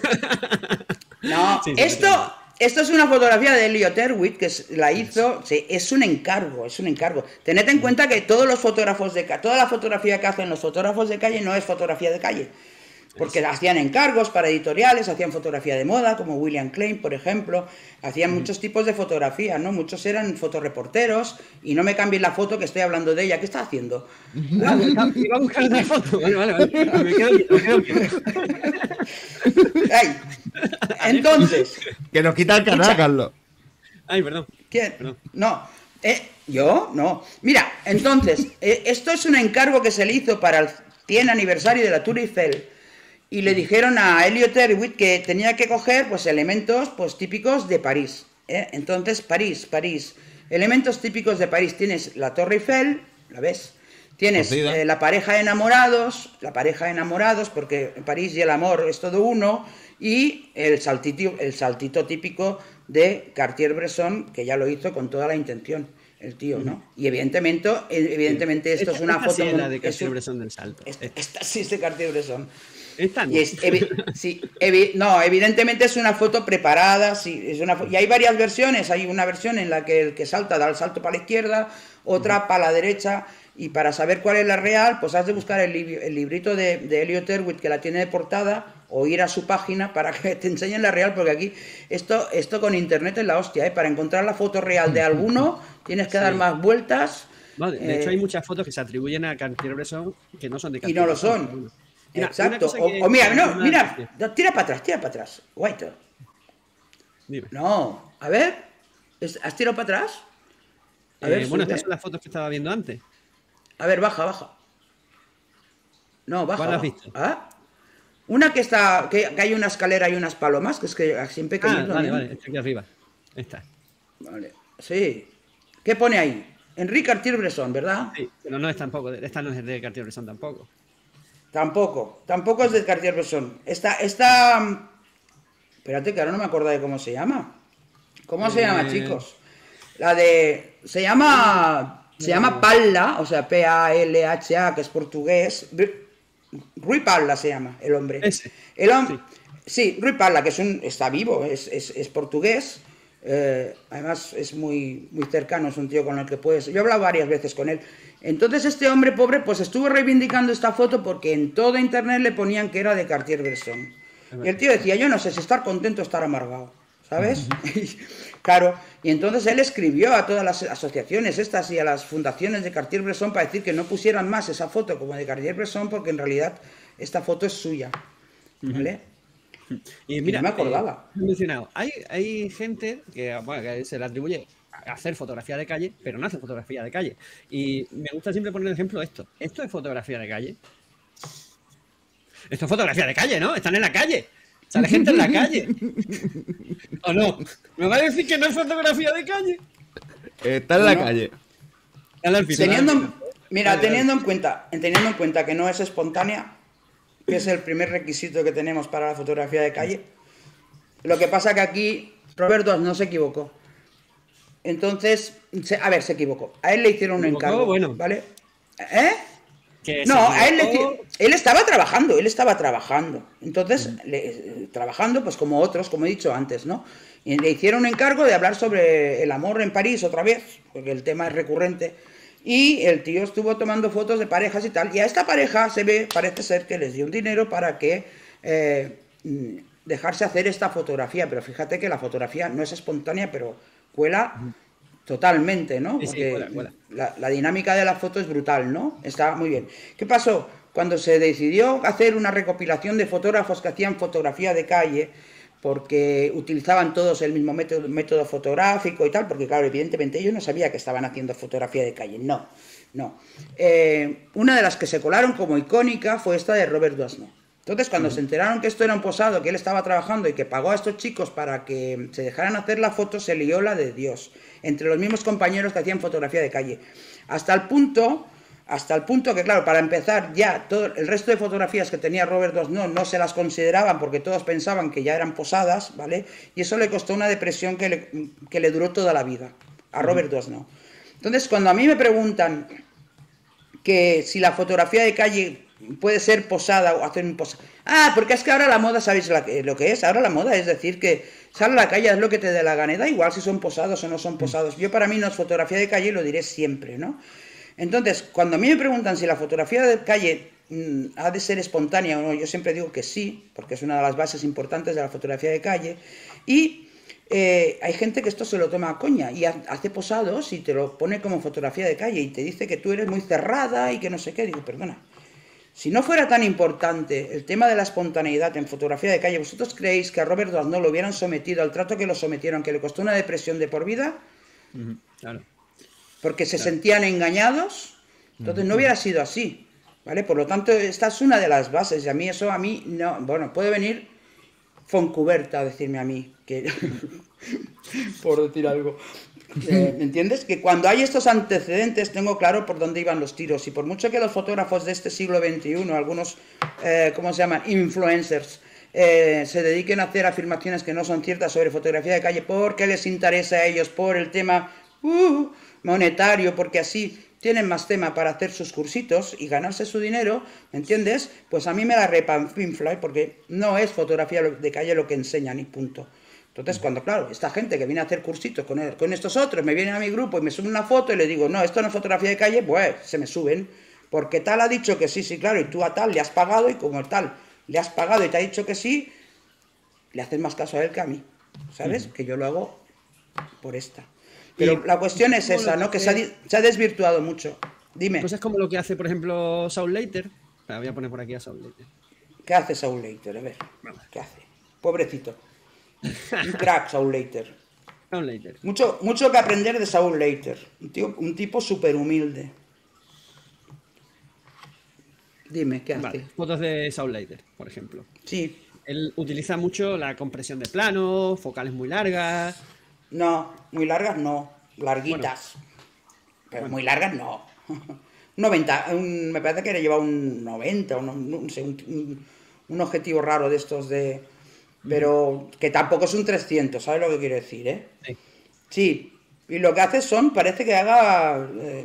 No, sí, sí, esto... Sí. Esto es una fotografía de Elliot Erwitt, que la hizo, sí, es un encargo, es un encargo. Tened en cuenta que todos los fotógrafos de calle, toda la fotografía que hacen los fotógrafos de calle no es fotografía de calle, porque hacían encargos para editoriales, hacían fotografía de moda, como William Klein, por ejemplo, hacían muchos tipos de fotografía, ¿no? Muchos eran fotoreporteros, y no me cambien la foto que estoy hablando de ella, ¿qué está haciendo? Iba a buscar otra foto, vale, vale, vale. Me quedo, me quedo bien. Ay, entonces... Que nos quita el canal, escucha. Carlos. Ay, perdón. ¿Quién? Perdón. No. ¿Eh? ¿Yo? No. Mira, entonces, eh, esto es un encargo que se le hizo para el cien aniversario de la Tour Eiffel y le dijeron a Elliot Erwitt que tenía que coger pues elementos pues típicos de París. ¿eh? Entonces, París, París. Elementos típicos de París. Tienes la Torre Eiffel, ¿la ves? Tienes eh, la pareja de enamorados, la pareja de enamorados, porque en París y el amor es todo uno, y el saltito, el saltito típico de Cartier-Bresson, que ya lo hizo con toda la intención, el tío, ¿no? Y evidentemente, evidentemente esto esta, es una esta foto... Sí es la de Cartier-Bresson del salto. Esta, esta sí es de Cartier-Bresson. Esta no. Y es, evi sí, evi no, evidentemente es una foto preparada, sí, es una y hay varias versiones, hay una versión en la que el que salta da el salto para la izquierda, otra uh-huh. para la derecha, y para saber cuál es la real, pues has de buscar el, li el librito de, de Elliot Erwitt, que la tiene de portada, o ir a su página para que te enseñen la real, porque aquí esto, esto con internet es la hostia, ¿eh? Para encontrar la foto real de alguno tienes que sí. dar más vueltas. Vale, de eh, hecho hay muchas fotos que se atribuyen a Cartier-Bresson que no son de Cartier. Y no lo son. Mira, exacto. O, o mira, no, mira, tira para atrás, tira para atrás. Guaito. Dime. No, a ver, ¿has tirado para atrás? A eh, ver, bueno, sube. Estas son las fotos que estaba viendo antes. A ver, baja, baja. No, baja. ¿Cuál has visto? ¿Ah? Una que está, que, que hay una escalera y unas palomas, que es que siempre que... Ah, vale, vale, está aquí arriba. Ahí está. Vale, sí. ¿Qué pone ahí? Enrique Cartier-Bresson, ¿verdad? Sí, pero no es tampoco, esta no es de Cartier-Bresson tampoco. Tampoco, tampoco es de Cartier-Bresson. Esta, esta... Espérate, que ahora no me acuerdo de cómo se llama. ¿Cómo eh... se llama, chicos? La de... Se llama... Se llama Palla, o sea, P A L H A, que es portugués. Rui Palla se llama el hombre. Ese. El hombre... Sí. sí, Rui Palla, que es un, está vivo, es, es, es portugués. Eh, además es muy, muy cercano, es un tío con el que puedes... Yo he hablado varias veces con él. Entonces este hombre pobre pues estuvo reivindicando esta foto porque en todo internet le ponían que era de Cartier-Bresson. Y el tío decía, yo no sé si estar contento o estar amargado, ¿sabes? Claro, y entonces él escribió a todas las asociaciones estas y a las fundaciones de Cartier-Bresson para decir que no pusieran más esa foto como de Cartier-Bresson porque en realidad esta foto es suya, ¿vale? Y mira, y no me acordaba. Eh, mencionado. Hay, hay gente que, bueno, que se le atribuye a hacer fotografía de calle, pero no hace fotografía de calle. Y me gusta siempre poner el ejemplo de esto. ¿Esto es fotografía de calle? Esto es fotografía de calle, ¿no? Están en la calle. Sale gente en la calle. ¿O no? ¿Me va a decir que no es fotografía de calle? Está en la no. calle. Teniendo, mira, teniendo en cuenta, teniendo en cuenta que no es espontánea, que es el primer requisito que tenemos para la fotografía de calle, lo que pasa que aquí Roberto no se equivocó. Entonces, se, a ver, se equivocó. A él le hicieron un encargo, bueno. ¿vale? ¿Eh? No, a él, le, él estaba trabajando, él estaba trabajando. Entonces, mm. le, trabajando, pues como otros, como he dicho antes, ¿no? Y le hicieron un encargo de hablar sobre el amor en París otra vez, porque el tema es recurrente. Y el tío estuvo tomando fotos de parejas y tal. Y a esta pareja se ve, parece ser que les dio un dinero para que eh, dejarse hacer esta fotografía. Pero fíjate que la fotografía no es espontánea, pero cuela mm. totalmente, ¿no? Sí, Porque sí, cuela, cuela. La, la dinámica de la foto es brutal, ¿no? Está muy bien. ¿Qué pasó? Cuando se decidió hacer una recopilación de fotógrafos que hacían fotografía de calle, porque utilizaban todos el mismo método, método fotográfico y tal, porque claro, evidentemente yo no sabía que estaban haciendo fotografía de calle, no, no. Eh, una de las que se colaron como icónica fue esta de Robert Doisneau. Entonces, cuando uh-huh. se enteraron que esto era un posado, que él estaba trabajando y que pagó a estos chicos para que se dejaran hacer la foto, se lió la de Dios, entre los mismos compañeros que hacían fotografía de calle. Hasta el punto... Hasta el punto que, claro, para empezar, ya todo el resto de fotografías que tenía Robert Doisneau no se las consideraban porque todos pensaban que ya eran posadas, ¿vale? Y eso le costó una depresión que le, que le duró toda la vida a Robert Doisneau. Entonces, cuando a mí me preguntan que si la fotografía de calle puede ser posada o hacer un posado... Ah, porque es que ahora la moda, ¿sabéis lo que es? Ahora la moda es decir que sale a la calle, es lo que te dé la gana. Da igual si son posados o no son posados. Yo, para mí, no es fotografía de calle y lo diré siempre, ¿no? Entonces, cuando a mí me preguntan si la fotografía de calle mmm, ha de ser espontánea o no, yo siempre digo que sí, porque es una de las bases importantes de la fotografía de calle. Y eh, hay gente que esto se lo toma a coña y hace posados y te lo pone como fotografía de calle y te dice que tú eres muy cerrada y que no sé qué. Digo, perdona, si no fuera tan importante el tema de la espontaneidad en fotografía de calle, ¿vosotros creéis que a Robert Doisneau lo hubieran sometido al trato que lo sometieron, que le costó una depresión de por vida? Uh-huh, claro. Porque se sentían engañados, entonces no hubiera sido así, ¿vale? Por lo tanto, esta es una de las bases, y a mí eso, a mí, no, bueno, puede venir Foncuberta a decirme a mí, que por decir algo, eh, ¿me entiendes? Que cuando hay estos antecedentes tengo claro por dónde iban los tiros, y por mucho que los fotógrafos de este siglo veintiuno, algunos, eh, ¿cómo se llaman?, influencers, eh, se dediquen a hacer afirmaciones que no son ciertas sobre fotografía de calle porque les interesa a ellos, por el tema... Uh, monetario, porque así tienen más tema para hacer sus cursitos y ganarse su dinero, ¿me entiendes? Pues a mí me la repanfla porque no es fotografía de calle lo que enseñan y punto. Entonces, cuando, claro, esta gente que viene a hacer cursitos con, el, con estos otros, me vienen a mi grupo y me suben una foto y le digo, no, esto no es fotografía de calle, pues se me suben, porque tal ha dicho que sí, sí, claro, y tú a tal le has pagado y como tal le has pagado y te ha dicho que sí, le haces más caso a él que a mí, ¿sabes? Uh-huh. Que yo lo hago por esta. Pero y la cuestión es esa, ¿no? Que, que se, ha, se ha desvirtuado mucho. Dime. Pues es como lo que hace, por ejemplo, Saul Leiter. La voy a poner por aquí a Saul Leiter. ¿Qué hace Saul Leiter? A ver, ¿qué hace? Pobrecito. Un crack, Saul Leiter. Saul Leiter. Mucho, mucho que aprender de Saul Leiter. Un, tío, un tipo súper humilde. Dime, ¿qué hace? Vale, fotos de Saul Leiter, por ejemplo. Sí. Él utiliza mucho la compresión de plano, focales muy largas. No, muy largas no, larguitas. Bueno. Pero bueno. Muy largas no. noventa, un, me parece que le lleva un noventa, un, no sé, un, un, un objetivo raro de estos de... Pero que tampoco es un trescientos, ¿sabes lo que quiero decir, eh? Sí. Sí, y lo que hace son, parece que haga... Eh,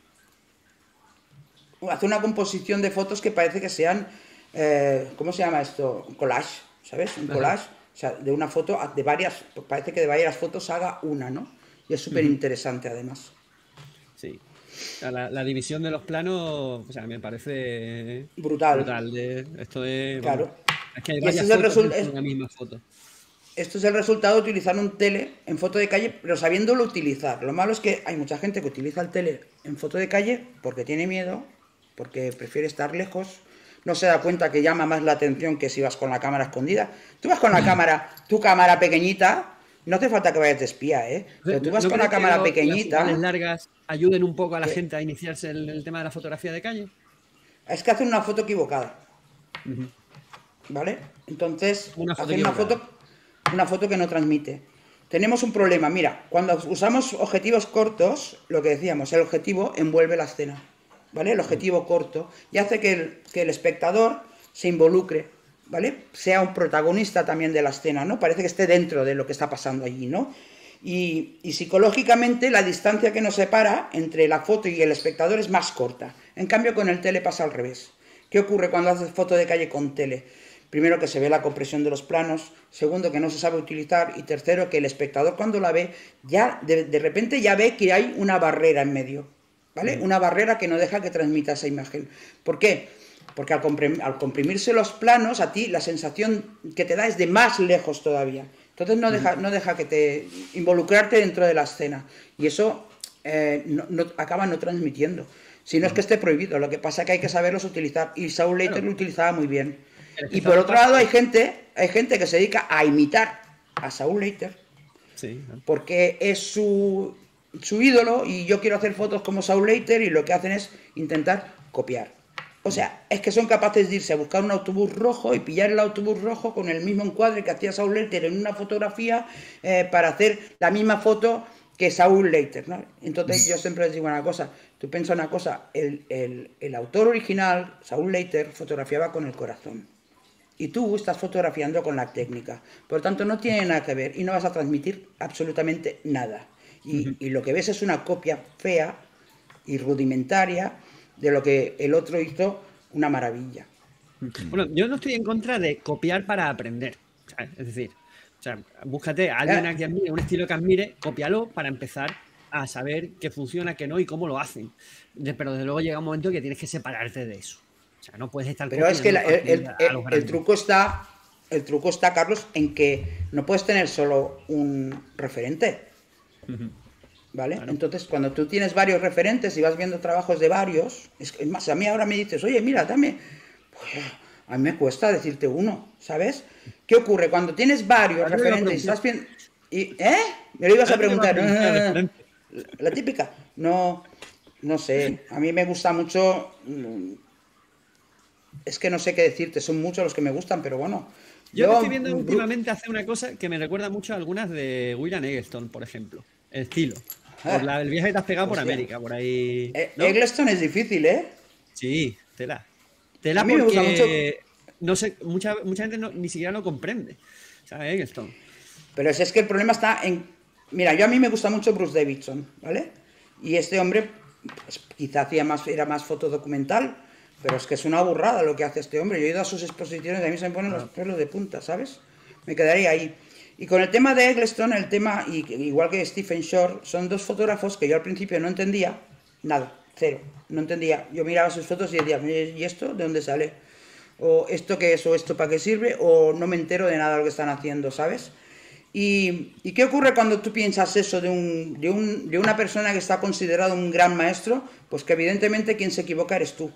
hace una composición de fotos que parece que sean... Eh, ¿Cómo se llama esto? Un collage, ¿sabes? Un collage. Ajá. O sea, de una foto, de varias... Parece que de varias fotos haga una, ¿no? Y es súper interesante, uh-huh. además. Sí. La, la división de los planos, o sea, me parece brutal. brutal de, esto de, claro. Bueno, es que hay y varias este es fotos el resu- en la misma foto. Esto es el resultado de utilizar un tele en foto de calle, pero sabiéndolo utilizar. Lo malo es que hay mucha gente que utiliza el tele en foto de calle porque tiene miedo, porque prefiere estar lejos, no se da cuenta que llama más la atención que si vas con la cámara escondida. Tú vas con la cámara, tu cámara pequeñita, no hace falta que vayas de espía, ¿eh? Pero tú vas ¿No con la cámara lo, pequeñita... Las largas ayuden un poco a la ¿Qué? gente a iniciarse en el, el tema de la fotografía de calle? Es que hacen una foto equivocada. Uh-huh. ¿Vale? Entonces, una foto hacen una foto, una foto que no transmite. Tenemos un problema. Mira, cuando usamos objetivos cortos, lo que decíamos, el objetivo envuelve la escena. ¿Vale? El objetivo uh-huh. corto. Y hace que el, que el espectador se involucre, ¿vale? Sea un protagonista también de la escena, ¿no? Parece que esté dentro de lo que está pasando allí, ¿no? Y, y psicológicamente la distancia que nos separa entre la foto y el espectador es más corta. En cambio, con el tele pasa al revés. ¿Qué ocurre cuando haces foto de calle con tele? Primero, que se ve la compresión de los planos. Segundo, que no se sabe utilizar. Y tercero, que el espectador cuando la ve, ya de, de repente ya ve que hay una barrera en medio, ¿vale? Mm. Una barrera que no deja que transmita esa imagen. ¿Por qué? Porque al, comprim- al comprimirse los planos, a ti la sensación que te da es de más lejos todavía. Entonces no deja, no deja que te involucrarte dentro de la escena. Y eso eh, no, no, acaba no transmitiendo. Si no es que esté prohibido, lo que pasa es que hay que saberlos utilizar. Y Saul Leiter claro. lo utilizaba muy bien. Y por otro lado hay gente, hay gente que se dedica a imitar a Saul Leiter. Sí, ¿no? Porque es su, su ídolo y yo quiero hacer fotos como Saul Leiter y lo que hacen es intentar copiar. O sea, es que son capaces de irse a buscar un autobús rojo y pillar el autobús rojo con el mismo encuadre que hacía Saul Leiter en una fotografía eh, para hacer la misma foto que Saul Leiter, ¿no? Entonces yo siempre les digo una cosa, tú piensa una cosa, el, el, el autor original, Saul Leiter, fotografiaba con el corazón. Y tú estás fotografiando con la técnica. Por lo tanto, no tiene nada que ver y no vas a transmitir absolutamente nada. Y, uh-huh. y lo que ves es una copia fea y rudimentaria de lo que el otro hizo una maravilla. Bueno, yo no estoy en contra de copiar para aprender. ¿Sabes? Es decir, o sea, búscate a alguien a que admire, un estilo que admire, cópialo para empezar a saber qué funciona, qué no y cómo lo hacen. Pero desde luego llega un momento que tienes que separarte de eso. O sea, no puedes estar... Pero es que la, el, el, el, el truco está, el truco está, Carlos, en que no puedes tener solo un referente. Uh-huh. ¿Vale? Claro. Entonces, cuando tú tienes varios referentes y vas viendo trabajos de varios, es, es más, a mí ahora me dices, oye, mira, dame... Pues, a mí me cuesta decirte uno, ¿sabes? ¿Qué ocurre? Cuando tienes varios Ahora referentes y estás bien... Y, ¿eh? Me lo ibas a preguntar. La, la típica. No, no sé. A mí me gusta mucho... Es que no sé qué decirte, son muchos los que me gustan, pero bueno. Yo, yo estoy viendo últimamente hacer una cosa que me recuerda mucho a algunas de William Eggleston, por ejemplo. El estilo. Ah, por la, el viaje que te has pegado hostia. por América, por ahí. ¿no? Eggleston es difícil, ¿eh? Sí, tela. Tela a mí porque me gusta mucho. No sé, mucha, mucha gente no, ni siquiera lo comprende. ¿Sabes, Eggleston? Pero es, es que el problema está en... Mira, yo a mí me gusta mucho Bruce Davidson, ¿vale? Y este hombre, pues, quizá hacía más, era más fotodocumental, pero es que es una burrada lo que hace este hombre. Yo he ido a sus exposiciones y a mí se me ponen ah. los pelos de punta, ¿sabes? Me quedaría ahí. Y con el tema de Eggleston, el tema, y, igual que Stephen Shore, son dos fotógrafos que yo al principio no entendía nada, cero, no entendía. Yo miraba sus fotos y decía, ¿y esto de dónde sale? o esto qué es, o esto para qué sirve, o no me entero de nada de lo que están haciendo, ¿sabes? ¿Y, ¿y qué ocurre cuando tú piensas eso de, un, de, un, de una persona que está considerado un gran maestro? Pues que evidentemente quien se equivoca eres tú,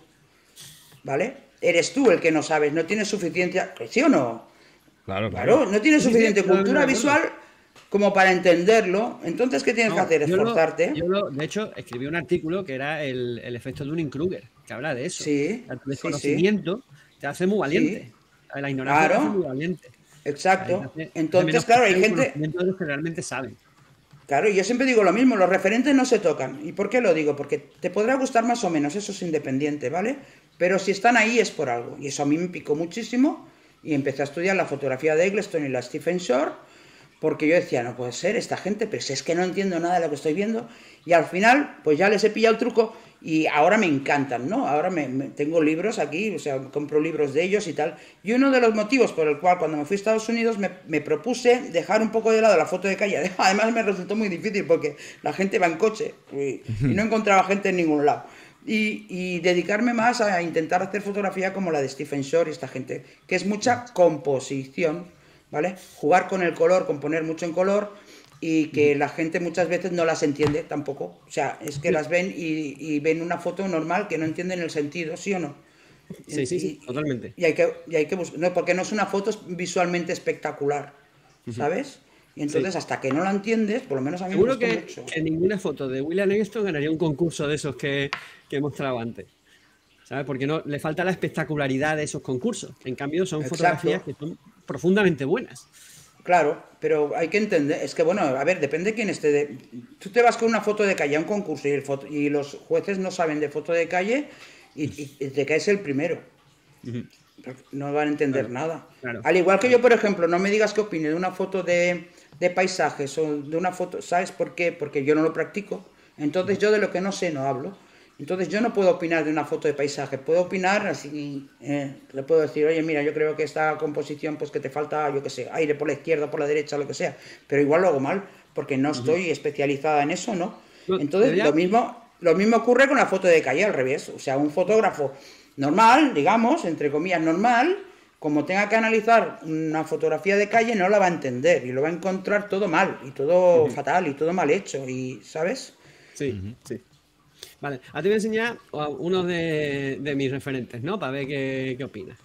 ¿vale? Eres tú el que no sabes, no tienes suficiente... ¿Sí o no? Claro, claro. Claro, no tienes suficiente sí, sí, cultura no, no, visual como para entenderlo. Entonces, ¿qué tienes no, que hacer? Esforzarte. Yo, lo, yo lo, de hecho, escribí un artículo que era el, el efecto Dunning-Kruger, que habla de eso. Sí, el desconocimiento sí, sí. te hace muy valiente. Sí. La ignorancia Claro. te hace muy valiente. Exacto. Hace, Entonces, hace claro, hay gente... de los que realmente saben. Claro, yo siempre digo lo mismo, los referentes no se tocan. ¿Y por qué lo digo? Porque te podrá gustar más o menos, eso es independiente, ¿vale? Pero si están ahí es por algo. Y eso a mí me picó muchísimo y empecé a estudiar la fotografía de Eggleston y la Stephen Shore, porque yo decía, no puede ser esta gente, pero si es que no entiendo nada de lo que estoy viendo. Y al final, pues ya les he pillado el truco y ahora me encantan, ¿no? Ahora me, me tengo libros aquí, o sea, compro libros de ellos y tal. Y uno de los motivos por el cual cuando me fui a Estados Unidos me, me propuse dejar un poco de lado la foto de calle. Además me resultó muy difícil porque la gente va en coche y, y no encontraba gente en ningún lado. Y, y dedicarme más a intentar hacer fotografía como la de Stephen Shore y esta gente, que es mucha composición, ¿vale? Jugar con el color, componer mucho en color y que la gente muchas veces no las entiende tampoco. O sea, es que las ven y, y ven una foto normal que no entienden el sentido, ¿sí o no? Sí, y, sí, sí, totalmente. Y hay que, y hay que buscar, no, porque no es una foto visualmente espectacular, ¿sabes? Y entonces sí. Hasta que no la entiendes, por lo menos a mí Seguro me gustó que, mucho. que ninguna foto de William Eggleston ganaría un concurso de esos que, que he mostrado antes. ¿Sabes? Porque no, le falta la espectacularidad de esos concursos. En cambio, son Exacto. Fotografías que son profundamente buenas. Claro, pero hay que entender, es que bueno, a ver, depende de quién esté. De... Tú te vas con una foto de calle a un concurso y, el foto... y los jueces no saben de foto de calle y, y, y te caes el primero. Uh-huh. No van a entender claro, nada. Claro. Al igual que yo, por ejemplo, no me digas qué opine de una foto de, de paisajes o de una foto, ¿sabes por qué? Porque yo no lo practico. Entonces yo de lo que no sé no hablo. Entonces yo no puedo opinar de una foto de paisaje, puedo opinar así, eh, le puedo decir, oye, mira, yo creo que esta composición, pues que te falta, yo qué sé, aire por la izquierda, por la derecha, lo que sea, pero igual lo hago mal, porque no estoy uh-huh. especializada en eso, ¿no? no Entonces ¿debería? lo mismo, lo mismo ocurre con la foto de calle al revés, o sea, un fotógrafo normal, digamos, entre comillas normal, como tenga que analizar una fotografía de calle, no la va a entender y lo va a encontrar todo mal, y todo uh-huh. fatal, y todo mal hecho, y ¿sabes? Sí, uh-huh. sí. Vale, ahora te voy a enseñar a uno de, de mis referentes, ¿no? Para ver qué, qué opinas.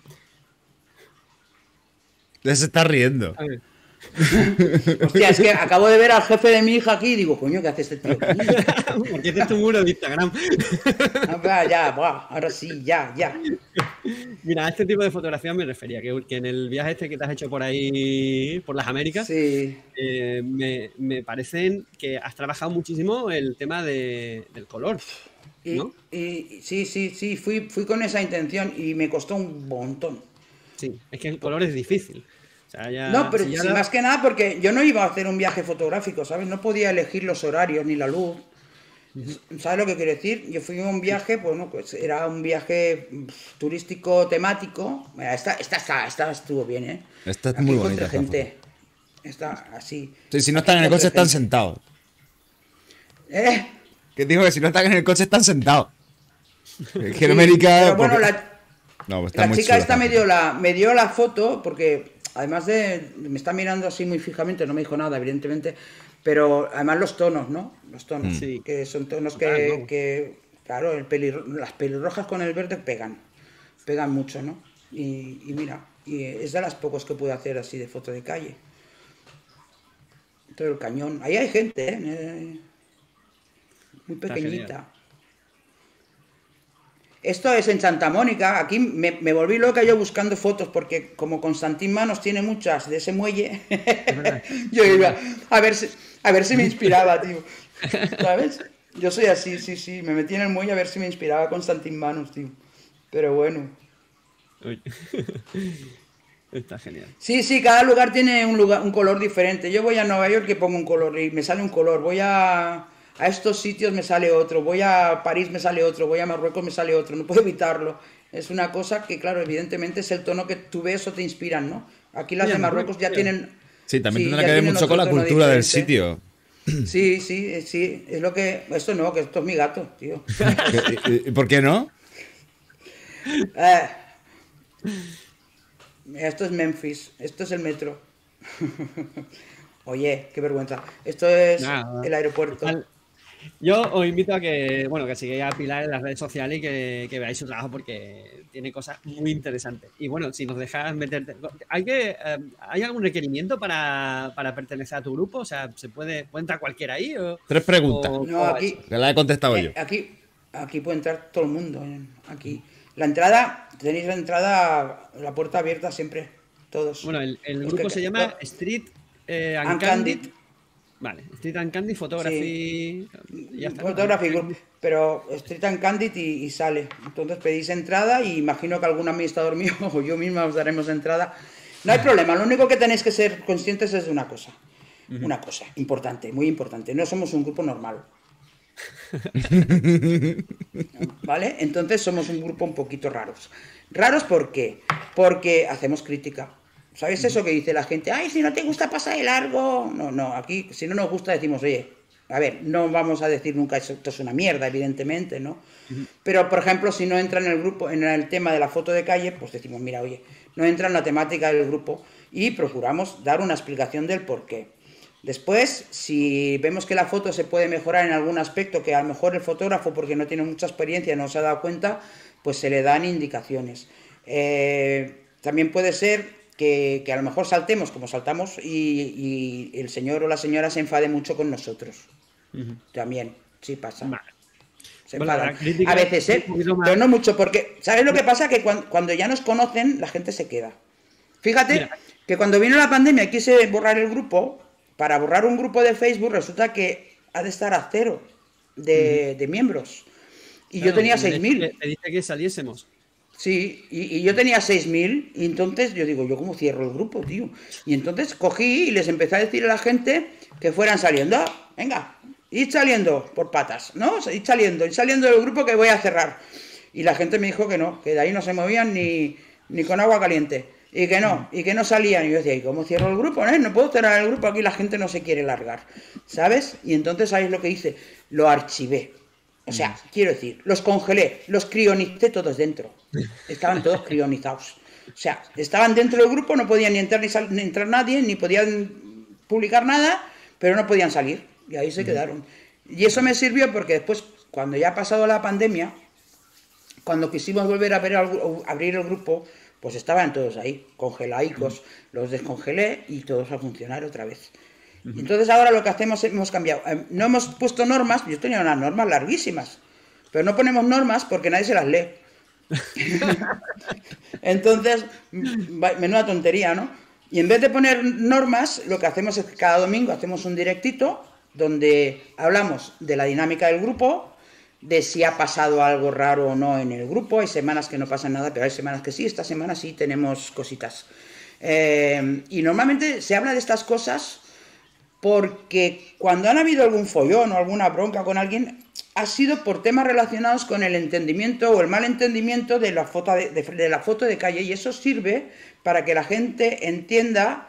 Ya se está riendo. A ver. Hostia, es que acabo de ver al jefe de mi hija aquí y digo, coño, ¿qué hace este tío aquí? Porque este es tu muro de Instagram. Ah, ya, buah, ahora sí, ya, ya. Mira, a este tipo de fotografías me refería, que, que en el viaje este que te has hecho por ahí, por las Américas, sí. eh, me, me parecen que has trabajado muchísimo el tema de, del color, ¿no? Y, y, sí, sí, sí, fui, fui con esa intención y me costó un montón. Sí, es que el color es difícil. O sea, ya, no, pero si sí, la... más que nada porque yo no iba a hacer un viaje fotográfico, ¿sabes? No podía elegir los horarios ni la luz. ¿Sabes lo que quiero decir? Yo fui a un viaje, pues no, pues era un viaje pff, turístico temático. Mira, esta, esta, esta, esta estuvo bien, ¿eh? Esta es muy bonita. Gente. Está así. Sí, si no están en el coche están sentados. ¿Eh? Que digo que si no están en el coche están sentados. Es que en América. Pero bueno, porque... la, no, está la chica esta me dio la, me dio la foto porque además de. Me está mirando así muy fijamente, no me dijo nada, evidentemente. Pero además los tonos, ¿no? Los tonos, sí. Que son tonos que, ah, no. que claro, el pelirro, las pelirrojas con el verde pegan, pegan mucho, ¿no? Y, y mira, y es de las pocos que puedo hacer así de foto de calle. Todo el cañón. Ahí hay gente, ¿eh? Muy pequeñita. Esto es en Santa Mónica. Aquí me, me volví loca yo buscando fotos porque como Constantín Manos tiene muchas de ese muelle, yo iba a ver si, a ver si me inspiraba, tío. ¿Sabes? Yo soy así, sí, sí. Me metí en el muelle a ver si me inspiraba Constantín Manos, tío. Pero bueno. Uy. Está genial. Sí, sí, cada lugar tiene un, lugar, un color diferente. Yo voy a Nueva York y pongo un color y me sale un color. Voy a... A estos sitios me sale otro, voy a París me sale otro, voy a Marruecos me sale otro, no puedo evitarlo. Es una cosa que, claro, evidentemente es el tono que tú ves o te inspiran, ¿no? Aquí las sí, de Marruecos ya sí. tienen... Sí, también sí, tendrá que ver mucho con la cultura diferente. Del sitio. Sí, sí, sí, es lo que... Esto no, que esto es mi gato, tío. ¿Y por qué no? Eh, Esto es Memphis, esto es el metro. Oye, qué vergüenza. Esto es Nada, el aeropuerto. Al... Yo os invito a que, bueno, que sigáis a Pilar en las redes sociales y que, que veáis su trabajo porque tiene cosas muy interesantes. Y bueno, si nos dejas meterte, ¿hay que, eh, ¿hay algún requerimiento para, para pertenecer a tu grupo? O sea, ¿se puede, puede entrar cualquiera ahí? O, Tres preguntas. O, no, aquí, que la he contestado eh, yo. Aquí, aquí puede entrar todo el mundo. Eh, aquí. La entrada, tenéis la entrada, la puerta abierta siempre, todos. Bueno, el, el grupo que, se llama no, Street eh, and Candid. Candid. Vale, Street and Candid Photography. Sí. Ya está, Photography Group, pero Street and Candid y, y sale. Entonces pedís entrada y imagino que algún administrador mío o yo misma os daremos entrada. No hay problema, lo único que tenéis que ser conscientes es de una cosa. Uh-huh. Una cosa importante, muy importante. No somos un grupo normal. ¿Vale? Entonces somos un grupo un poquito raros. ¿Raros por qué? Porque hacemos crítica. ¿Sabes eso que dice la gente? Ay, si no te gusta pasa de largo. No, no, aquí si no nos gusta decimos, oye, a ver, no vamos a decir nunca eso, esto es una mierda, evidentemente, ¿no? Uh-huh. Pero, por ejemplo, si no entra en el grupo, en el tema de la foto de calle, pues decimos, mira, oye, no entra en la temática del grupo y procuramos dar una explicación del por qué. Después, si vemos que la foto se puede mejorar en algún aspecto, que a lo mejor el fotógrafo, porque no tiene mucha experiencia, no se ha dado cuenta, pues se le dan indicaciones. Eh, también puede ser que, que a lo mejor saltemos como saltamos y, y el señor o la señora se enfade mucho con nosotros. Uh-huh. También, sí pasa. Vale. Se enfadan. Bueno, a veces, ¿eh? Pero no mucho, porque ¿sabes lo que pasa? Que cuando, cuando ya nos conocen, la gente se queda. Fíjate Mira. que cuando vino la pandemia y quise borrar el grupo, para borrar un grupo de Facebook resulta que ha de estar a cero de, uh-huh. de miembros. Y claro, yo tenía seis mil. Te dice que saliésemos. Sí, y, y yo tenía seis mil, y entonces yo digo, ¿yo cómo cierro el grupo, tío? Y entonces cogí y les empecé a decir a la gente que fueran saliendo. Venga, id saliendo por patas, ¿no? Id saliendo, id saliendo del grupo que voy a cerrar. Y la gente me dijo que no, que de ahí no se movían ni, ni con agua caliente. Y que no, y que no salían. Y yo decía, ¿y cómo cierro el grupo? ¿Eh? No puedo cerrar el grupo, aquí la gente no se quiere largar, ¿sabes? Y entonces ahí es lo que hice, lo archivé. O sea, quiero decir, los congelé, los crionicé todos dentro. Estaban todos crionizados. O sea, estaban dentro del grupo, no podían ni entrar ni, sal- ni entrar nadie, ni podían publicar nada, pero no podían salir. Y ahí se quedaron. Y eso me sirvió porque después, cuando ya ha pasado la pandemia, cuando quisimos volver a ver, abrir el grupo, pues estaban todos ahí, congelaicos, uh-huh. los descongelé y todos a funcionar otra vez. Uh-huh. Entonces ahora lo que hacemos, hemos cambiado. Eh, no hemos puesto normas, yo tenía unas normas larguísimas, pero no ponemos normas porque nadie se las lee. Entonces, menuda tontería, ¿no? Y en vez de poner normas, lo que hacemos es que cada domingo hacemos un directito donde hablamos de la dinámica del grupo, de si ha pasado algo raro o no en el grupo. Hay semanas que no pasa nada, pero hay semanas que sí. Esta semana sí tenemos cositas. Eh, y normalmente se habla de estas cosas porque cuando han habido algún follón o alguna bronca con alguien, ha sido por temas relacionados con el entendimiento o el mal entendimiento de la foto de, de, de, la foto de calle. Y eso sirve para que la gente entienda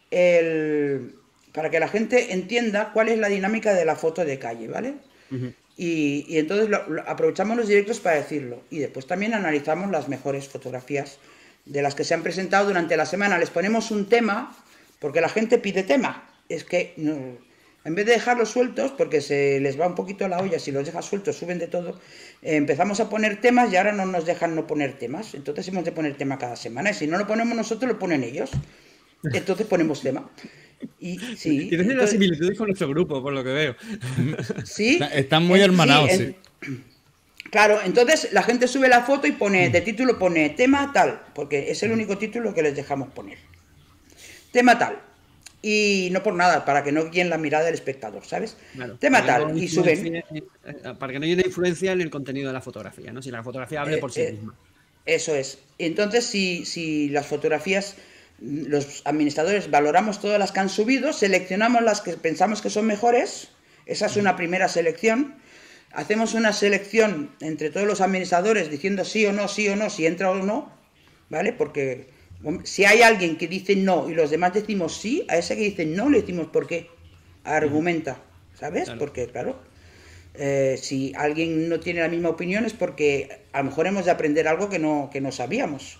el, para que la gente entienda cuál es la dinámica de la foto de calle, ¿vale? Uh-huh. Y, y entonces lo, lo, aprovechamos los directos para decirlo. Y después también analizamos las mejores fotografías de las que se han presentado durante la semana. Les ponemos un tema, porque la gente pide tema. Es que no, en vez de dejarlos sueltos, porque se les va un poquito la olla, si los dejas sueltos suben de todo, eh, empezamos a poner temas y ahora no nos dejan no poner temas. Entonces hemos de poner tema cada semana. Y si no lo ponemos nosotros, lo ponen ellos. Entonces ponemos tema. Y, sí, tienes entonces, las similitudes con nuestro grupo, por lo que veo. Sí. Están muy hermanados, sí. En, claro, entonces la gente sube la foto y pone, de título pone tema tal, porque es el único título que les dejamos poner. Tema tal. Y no por nada, para que no guíen la mirada del espectador, ¿sabes? Claro, tema tal. Y suben. Para que no haya una influencia en el contenido de la fotografía, ¿no? Si la fotografía hable eh, por sí eh, misma. Eso es. Entonces, si, si las fotografías, los administradores valoramos todas las que han subido, seleccionamos las que pensamos que son mejores, esa es una primera selección, hacemos una selección entre todos los administradores diciendo sí o no, sí o no, si entra o no, ¿vale? Porque si hay alguien que dice no y los demás decimos sí, a ese que dice no le decimos por qué, argumenta, ¿sabes? Claro. Porque, claro, eh, si alguien no tiene la misma opinión es porque a lo mejor hemos de aprender algo que no, que no sabíamos.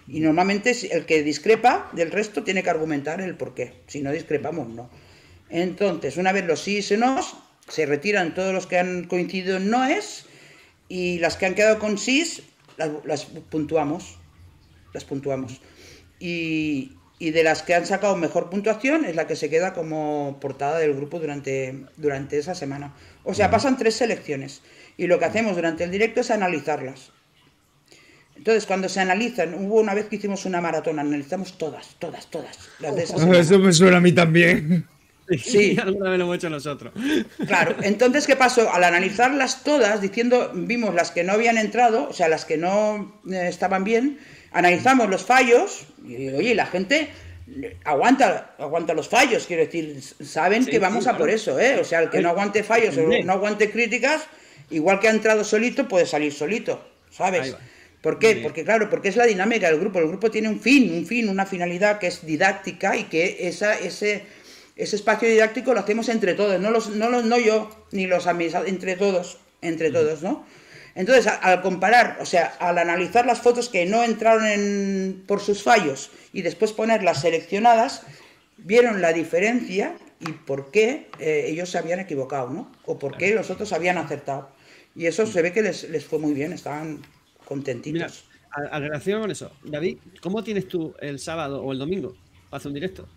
Y normalmente el que discrepa del resto tiene que argumentar el por qué. Si no discrepamos, no. Entonces, una vez los sí y nos, se retiran todos los que han coincidido en noes y las que han quedado con sís las, las puntuamos. Las puntuamos. Y, y de las que han sacado mejor puntuación es la que se queda como portada del grupo durante, durante esa semana. O sea, pasan tres selecciones. Y lo que hacemos durante el directo es analizarlas. Entonces, cuando se analizan, hubo una vez que hicimos una maratón, analizamos todas, todas, todas. Las de esa semana. Eso me suena a mí también. Sí, alguna vez lo hemos hecho nosotros. Claro, entonces, ¿qué pasó? Al analizarlas todas, diciendo, vimos las que no habían entrado, o sea, las que no eh, estaban bien, analizamos los fallos, y oye, la gente aguanta, aguanta los fallos, quiero decir, saben sí, que vamos sí, a claro. por eso, ¿eh? O sea, el que no aguante fallos o no aguante críticas, igual que ha entrado solito, puede salir solito, ¿sabes? ¿Por qué? Porque claro, porque es la dinámica del grupo. El grupo tiene un fin, un fin, una finalidad que es didáctica y que esa, ese, ese espacio didáctico lo hacemos entre todos, no los, no los, no yo ni los amigos, entre todos, entre todos, ¿no? Entonces, al comparar, o sea, al analizar las fotos que no entraron en, por sus fallos y después ponerlas seleccionadas, vieron la diferencia y por qué eh, ellos se habían equivocado, ¿no? O por qué los otros habían acertado. Y eso se ve que les, les fue muy bien, estaban contentitos. Mira, a, a relación con eso, David, ¿cómo tienes tú el sábado o el domingo para hacer un directo?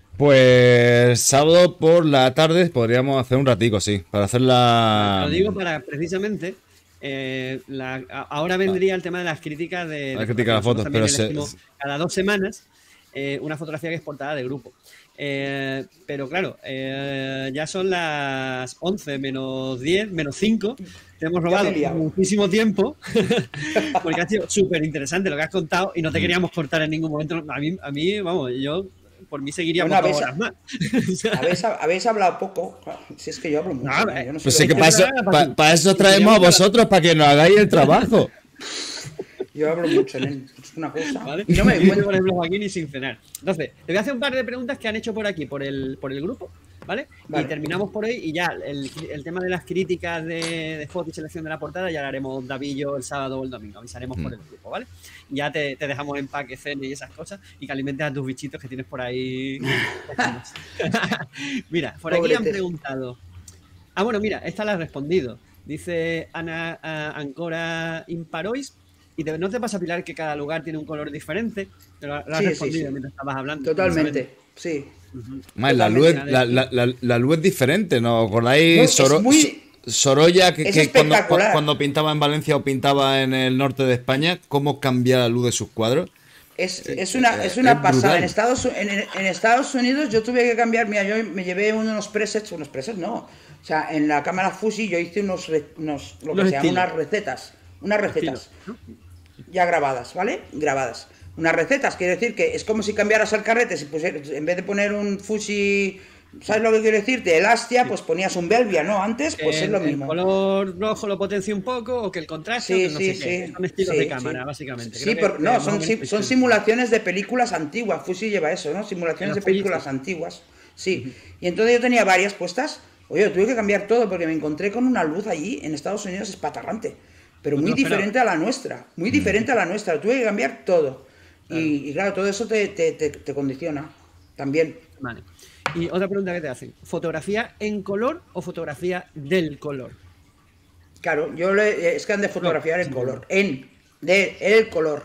Pues sábado por la tarde podríamos hacer un ratico, sí, para hacer la... Lo digo para precisamente... Eh, la, ahora vendría el tema de las críticas de, la crítica de las fotos, pero se... cada dos semanas eh, una fotografía que es portada de grupo. Eh, pero claro, eh, ya son las once menos diez, menos cinco. Te hemos robado muchísimo tiempo porque ha sido súper interesante lo que has contado y no te queríamos cortar en ningún momento. A mí, a mí vamos, yo por mí seguiríamos bueno, dos horas más. Habéis, habéis hablado poco. Si es que yo hablo mucho. No, ¿no? Yo no pues sí que para pa, pa eso traemos a vosotros, para que nos hagáis el trabajo. Yo hablo mucho, ¿no? Es una cosa. ¿Vale? Y no me encuentro por el blog aquí ni sin cenar. Entonces, te voy a hacer un par de preguntas que han hecho por aquí, por el, por el grupo, ¿vale? Vale. Y terminamos por ahí y ya el, el tema de las críticas de, de foto y selección de la portada ya lo haremos David y yo el sábado o el domingo. Avisaremos mm. por el grupo, ¿vale? Y ya te, te dejamos en paz que cene y esas cosas y que alimentes a tus bichitos que tienes por ahí. Mira, por aquí han preguntado. Ah, bueno, mira, esta la has respondido. Dice Ana uh, Ancora Imparois. ¿Y te, no te pasa, Pilar, que cada lugar tiene un color diferente? Pero lo has sí, respondido sí, sí. mientras estabas hablando. Totalmente, sí. Uh-huh. Más, la, luz, la, la, la, la luz es diferente, ¿no? ¿Acordáis? No, Soro, muy... Sorolla, que, que cuando, cuando pintaba en Valencia o pintaba en el norte de España, ¿cómo cambia la luz de sus cuadros? Es, es una, es una es pasada. En Estados, en, en Estados Unidos yo tuve que cambiar, mira, yo me llevé unos presets, unos presets no. O sea, en la cámara Fuji yo hice unos, unos lo que se llaman unas recetas. Unas recetas. ¿No? Ya grabadas, ¿vale? Grabadas. Unas recetas, quiere decir que es como si cambiaras el carrete, si pusieras, en vez de poner un Fuji, ¿sabes lo que quiero decirte? El Astia, sí. Pues ponías un Belvia, ¿no? Antes, pues el, es lo mismo. El color rojo lo potencia un poco, o que el contraste, sí, que no sí, sé sí, qué. Son estilos sí, de cámara, sí. básicamente. Sí, pero no, son, si, son simulaciones de películas antiguas. Fuji lleva eso, ¿no? Simulaciones de películas Fuji, antiguas. Sí. Uh-huh. Y entonces yo tenía varias puestas. Oye, tuve que cambiar todo porque me encontré con una luz allí en Estados Unidos espatarrante. Pero muy diferente a la nuestra, muy diferente a la nuestra. Tuve que cambiar todo. Claro. Y, y claro, todo eso te, te, te, te condiciona también. Vale. Y otra pregunta que te hacen, ¿fotografía en color o fotografía del color? Claro, yo le, es que han de fotografiar no, en color. En, de, el color.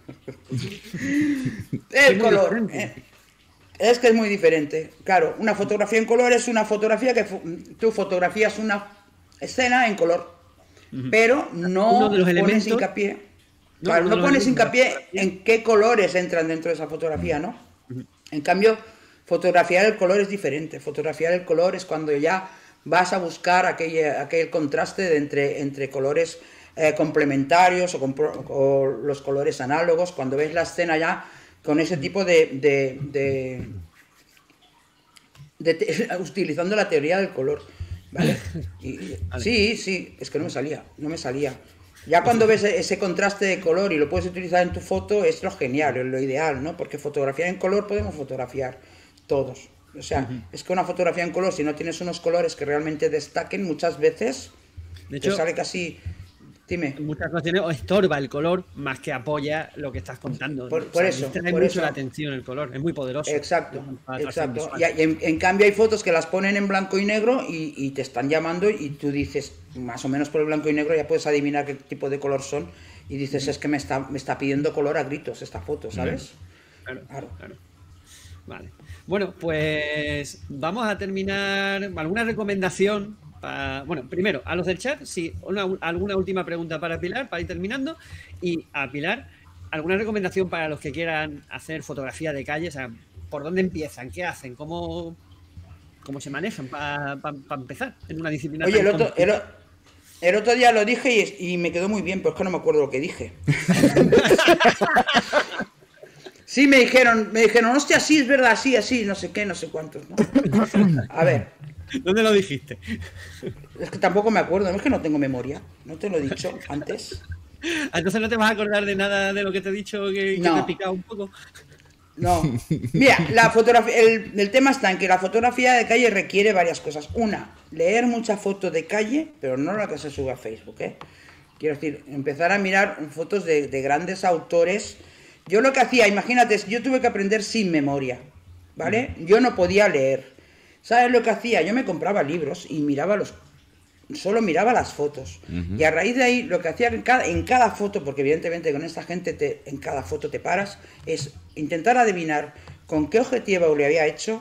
el color. Eh. Es que es muy diferente. Claro, una fotografía en color es una fotografía que tú fotografías una escena en color. Pero no pones elementos, hincapié no, claro, no pones hincapié en qué colores entran dentro de esa fotografía, ¿no? Uh-huh. En cambio, fotografiar el color es diferente. Fotografiar el color es cuando ya vas a buscar aquel, aquel contraste de entre, entre colores eh, complementarios o, compro, o los colores análogos, cuando ves la escena ya con ese tipo de... de, de, de, de utilizando la teoría del color. ¿Vale? Y, vale. Sí, sí, es que no me salía, no me salía. Ya cuando ves ese contraste de color y lo puedes utilizar en tu foto, es lo genial, es lo ideal, ¿no? Porque fotografiar en color podemos fotografiar todos. O sea, uh-huh. es que una fotografía en color, si no tienes unos colores que realmente destaquen, muchas veces de hecho, te sale casi Dime. En muchas ocasiones o estorba el color más que apoya lo que estás contando. Por, por o sea, eso. Trae por mucho eso. la atención el color, es muy poderoso. Exacto, exacto. Y, y en, en cambio hay fotos que las ponen en blanco y negro y, y te están llamando y tú dices, más o menos por el blanco y negro ya puedes adivinar qué tipo de color son y dices, es que me está, me está pidiendo color a gritos esta foto, ¿sabes? Claro, claro. claro. Vale. Bueno, pues vamos a terminar. ¿Alguna recomendación? Para... Bueno, primero, a los del chat, sí, una, alguna última pregunta para Pilar, para ir terminando. Y a Pilar, ¿alguna recomendación para los que quieran hacer fotografía de calle? O sea, ¿por dónde empiezan? ¿Qué hacen? ¿Cómo, cómo se manejan para pa, pa empezar en una disciplina? Oye, el otro, el, el otro día lo dije y, y me quedó muy bien, pero es que no me acuerdo lo que dije. Sí, me dijeron, me dijeron, hostia, sí, es verdad, sí, así, no sé qué, no sé cuántos, ¿no? A ver. ¿Dónde lo dijiste? Es que tampoco me acuerdo, no es que no tengo memoria, no te lo he dicho antes. Entonces no te vas a acordar de nada de lo que te he dicho que, no. que te he picado un poco. No. Mira, la fotografía, el, el tema está en que la fotografía de calle requiere varias cosas. Una, leer mucha foto de calle, pero no la que se sube a Facebook, ¿eh? Quiero decir, empezar a mirar fotos de, de grandes autores. Yo lo que hacía, imagínate, yo tuve que aprender sin memoria, ¿vale? Yo no podía leer. ¿Sabes lo que hacía? Yo me compraba libros y miraba los... Solo miraba las fotos. Uh-huh. Y a raíz de ahí, lo que hacía en cada, en cada foto, porque evidentemente con esta gente te, en cada foto te paras, es intentar adivinar con qué objetivo le había hecho,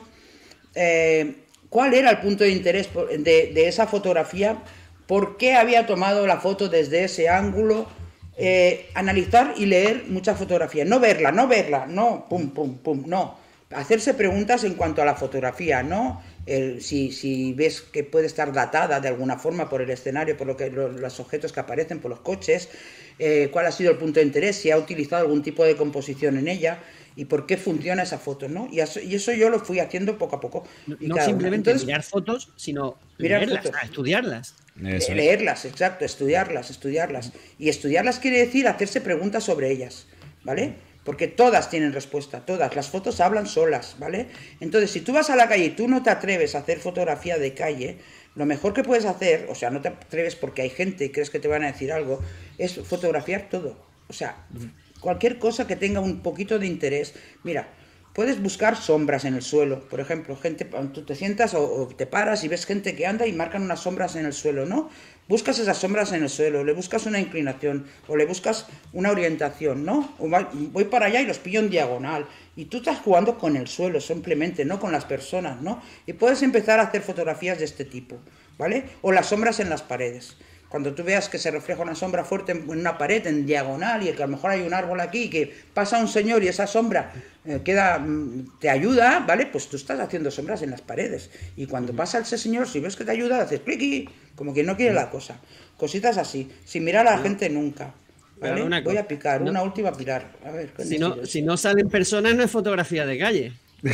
eh, cuál era el punto de interés de, de esa fotografía, por qué había tomado la foto desde ese ángulo. Eh, analizar y leer mucha fotografía, no verla, no verla, no, pum, pum, pum, no, hacerse preguntas en cuanto a la fotografía, no, el, si, si ves que puede estar datada de alguna forma por el escenario, por lo que lo, los objetos que aparecen, por los coches, eh, cuál ha sido el punto de interés, si ha utilizado algún tipo de composición en ella y por qué funciona esa foto, ¿no? Y eso, y eso yo lo fui haciendo poco a poco. Y no claro, simplemente entonces, mirar fotos, sino mirar leerlas, fotos. estudiarlas. Eso. Leerlas, exacto, estudiarlas, estudiarlas. Y estudiarlas quiere decir hacerse preguntas sobre ellas, ¿vale? Porque todas tienen respuesta, todas. Las fotos hablan solas, ¿vale? Entonces, si tú vas a la calle y tú no te atreves a hacer fotografía de calle, lo mejor que puedes hacer, o sea, no te atreves porque hay gente y crees que te van a decir algo, es fotografiar todo. O sea, cualquier cosa que tenga un poquito de interés. Mira, puedes buscar sombras en el suelo, por ejemplo, gente, tú te sientas o, o te paras y ves gente que anda y marcan unas sombras en el suelo, ¿no? Buscas esas sombras en el suelo, le buscas una inclinación o le buscas una orientación, ¿no? O voy para allá y los pillo en diagonal. Y tú estás jugando con el suelo simplemente, no con las personas, ¿no? Y puedes empezar a hacer fotografías de este tipo, ¿vale? O las sombras en las paredes. Cuando tú veas que se refleja una sombra fuerte en una pared, en diagonal, y que a lo mejor hay un árbol aquí, y que pasa un señor y esa sombra eh, queda, te ayuda, ¿vale? Pues tú estás haciendo sombras en las paredes. Y cuando pasa ese señor, si ves que te ayuda, haces cliqui, como que no quiere la cosa. Cositas así, sin mirar a la gente nunca. ¿Vale? Voy a picar, no, una última pilar. A ver, si, no, si no salen personas, no es fotografía de calle.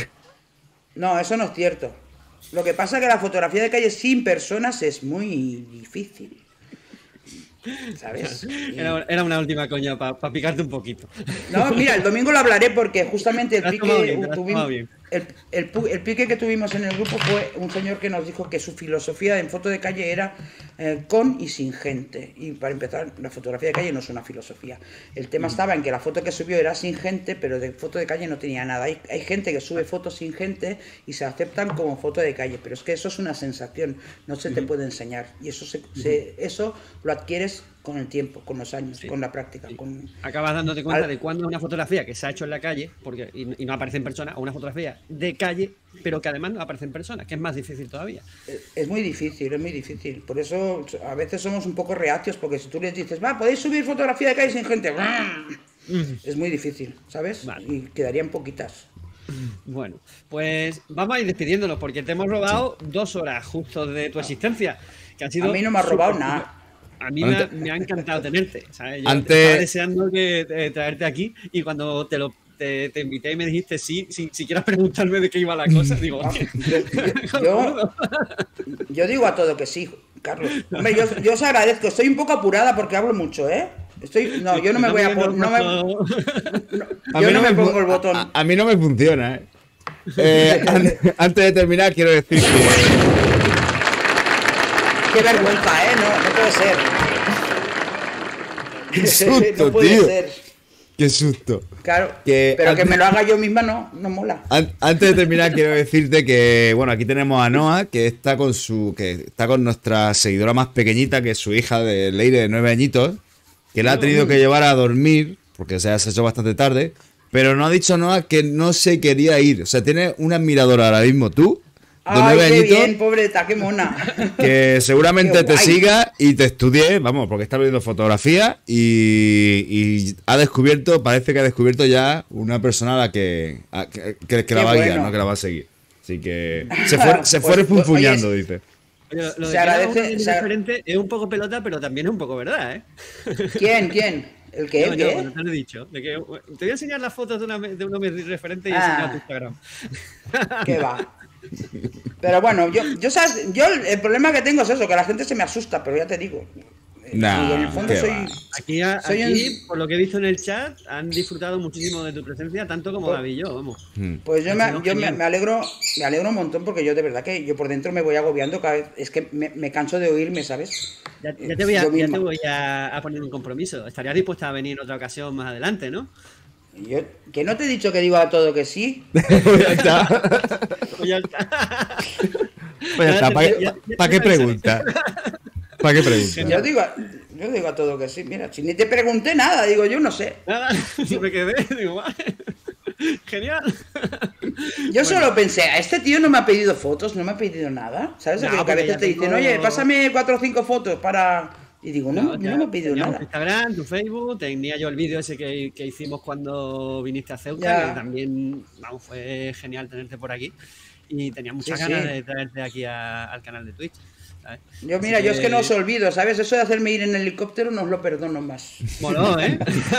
No, eso no es cierto. Lo que pasa es que la fotografía de calle sin personas es muy difícil. ¿Sabes? Era, era una última coña para pa picarte un poquito. No, mira, el domingo lo hablaré porque justamente el pique, bien, tuvimos, el, el, el pique que tuvimos en el grupo fue un señor que nos dijo que su filosofía en foto de calle era eh, con y sin gente. Y para empezar, la fotografía de calle no es una filosofía. El tema estaba en que la foto que subió era sin gente, pero de foto de calle no tenía nada. Hay, hay gente que sube fotos sin gente y se aceptan como foto de calle, pero es que eso es una sensación, no se te puede enseñar. Y eso, se, se, eso lo adquieres con el tiempo, con los años, sí, con la práctica. Sí. Con... Acabas dándote cuenta Al... de cuándo una fotografía que se ha hecho en la calle porque y, y no aparece en persona, o una fotografía de calle, pero que además no aparece en persona, que es más difícil todavía. Es, es muy difícil, es muy difícil. Por eso a veces somos un poco reacios, porque si tú les dices, va, podéis subir fotografía de calle sin gente, mm. es muy difícil, ¿sabes? Vale. Y quedarían poquitas. Bueno, pues vamos a ir despidiéndonos porque te hemos robado sí. dos horas justo de tu existencia. Que han sido a mí no me ha robado super... nada. A mí me ha, me ha encantado tenerte, ¿sabes? Yo Antes... estaba deseando que, eh, traerte aquí y cuando te lo te, te invité y me dijiste sí, si, si quieres preguntarme de qué iba la cosa, digo... yo, yo, yo digo a todo que sí, Carlos. Hombre, yo, yo os agradezco, estoy un poco apurada porque hablo mucho, ¿eh? Estoy, no, yo no me voy a poner... No me, no, yo no me pongo el botón. A, a mí no me funciona, ¿eh? eh an, antes de terminar quiero decir que... Qué vergüenza, ¿eh? No, no puede ser. Qué susto, no puede tío. ser. Qué susto. Claro, que pero antes, que me lo haga yo misma no, no mola. Antes de terminar, quiero decirte que, bueno, aquí tenemos a Noa, que está con su, que está con nuestra seguidora más pequeñita, que es su hija de Leire, de nueve añitos, que la ha tenido que llevar a dormir, porque se ha hecho bastante tarde, pero no ha dicho Noa que no se quería ir. O sea, tiene una admiradora ahora mismo, tú, de Ay, nueve qué añitos, bien, pobreta, qué mona. que seguramente Qué te guay. siga y te estudie, vamos, porque está viendo fotografía y, y ha descubierto, parece que ha descubierto ya una persona a la que, a- que, que- que la Qué va a guiar, bueno. ¿no? Que la va a seguir. Así que se fue, se fue Pues, refunfuñando, oye, dice. Oye, lo de Se que era agradece- una de mis se- referentes es un poco pelota, pero también es un poco verdad, ¿eh? ¿Quién? ¿Quién? ¿El qué? Yo, ¿El yo, qué? cuando te lo he dicho. De que, te voy a enseñar las fotos de, una, de uno de mis referentes y Ah. enseñar tu Instagram. ¿Qué va? Pero bueno, yo, yo, sabes, yo el problema que tengo es eso, que la gente se me asusta, pero ya te digo. Nah, y en el fondo qué soy. va. Aquí, a- Soy aquí un- por lo que he visto en el chat, han disfrutado muchísimo de tu presencia, tanto como Pues- David y yo, vamos. Hmm. Pues yo, Ha me, sido yo me, genial. me alegro, me alegro un montón porque yo de verdad que yo por dentro me voy agobiando cada vez. Es que me, me canso de oírme, ¿sabes? Ya, ya te voy, a, Yo ya te misma. voy a, a poner un compromiso. Estarías dispuesta a venir en otra ocasión más adelante, ¿no? Yo, que no te he dicho que digo a todo que sí. Pues ya está. Pues ya está. Pues ya está. ¿Para qué, Ya- pa- ya- pa' ya qué pensaré. pregunta? ¿Para qué pregunta? Yo digo, a- yo digo a todo que sí. Mira, si ni te pregunté nada, digo yo no sé. Nada, yo me quedé, digo, vale. Genial. Yo solo pensé, a este tío no me ha pedido fotos, no me ha pedido nada. ¿Sabes? No, Que a porque veces ya te dicen, tengo- oye, pásame cuatro o cinco fotos para. Y digo, no, ya no me ha pedido teníamos nada. Instagram, tu Facebook, tenía yo el vídeo ese que, que hicimos cuando viniste a Ceuta, Ya. que también, vamos, fue genial tenerte por aquí. Y tenía muchas Sí, ganas sí. de traerte aquí a- al canal de Twitch. ¿sabes? Yo, Así mira, yo es que no os olvido, ¿sabes? Eso de hacerme ir en helicóptero no os lo perdono más. Moló, ¿eh?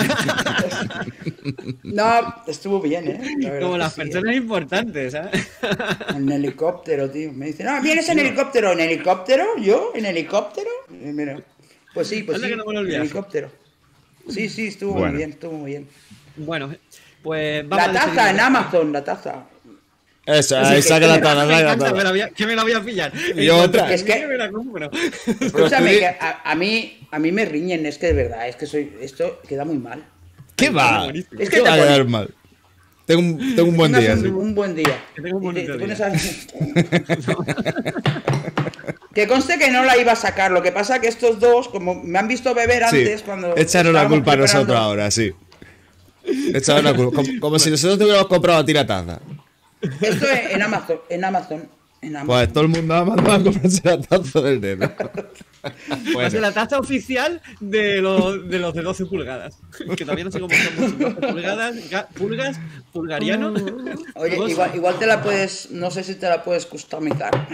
No, estuvo bien, ¿eh? La verdad Como que las sí, personas importantes, ¿sabes? ¿eh? En helicóptero, tío. Me dicen, ah, ¿vienes en helicóptero? ¿En helicóptero? ¿Yo? ¿En helicóptero? Y mira, pues sí, pues Anda sí, que no me lo en olvidas. helicóptero. Sí, sí, estuvo Bueno. muy bien, estuvo muy bien. Bueno, pues vamos La a taza despedirnos. en Amazon, la taza. Eso, Así ahí que- saca la que taza, Me saca la encanta, me taza. la voy a- que me la voy a pillar. Y otra. Es que- me la compro. Escúchame, que a, a mí, a mí me riñen, es que de verdad, es que soy, esto queda muy mal. ¿Qué va? buenísimo. Es que ¿Qué te va a pones- quedar mal? Tengo un, tengo un buen Tengas día. un, sí. un buen día. Que tenga un Y te- bonito te día. pones a- Que conste que no la iba a sacar, lo que pasa que estos dos, como me han visto beber Sí, antes, cuando... echaron la estábamos culpa a nosotros preparando- ahora, sí. Echaron la culpa. Como, como si nosotros te hubiéramos comprado a ti la taza. Esto es en Amazon, en Amazon, en Amazon. Pues todo el mundo ha mandado a comprarse la taza del dedo. Va a ser Bueno, la taza oficial de los de, los de doce pulgadas. Que todavía no sé cómo son doce pulgadas, ga- pulgas, pulgariano. Oye, Dos. igual, igual te la puedes, no sé si te la puedes customizar.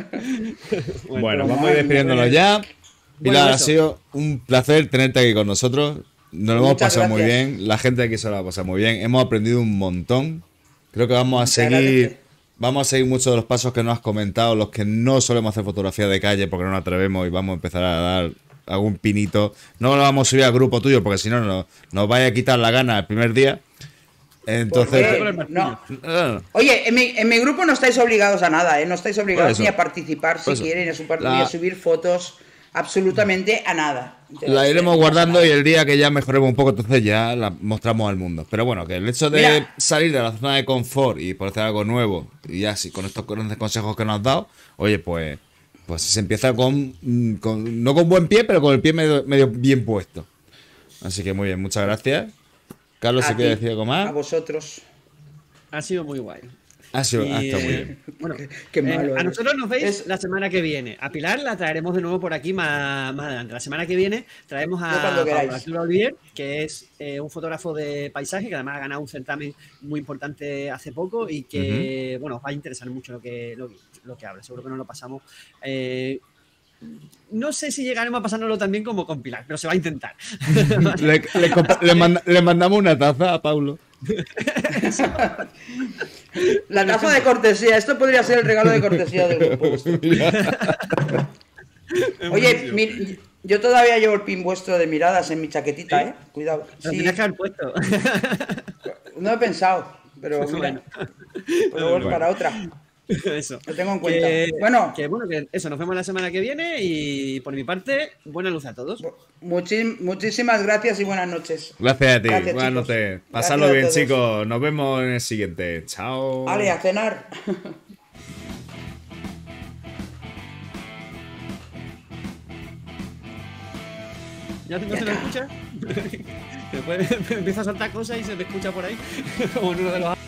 bueno, vamos a madre ir despidiéndonos mía. ya. Bueno, Pilar, ha eso. sido un placer tenerte aquí con nosotros. Nos lo hemos Muchas pasado muy gracias. bien. La gente aquí se lo ha pasado muy bien. Hemos aprendido un montón. Creo que vamos a Muchas seguir. gracias. Vamos a seguir muchos de los pasos que nos has comentado, los que no solemos hacer fotografía de calle porque no nos atrevemos y vamos a empezar a dar algún pinito. No lo vamos a subir al grupo tuyo porque si no nos, nos vaya a quitar la gana el primer día. Entonces. Porque- no. No, no. Oye, en mi, en mi grupo no estáis obligados a nada, ¿eh? No estáis obligados eso. ni a participar si Por eso. quieren, ni a, super- La- ni a subir fotos, absolutamente a nada. Entonces, La iremos no pasa guardando nada. y el día que ya mejoremos un poco, entonces ya la mostramos al mundo. Pero bueno, que el hecho de Mira. salir de la zona de confort y por hacer algo nuevo, y ya sí, con estos grandes consejos que nos has dado, oye, pues, pues se empieza con, mm, con- no con buen pie, pero con el pie medio, medio bien puesto. Así que muy bien, muchas gracias. Carlos, A si quieres ti, decir algo A más. vosotros. Ha sido muy guay. Ha sido, Y, ah, está muy eh, bien. Bueno, Qué eh, malo a eres. nosotros nos veis Es- la semana que viene. A Pilar la traeremos de nuevo por aquí más, más adelante. La semana que viene traemos Yo a cuando queráis. Pablo Arturo Olivier, que es eh, un fotógrafo de paisaje que además ha ganado un certamen muy importante hace poco y que, bueno, os va a interesar mucho lo que, lo, lo que habla. Seguro que nos lo pasamos. eh, no sé si llegaremos a pasárnoslo tan bien como con Pilar, pero se va a intentar. Le, le compa- le manda- le mandamos una taza a Paulo. La taza de cortesía, esto podría ser el regalo de cortesía del grupo. Oye, mi- yo todavía llevo el pin vuestro de miradas en mi chaquetita, ¿eh? Cuidado. Lo Sí, tenías que haber puesto. no he pensado, pero mira, Bueno. pero bueno, para otra. Eso. Lo tengo en cuenta. Que, bueno. Que bueno, que eso, nos vemos la semana que viene y por mi parte, buena luz a todos. Muchis, muchísimas gracias y buenas noches. Gracias a ti. Gracias, buenas chicos. noches. Pasadlo bien, chicos. Nos vemos en el siguiente. Chao. Vale, a cenar. ¿Ya no se lo escucha? Después empieza a saltar cosas y se te escucha por ahí. Como en uno de los